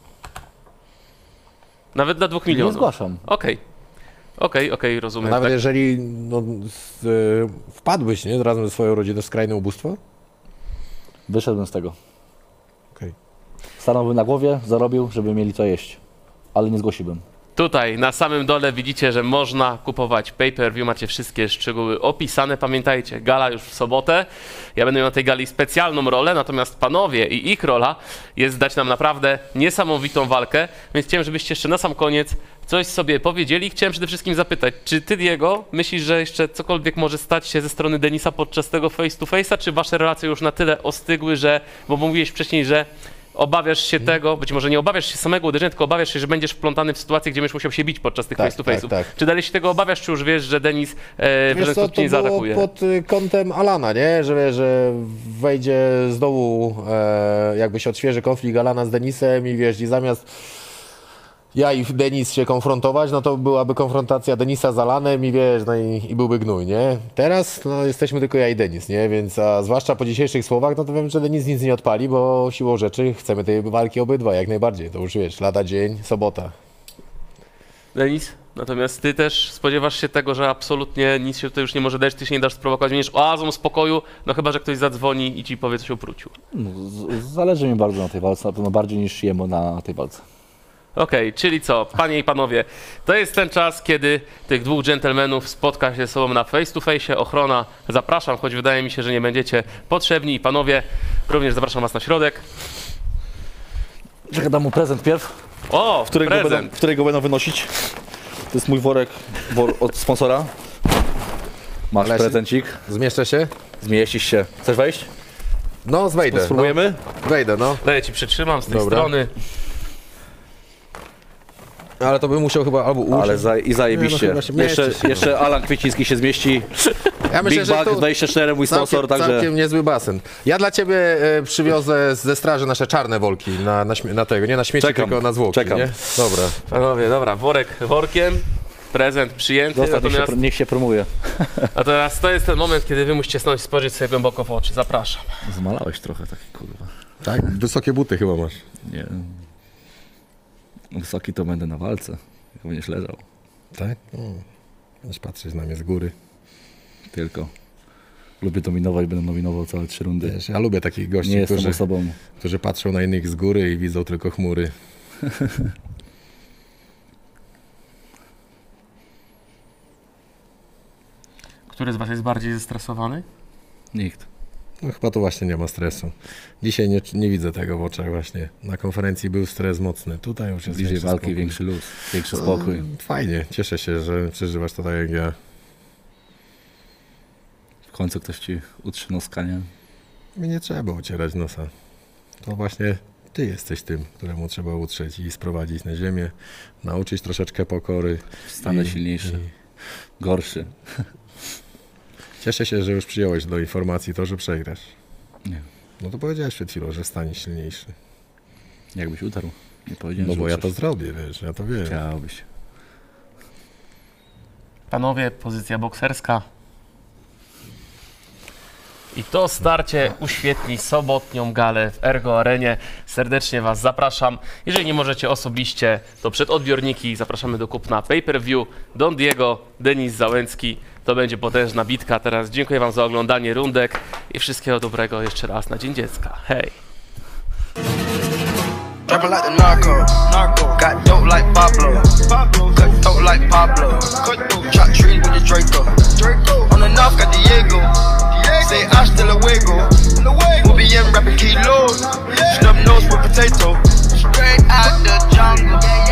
Nawet dla 2 milionów? Nie zgłaszam. Okej, rozumiem. A nawet tak. jeżeli wpadłeś, nie, razem ze swoją rodziną w skrajne ubóstwo? Wyszedłbym z tego. Stanąłbym na głowie, zarobił, żeby mieli co jeść. Ale nie zgłosiłbym. Tutaj na samym dole widzicie, że można kupować pay-per-view, macie wszystkie szczegóły opisane. Pamiętajcie, gala już w sobotę. Ja będę miał na tej gali specjalną rolę, natomiast panowie i ich rola jest dać nam naprawdę niesamowitą walkę, więc chciałem, żebyście jeszcze na sam koniec coś sobie powiedzieli. Chciałem przede wszystkim zapytać, czy ty, Diego, myślisz, że jeszcze cokolwiek może stać się ze strony Denisa podczas tego face to face'a, czy wasze relacje już na tyle ostygły, że, bo mówiłeś wcześniej, że obawiasz się tego, być może nie obawiasz się samego uderzenia, tylko obawiasz się, że będziesz wplątany w sytuację, gdzie będziesz musiał się bić podczas tych face to face'ów. Tak. Czy dalej się tego obawiasz, czy już wiesz, że Denis w żaden sposób nie zaatakuje? Pod kątem Alana, nie? Że wejdzie z dołu, jakby się odświeży konflikt Alana z Denisem i wiesz, i zamiast ja i Denis się konfrontować, no to byłaby konfrontacja Denisa z Alanem i wiesz, no i byłby gnój, nie? Teraz no jesteśmy tylko ja i Denis, nie? Więc a zwłaszcza po dzisiejszych słowach, no to wiem, że Denis nic nie odpali, bo siłą rzeczy chcemy tej walki obydwa, jak najbardziej. To już wiesz, lada dzień, sobota. Denis, natomiast ty też spodziewasz się tego, że absolutnie nic się tutaj już nie może dać, ty się nie dasz sprowokować, będziesz oazą spokoju, no chyba, że ktoś zadzwoni i ci powie coś o pruciu. No, zależy mi bardzo na tej walce, na pewno bardziej niż jemu na tej walce. Okej, czyli co, panie i panowie, to jest ten czas, kiedy tych dwóch dżentelmenów spotka się ze sobą na face to face. Ochrona, zapraszam, choć wydaje mi się, że nie będziecie potrzebni. I panowie, również zapraszam was na środek. Czekaj, dam mu prezent pierw. O, prezent. W której go będą wynosić. To jest mój worek od sponsora. Masz prezencik. Zmieszczę się? Zmieścisz się. Chcesz wejść? No, wejdę. Spróbujemy? No. Wejdę, no. Daję ci przytrzymam z tej strony. Ale to bym musiał chyba albo użyć. Ale i zajebiście. No, jeszcze Alan Kwieciński się zmieści. Ja myślę, Big Bag 24, mój sponsor, także... Całkiem niezły basen. Ja dla ciebie przywiozę ze straży nasze czarne wolki na tego, nie na śmieci, tylko na zwłoki. Czekam. Nie? Dobra. Panowie, dobra, worek workiem, prezent przyjęty. Zostaw, niech się promuje. A teraz to jest ten moment, kiedy wy musicie stąd spojrzeć sobie głęboko w oczy. Zapraszam. Zmalałeś trochę taki, kurwa. Tak? Wysokie buty chyba masz. Nie. Wysoki to będę na walce, jak będziesz leżał. Tak? Będziesz patrzeć na mnie z góry. Tylko. Lubię dominować, będę nominował całe 3 rundy. Wiesz, ja lubię takich gości, którzy patrzą na innych z góry i widzą tylko chmury. Który z was jest bardziej zestresowany? Nikt. No chyba tu właśnie nie ma stresu. Dzisiaj nie widzę tego w oczach właśnie. Na konferencji był stres mocny. Tutaj już jest bliżej walki, większy luz, większy spokój. Fajnie, cieszę się, że przeżywasz to tak jak ja. W końcu ktoś ci utrzy noska, nie? Mi nie trzeba ucierać nosa. To właśnie ty jesteś tym, któremu trzeba utrzeć i sprowadzić na ziemię, nauczyć troszeczkę pokory. Stanę silniejszy, gorszy. Cieszę się, że już przyjąłeś do informacji to, że przegrasz. Nie. No to powiedziałeś przed chwilą, że staniesz silniejszy. Jakbyś utarł. Nie powiedziałem, no bo ja to zrobię, wiesz, ja to wiem. Chciałbyś. Panowie, pozycja bokserska. I to starcie uświetni sobotnią galę w Ergo Arenie. Serdecznie was zapraszam. Jeżeli nie możecie osobiście, to przed odbiorniki zapraszamy do kupna pay-per-view. Don Diego, Denis Załęcki. To będzie potężna bitka. Teraz dziękuję wam za oglądanie rundek i wszystkiego dobrego jeszcze raz na Dzień Dziecka. Hej! Trapping like the narco, got dope like Pablo, cut dope like Pablo, chop trees with the Draco, on the north got Diego, say hasta luego, we'll be in rapping kilos, snub nose with potato, straight out the jungle.